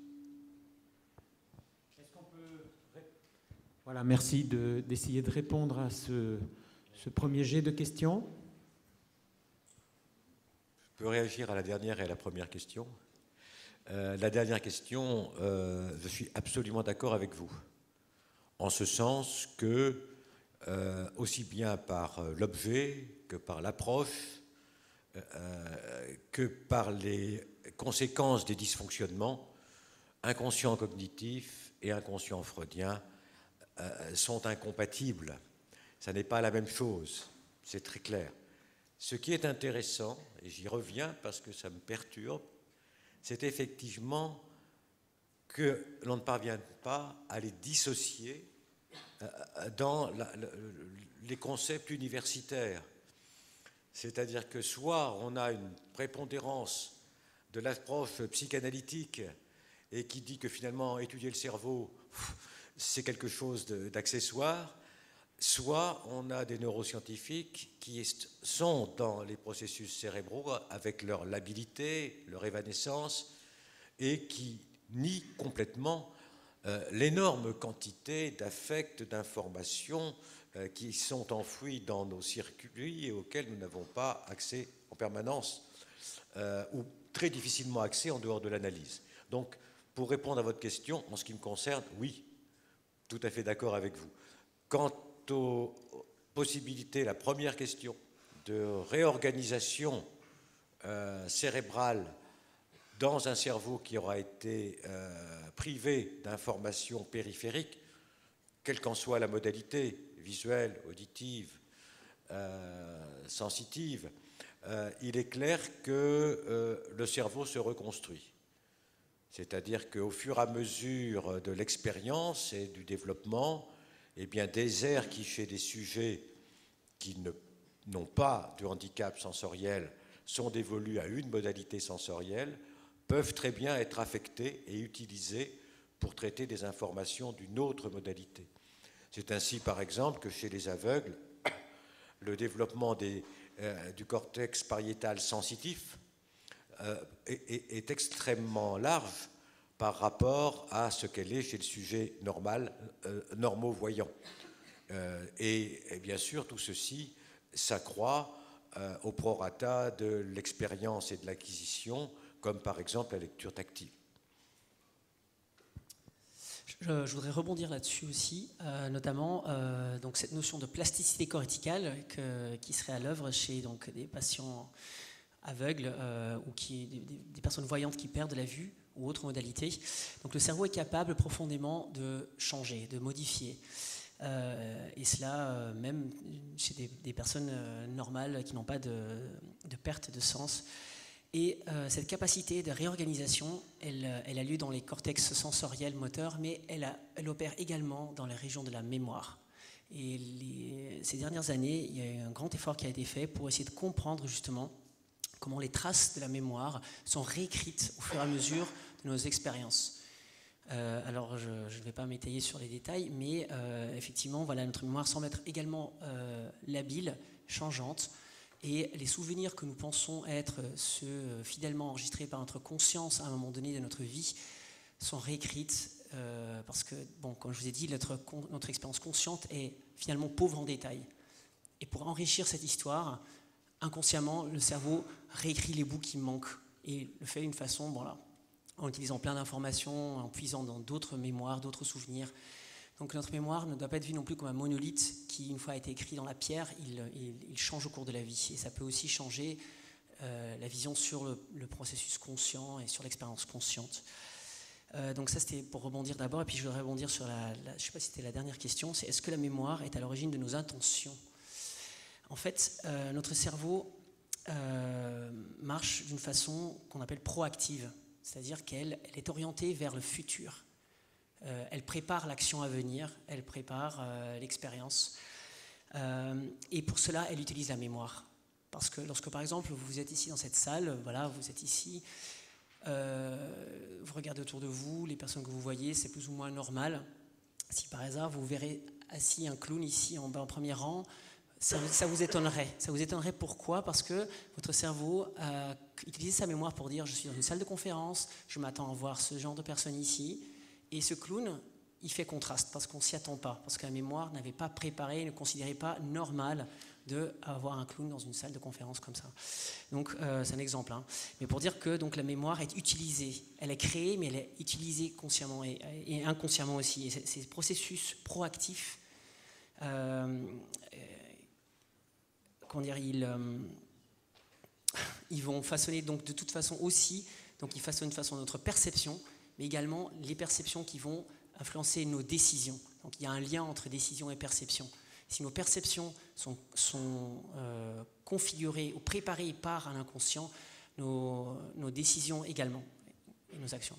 Voilà, merci de, d'essayer de répondre à ce, ce premier jet de questions. Je peux réagir à la dernière et à la première question. Euh, la dernière question, euh, je suis absolument d'accord avec vous, en ce sens que, euh, aussi bien par l'objet que par l'approche, euh, que par les conséquences des dysfonctionnements, inconscient cognitif et inconscient freudien euh, sont incompatibles. Ça n'est pas la même chose, c'est très clair. Ce qui est intéressant, et j'y reviens parce que ça me perturbe, c'est effectivement que l'on ne parvient pas à les dissocier dans la, la, les concepts universitaires. C'est-à-dire que soit on a une prépondérance de l'approche psychanalytique et qui dit que finalement étudier le cerveau, c'est quelque chose d'accessoire, soit on a des neuroscientifiques qui sont dans les processus cérébraux avec leur labilité, leur évanescence, et qui nient complètement euh, l'énorme quantité d'affects, d'informations euh, qui sont enfouis dans nos circuits et auxquels nous n'avons pas accès en permanence, euh, ou très difficilement accès en dehors de l'analyse. Donc, pour répondre à votre question, en ce qui me concerne, oui, tout à fait d'accord avec vous. Quant aux possibilités, la première question de réorganisation euh, cérébrale dans un cerveau qui aura été euh, privé d'informations périphériques, quelle qu'en soit la modalité, visuelle, auditive, euh, sensitive, euh, il est clair que euh, le cerveau se reconstruit. C'est-à-dire qu'au fur et à mesure de l'expérience et du développement, eh bien, des aires qui, chez des sujets qui n'ont pas de handicap sensoriel, sont dévolues à une modalité sensorielle, peuvent très bien être affectées et utilisées pour traiter des informations d'une autre modalité. C'est ainsi, par exemple, que chez les aveugles, le développement des, euh, du cortex pariétal sensitif euh, est, est, est extrêmement large par rapport à ce qu'elle est chez le sujet normal, euh, normaux-voyant. Euh, et, et bien sûr, tout ceci s'accroît euh, au prorata de l'expérience et de l'acquisition, comme par exemple la lecture tactile. Je, je voudrais rebondir là-dessus aussi, euh, notamment euh, donc cette notion de plasticité corticale que, qui serait à l'œuvre chez donc, des patients aveugles euh, ou qui, des, des personnes voyantes qui perdent la vue ou autres modalités. Donc le cerveau est capable profondément de changer, de modifier. Euh, et cela euh, même chez des, des personnes euh, normales qui n'ont pas de, de perte de sens. Et euh, cette capacité de réorganisation, elle, elle a lieu dans les cortex sensoriels moteurs, mais elle, a, elle opère également dans les régions de la mémoire. Et les, ces dernières années, il y a eu un grand effort qui a été fait pour essayer de comprendre justement comment les traces de la mémoire sont réécrites au fur et à mesure de nos expériences. Euh, alors, je ne vais pas m'étayer sur les détails, mais euh, effectivement, voilà, notre mémoire semble être également euh, labile, changeante, et les souvenirs que nous pensons être ceux fidèlement enregistrés par notre conscience à un moment donné de notre vie sont réécrites euh, parce que, bon, comme je vous ai dit, notre, notre expérience consciente est finalement pauvre en détails. Et pour enrichir cette histoire, inconsciemment, le cerveau réécrit les bouts qui manquent et le fait d'une façon, bon là, en utilisant plein d'informations, en puisant dans d'autres mémoires, d'autres souvenirs. Donc notre mémoire ne doit pas être vue non plus comme un monolithe qui, une fois a été écrit dans la pierre, il, il, il change au cours de la vie. Et ça peut aussi changer euh, la vision sur le, le processus conscient et sur l'expérience consciente. Euh, donc ça, c'était pour rebondir d'abord. Et puis je voudrais rebondir sur la... la je ne sais pas si c'était la dernière question, c'est est-ce que la mémoire est à l'origine de nos intentions ? En fait, euh, notre cerveau euh, marche d'une façon qu'on appelle proactive. C'est-à-dire qu'elle elle est orientée vers le futur. Euh, elle prépare l'action à venir, elle prépare euh, l'expérience. Euh, et pour cela, elle utilise la mémoire. Parce que lorsque, par exemple, vous êtes ici dans cette salle, voilà, vous êtes ici, euh, vous regardez autour de vous, les personnes que vous voyez, c'est plus ou moins normal. Si par hasard, vous verrez assis un clown ici en bas en premier rang, ça, ça vous étonnerait. Ça vous étonnerait pourquoi ? Parce que votre cerveau a utilisé sa mémoire pour dire « je suis dans une salle de conférence, je m'attends à voir ce genre de personnes ici ». Et ce clown, il fait contraste parce qu'on ne s'y attend pas, parce que la mémoire n'avait pas préparé, ne considérait pas normal d'avoir un clown dans une salle de conférence comme ça. Donc euh, c'est un exemple. Hein. Mais pour dire que donc, la mémoire est utilisée. Elle est créée, mais elle est utilisée consciemment et, et inconsciemment aussi. Et ces processus proactifs, euh, euh, comment dire, ils, euh, ils vont façonner donc, de toute façon aussi, donc ils façonnent de façon notre perception, mais également les perceptions qui vont influencer nos décisions. Donc il y a un lien entre décision et perception. Si nos perceptions sont, sont euh, configurées ou préparées par un inconscient, nos, nos décisions également, et nos actions.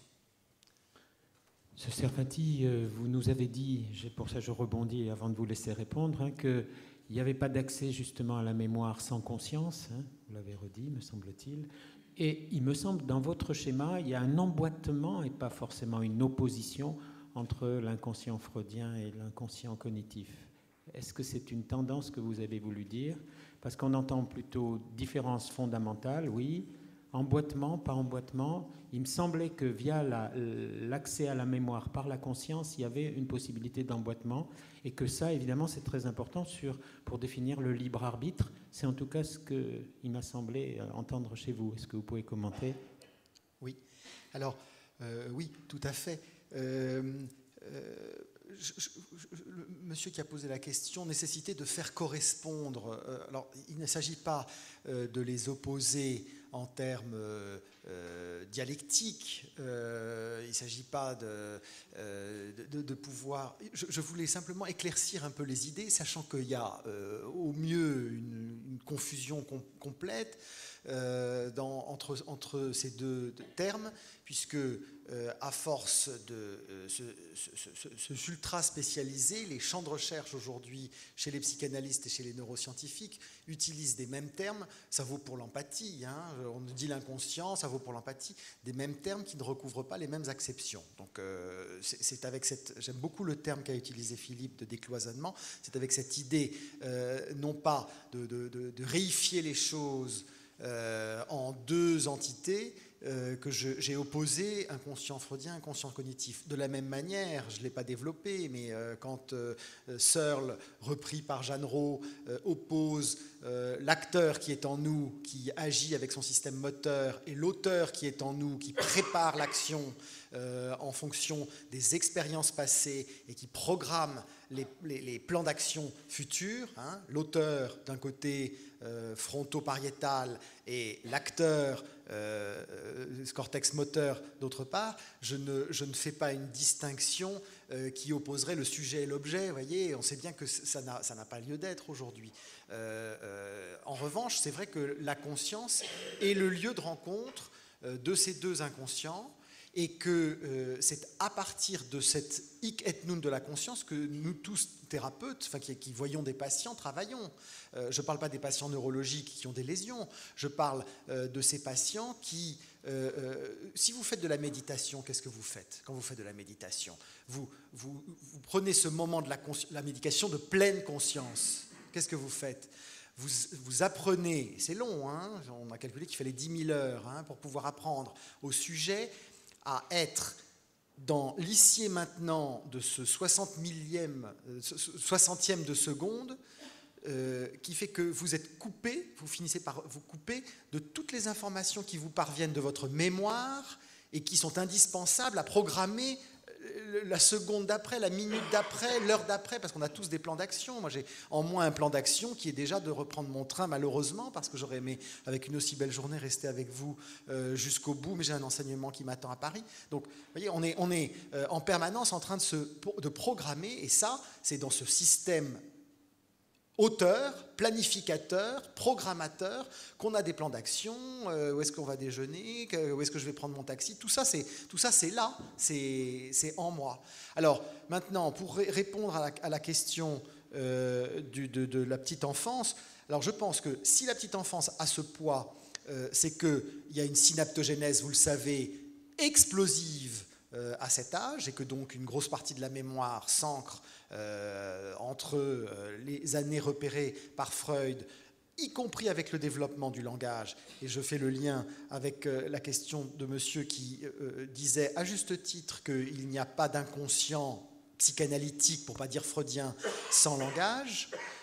Monsieur Serfati, vous nous avez dit, pour ça je rebondis avant de vous laisser répondre, hein, qu'il n'y avait pas d'accès justement à la mémoire sans conscience, hein, vous l'avez redit, me semble-t-il. Et il me semble, dans votre schéma, il y a un emboîtement et pas forcément une opposition entre l'inconscient freudien et l'inconscient cognitif. Est-ce que c'est une tendance que vous avez voulu dire? Parce qu'on entend plutôt différence fondamentale, oui. Emboîtement, pas emboîtement. Il me semblait que via la, l'accès à la mémoire par la conscience, il y avait une possibilité d'emboîtement et que ça, évidemment, c'est très important sur, pour définir le libre arbitre. C'est en tout cas ce qu'il m'a semblé entendre chez vous. Est-ce que vous pouvez commenter? Oui. Alors, euh, oui, tout à fait. Euh, euh, Je, je, je, le monsieur qui a posé la question, nécessité de faire correspondre. Euh, alors, il ne s'agit pas euh, de les opposer en termes euh, euh, dialectiques. Euh, il ne s'agit pas de, euh, de, de pouvoir. Je, je voulais simplement éclaircir un peu les idées, sachant qu'il y a euh, au mieux une, une confusion com complète euh, dans, entre, entre ces deux termes, puisque Euh, à force de euh, se, se, se, se ultra spécialiser, les champs de recherche aujourd'hui chez les psychanalystes et chez les neuroscientifiques utilisent des mêmes termes. Ça vaut pour l'empathie, hein, on dit l'inconscient, ça vaut pour l'empathie, des mêmes termes qui ne recouvrent pas les mêmes acceptions. Donc euh, c'est avec cette, j'aime beaucoup le terme qu'a utilisé Philippe de décloisonnement, c'est avec cette idée euh, non pas de, de, de, de réifier les choses euh, en deux entités, Euh, que j'ai opposé inconscient freudien, inconscient cognitif. De la même manière, je ne l'ai pas développé, mais euh, quand euh, Searle, repris par Jeanneret, euh, oppose euh, l'acteur qui est en nous, qui agit avec son système moteur, et l'auteur qui est en nous, qui prépare l'action euh, en fonction des expériences passées et qui programme les, les, les plans d'action futurs, hein, l'auteur d'un côté euh, fronto-pariétal et l'acteur Euh, euh, cortex moteur d'autre part, je ne, je ne fais pas une distinction euh, qui opposerait le sujet et l'objet, vous voyez, on sait bien que ça n'a pas lieu d'être aujourd'hui. Euh, euh, en revanche, c'est vrai que la conscience est le lieu de rencontre euh, de ces deux inconscients, et que euh, c'est à partir de cette hic et nunc de la conscience que nous tous, thérapeutes, enfin, qui, qui voyons des patients, travaillons. Euh, je ne parle pas des patients neurologiques qui ont des lésions, je parle euh, de ces patients qui... Euh, euh, si vous faites de la méditation, qu'est-ce que vous faites quand vous faites de la méditation? vous, vous, vous prenez ce moment de la, la méditation de pleine conscience. Qu'est-ce que vous faites? Vous, vous apprenez, c'est long, hein, on a calculé qu'il fallait dix mille heures hein, pour pouvoir apprendre au sujet à être dans l'ici et maintenant de ce soixante millième, soixantième de seconde, euh, qui fait que vous êtes coupé, vous finissez par vous couper de toutes les informations qui vous parviennent de votre mémoire et qui sont indispensables à programmer la seconde d'après, la minute d'après, l'heure d'après, parce qu'on a tous des plans d'action. Moi, j'ai en moins un plan d'action qui est déjà de reprendre mon train, malheureusement, parce que j'aurais aimé, avec une aussi belle journée, rester avec vous euh, jusqu'au bout, mais j'ai un enseignement qui m'attend à Paris. Donc, vous voyez, on est, on est euh, en permanence en train de, se, de programmer, et ça, c'est dans ce système auteur, planificateur, programmateur, qu'on a des plans d'action, euh, où est-ce qu'on va déjeuner, que, où est-ce que je vais prendre mon taxi, tout ça c'est, tout ça, c'est là, c'est en moi. Alors maintenant, pour ré répondre à la, à la question euh, du, de, de la petite enfance, alors je pense que si la petite enfance a ce poids, euh, c'est qu'il y a une synaptogénèse, vous le savez, explosive euh, à cet âge, et que donc une grosse partie de la mémoire s'ancre Euh, entre euh, les années repérées par Freud, y compris avec le développement du langage. Et je fais le lien avec euh, la question de monsieur qui euh, disait à juste titre qu'il n'y a pas d'inconscient psychanalytique, pour ne pas dire freudien, sans langage.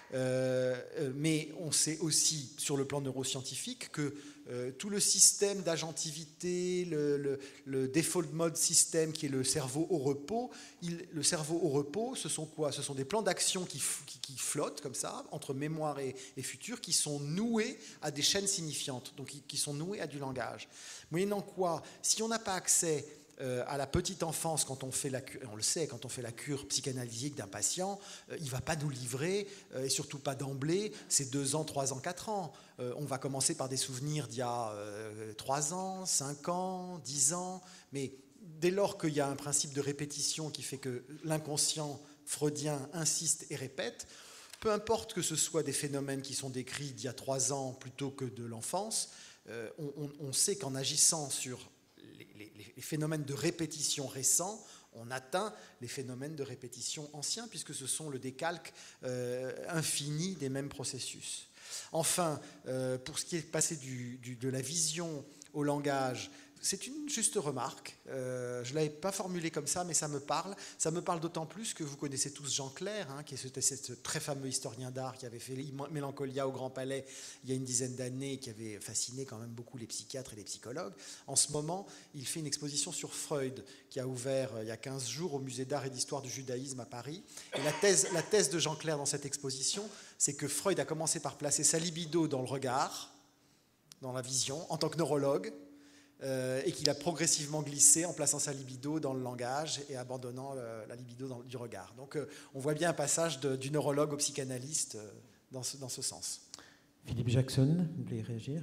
Euh, mais on sait aussi, sur le plan neuroscientifique, que euh, tout le système d'agentivité, le, le, le default mode système qui est le cerveau au repos, il, le cerveau au repos, ce sont quoi? Ce sont des plans d'action qui, qui, qui flottent comme ça, entre mémoire et, et futur, qui sont noués à des chaînes signifiantes, donc qui, qui sont noués à du langage. Moyennant quoi, si on n'a pas accès Euh, à la petite enfance, quand on fait la cure, on le sait, quand on fait la cure psychanalytique d'un patient, euh, il ne va pas nous livrer, euh, et surtout pas d'emblée, c'est deux ans, trois ans, quatre ans. Euh, on va commencer par des souvenirs d'il y a euh, trois ans, cinq ans, dix ans, mais dès lors qu'il y a un principe de répétition qui fait que l'inconscient freudien insiste et répète, peu importe que ce soit des phénomènes qui sont décrits d'il y a trois ans plutôt que de l'enfance, euh, on, on, on sait qu'en agissant sur Les, les, les phénomènes de répétition récents, on atteint les phénomènes de répétition anciens, puisque ce sont le décalque euh, infini des mêmes processus. Enfin, euh, pour ce qui est passé du, du, de la vision au langage, c'est une juste remarque. Euh, je ne l'avais pas formulée comme ça, mais ça me parle. Ça me parle d'autant plus que vous connaissez tous Jean Clair, hein, qui est ce, ce très fameux historien d'art qui avait fait Mélancolia au Grand Palais il y a une dizaine d'années, qui avait fasciné quand même beaucoup les psychiatres et les psychologues. En ce moment, il fait une exposition sur Freud, qui a ouvert euh, il y a quinze jours au Musée d'art et d'histoire du judaïsme à Paris. Et la thèse, la thèse de Jean Clair dans cette exposition, c'est que Freud a commencé par placer sa libido dans le regard, dans la vision, en tant que neurologue, Euh, et qu'il a progressivement glissé en plaçant sa libido dans le langage et abandonnant le, la libido dans, du regard. Donc euh, on voit bien un passage de, du neurologue au psychanalyste euh, dans, ce, dans ce sens. Philippe Jackson, vous voulez réagir?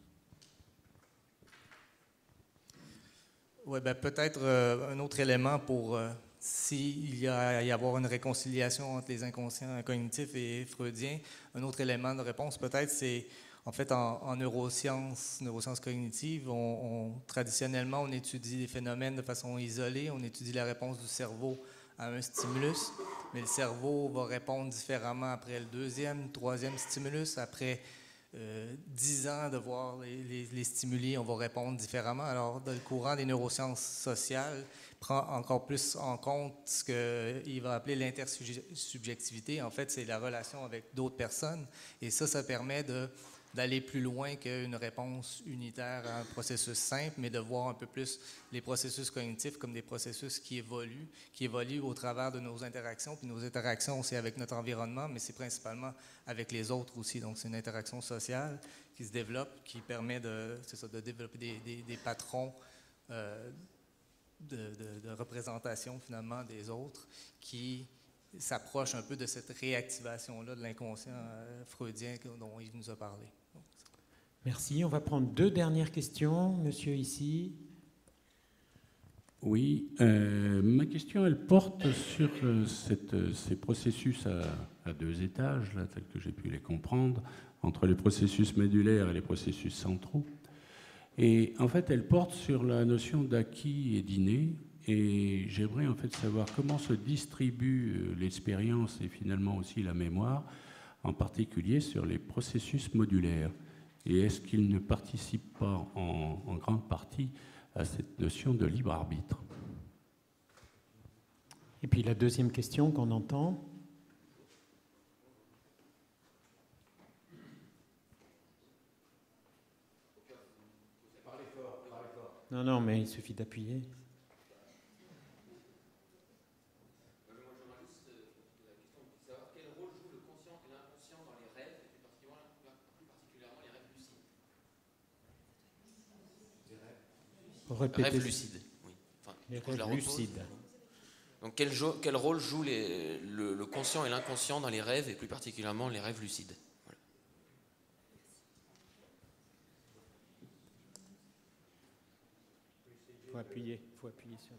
Oui, ben, peut-être euh, un autre élément pour euh, s'il y a à y avoir une réconciliation entre les inconscients cognitifs et freudiens. Un autre élément de réponse, peut-être, c'est en fait, en, en neurosciences, neurosciences cognitives, on, on, traditionnellement, on étudie les phénomènes de façon isolée, on étudie la réponse du cerveau à un stimulus, mais le cerveau va répondre différemment après le deuxième, troisième stimulus. Après euh, dix ans de voir les, les, les stimuli, on va répondre différemment. Alors, dans le courant des neurosciences sociales, prend encore plus en compte ce qu'il va appeler l'intersubjectivité. En fait, c'est la relation avec d'autres personnes, et ça, ça permet de d'aller plus loin qu'une réponse unitaire à un processus simple, mais de voir un peu plus les processus cognitifs comme des processus qui évoluent, qui évoluent au travers de nos interactions. Puis nos interactions, c'est avec notre environnement, mais c'est principalement avec les autres aussi. Donc, c'est une interaction sociale qui se développe, qui permet de, c'est ça, de développer des, des, des patrons euh, de, de, de représentation, finalement, des autres, qui s'approchent un peu de cette réactivation-là de l'inconscient euh, freudien dont il nous a parlé. Merci. On va prendre deux dernières questions. Monsieur ici. Oui, euh, ma question, elle porte sur euh, cette, ces processus à, à deux étages, là, tels que j'ai pu les comprendre, entre les processus médulaires et les processus centraux. Et en fait, elle porte sur la notion d'acquis et d'inné. Et j'aimerais en fait savoir comment se distribue l'expérience et finalement aussi la mémoire, en particulier sur les processus modulaires. Et est-ce qu'ils ne participent pas en, en grande partie à cette notion de libre arbitre? Et puis la deuxième question qu'on entend. Non, non, mais il suffit d'appuyer. Rêve lucide. Oui. Enfin, les rêves lucides. Donc quel, quel rôle joue les, le, le conscient et l'inconscient dans les rêves, et plus particulièrement les rêves lucides? Voilà. Il faut appuyer, faut appuyer sur...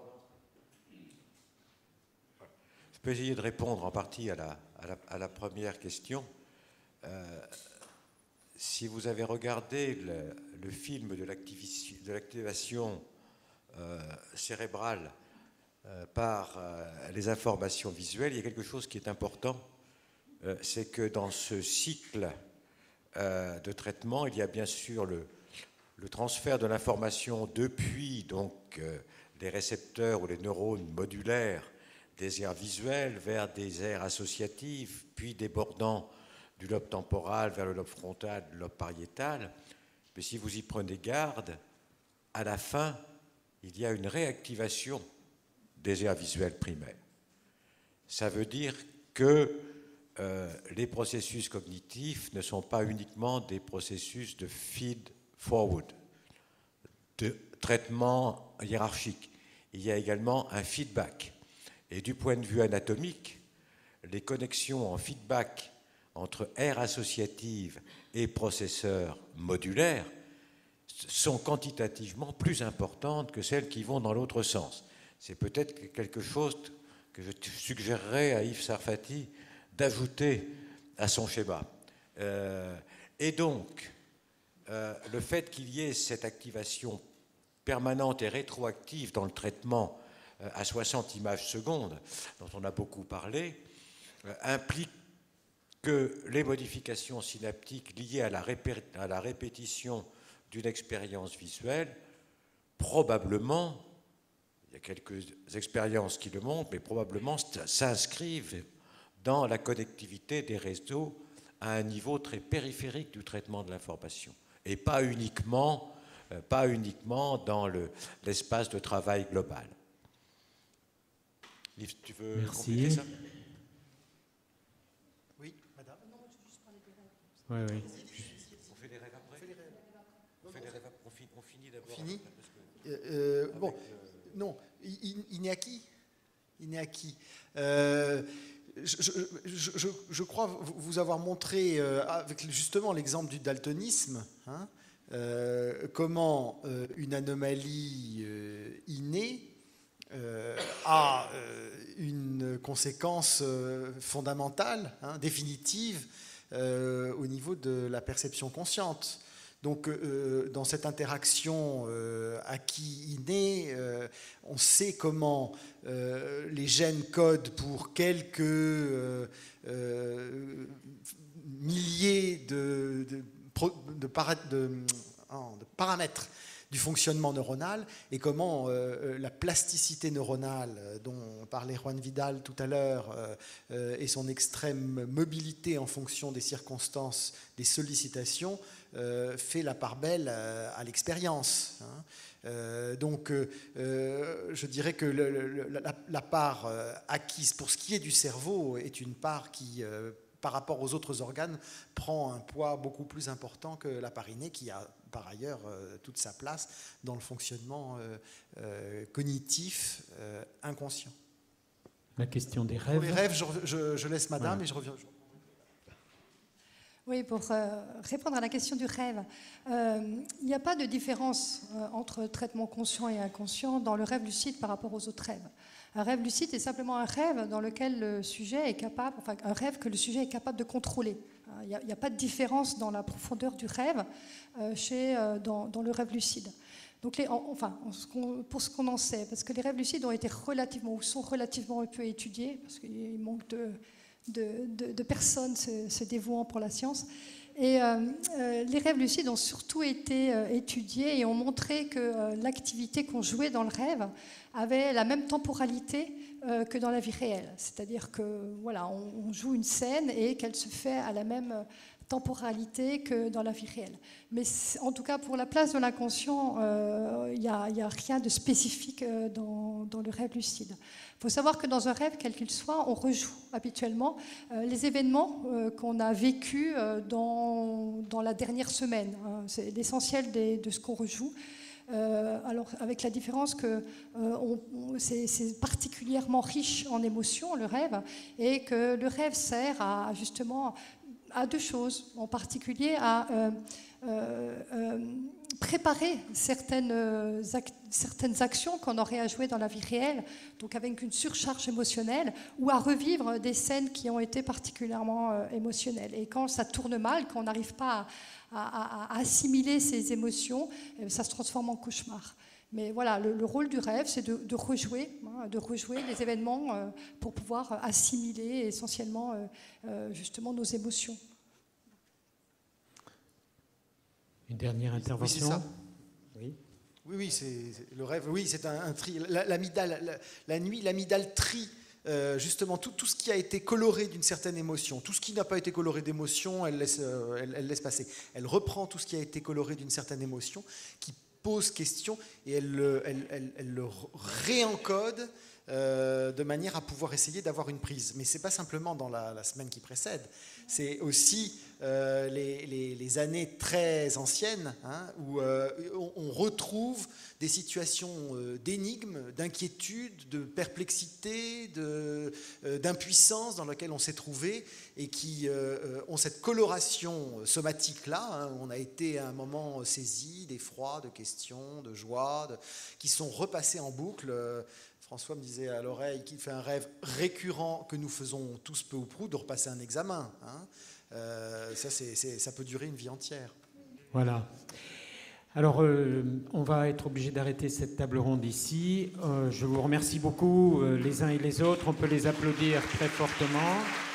Je peux essayer de répondre en partie à la, à la, à la première question. Euh, Si vous avez regardé le, le film de l'activation euh, cérébrale euh, par euh, les informations visuelles, il y a quelque chose qui est important, euh, c'est que dans ce cycle euh, de traitement, il y a bien sûr le, le transfert de l'information depuis donc, euh, les récepteurs ou les neurones modulaires des aires visuelles vers des aires associatives, puis débordant du lobe temporal vers le lobe frontal, le lobe pariétal. Mais si vous y prenez garde, à la fin, il y a une réactivation des aires visuelles primaires. Ça veut dire que euh, les processus cognitifs ne sont pas uniquement des processus de feed-forward, de traitement hiérarchique. Il y a également un feedback. Et du point de vue anatomique, les connexions en feedback entre aires associatives et processeurs modulaires sont quantitativement plus importantes que celles qui vont dans l'autre sens. C'est peut-être quelque chose que je suggérerais à Yves Sarfati d'ajouter à son schéma. Euh, et donc, euh, le fait qu'il y ait cette activation permanente et rétroactive dans le traitement euh, à soixante images secondes, dont on a beaucoup parlé, euh, implique que les modifications synaptiques liées à la, répé- à la répétition d'une expérience visuelle, probablement, il y a quelques expériences qui le montrent, mais probablement s'inscrivent dans la connectivité des réseaux à un niveau très périphérique du traitement de l'information, et pas uniquement, euh, pas uniquement dans le, l'espace de travail global. Yves, tu veux Merci. compléter ça ? Oui, madame. Oui, oui. On fait les rêves après ? On fait les rêves après. On finit, on finit d'abord. Fini Parce que... euh, euh, Bon, euh... non, Iñaki Iñaki. Euh, je, je, je, je crois vous avoir montré, euh, avec justement l'exemple du daltonisme, hein, euh, comment euh, une anomalie euh, innée euh, a euh, une conséquence euh, fondamentale, hein, définitive, euh, au niveau de la perception consciente. Donc, euh, dans cette interaction euh, acquis-innée, euh, on sait comment euh, les gènes codent pour quelques euh, euh, milliers de, de, de, para, de, de paramètres du fonctionnement neuronal et comment euh, la plasticité neuronale dont parlait Juan Vidal tout à l'heure euh, et son extrême mobilité en fonction des circonstances, des sollicitations, euh, fait la part belle à, à l'expérience. Hein. Euh, donc euh, je dirais que le, le, la, la part euh, acquise pour ce qui est du cerveau est une part qui, euh, par rapport aux autres organes, prend un poids beaucoup plus important que la part innée qui a par ailleurs euh, toute sa place dans le fonctionnement euh, euh, cognitif euh, inconscient. La question des rêves. Pour les rêves, je, je, je laisse madame voilà. et je reviens. Oui, pour euh, répondre à la question du rêve, euh, il n'y a pas de différence euh, entre traitement conscient et inconscient dans le rêve lucide par rapport aux autres rêves. Un rêve lucide est simplement un rêve dans lequel le sujet est capable, enfin un rêve que le sujet est capable de contrôler. Il n'y a, a pas de différence dans la profondeur du rêve euh, chez, euh, dans, dans le rêve lucide. Donc les, enfin, pour ce qu'on en sait, parce que les rêves lucides ont été relativement ou sont relativement peu étudiés, parce qu'il manque de, de, de, de personnes se, se dévouant pour la science. Et euh, euh, les rêves lucides ont surtout été euh, étudiés et ont montré que euh, l'activité qu'on jouait dans le rêve avait la même temporalité euh, que dans la vie réelle. C'est-à-dire que voilà, on, on joue une scène et qu'elle se fait à la même temporalité que dans la vie réelle. Mais en tout cas, pour la place de l'inconscient, il euh, n'y a, a rien de spécifique euh, dans, dans le rêve lucide. Il faut savoir que dans un rêve, quel qu'il soit, on rejoue habituellement euh, les événements euh, qu'on a vécus euh, dans, dans la dernière semaine. Hein. C'est l'essentiel des, de ce qu'on rejoue. Euh, alors, avec la différence que euh, on, on, c'est, c'est particulièrement riche en émotions, le rêve, et que le rêve sert à justement à deux choses, en particulier à euh, euh, euh, préparer certaines, ac- certaines actions qu'on aurait à jouer dans la vie réelle, donc avec une surcharge émotionnelle, ou à revivre des scènes qui ont été particulièrement euh, émotionnelles. Et quand ça tourne mal, quand on n'arrive pas à, à, à assimiler ces émotions, ça se transforme en cauchemar. Mais voilà, le, le rôle du rêve, c'est de, de rejouer, hein, de rejouer les événements euh, pour pouvoir assimiler essentiellement euh, euh, justement nos émotions. Une dernière intervention. Oui, c'est ça. Oui. Oui, oui, c'est, c'est le rêve. Oui, c'est un, un tri. L'amygdale, la, la nuit, l'amygdale trie euh, justement tout, tout ce qui a été coloré d'une certaine émotion. Tout ce qui n'a pas été coloré d'émotion, elle laisse, euh, elle, elle laisse passer. Elle reprend tout ce qui a été coloré d'une certaine émotion, qui pose question, et elle, elle, elle, elle le réencode euh, de manière à pouvoir essayer d'avoir une prise. Mais ce n'est pas simplement dans la, la semaine qui précède, c'est aussi euh, les, les, les années très anciennes, hein, où euh, on, on retrouve des situations euh, d'énigmes, d'inquiétude, de perplexité, de, euh, d'impuissance dans lesquelles on s'est trouvé et qui euh, ont cette coloration somatique-là. Hein, on a été à un moment saisi d'effroi, de questions, de joie, de, qui sont repassées en boucle. Euh, François me disait à l'oreille qu'il fait un rêve récurrent que nous faisons tous peu ou prou de repasser un examen. Hein. Euh, ça, c'est, c'est, ça peut durer une vie entière. Voilà. Alors, euh, on va être obligé d'arrêter cette table ronde ici. Euh, je vous remercie beaucoup euh, les uns et les autres. On peut les applaudir très fortement.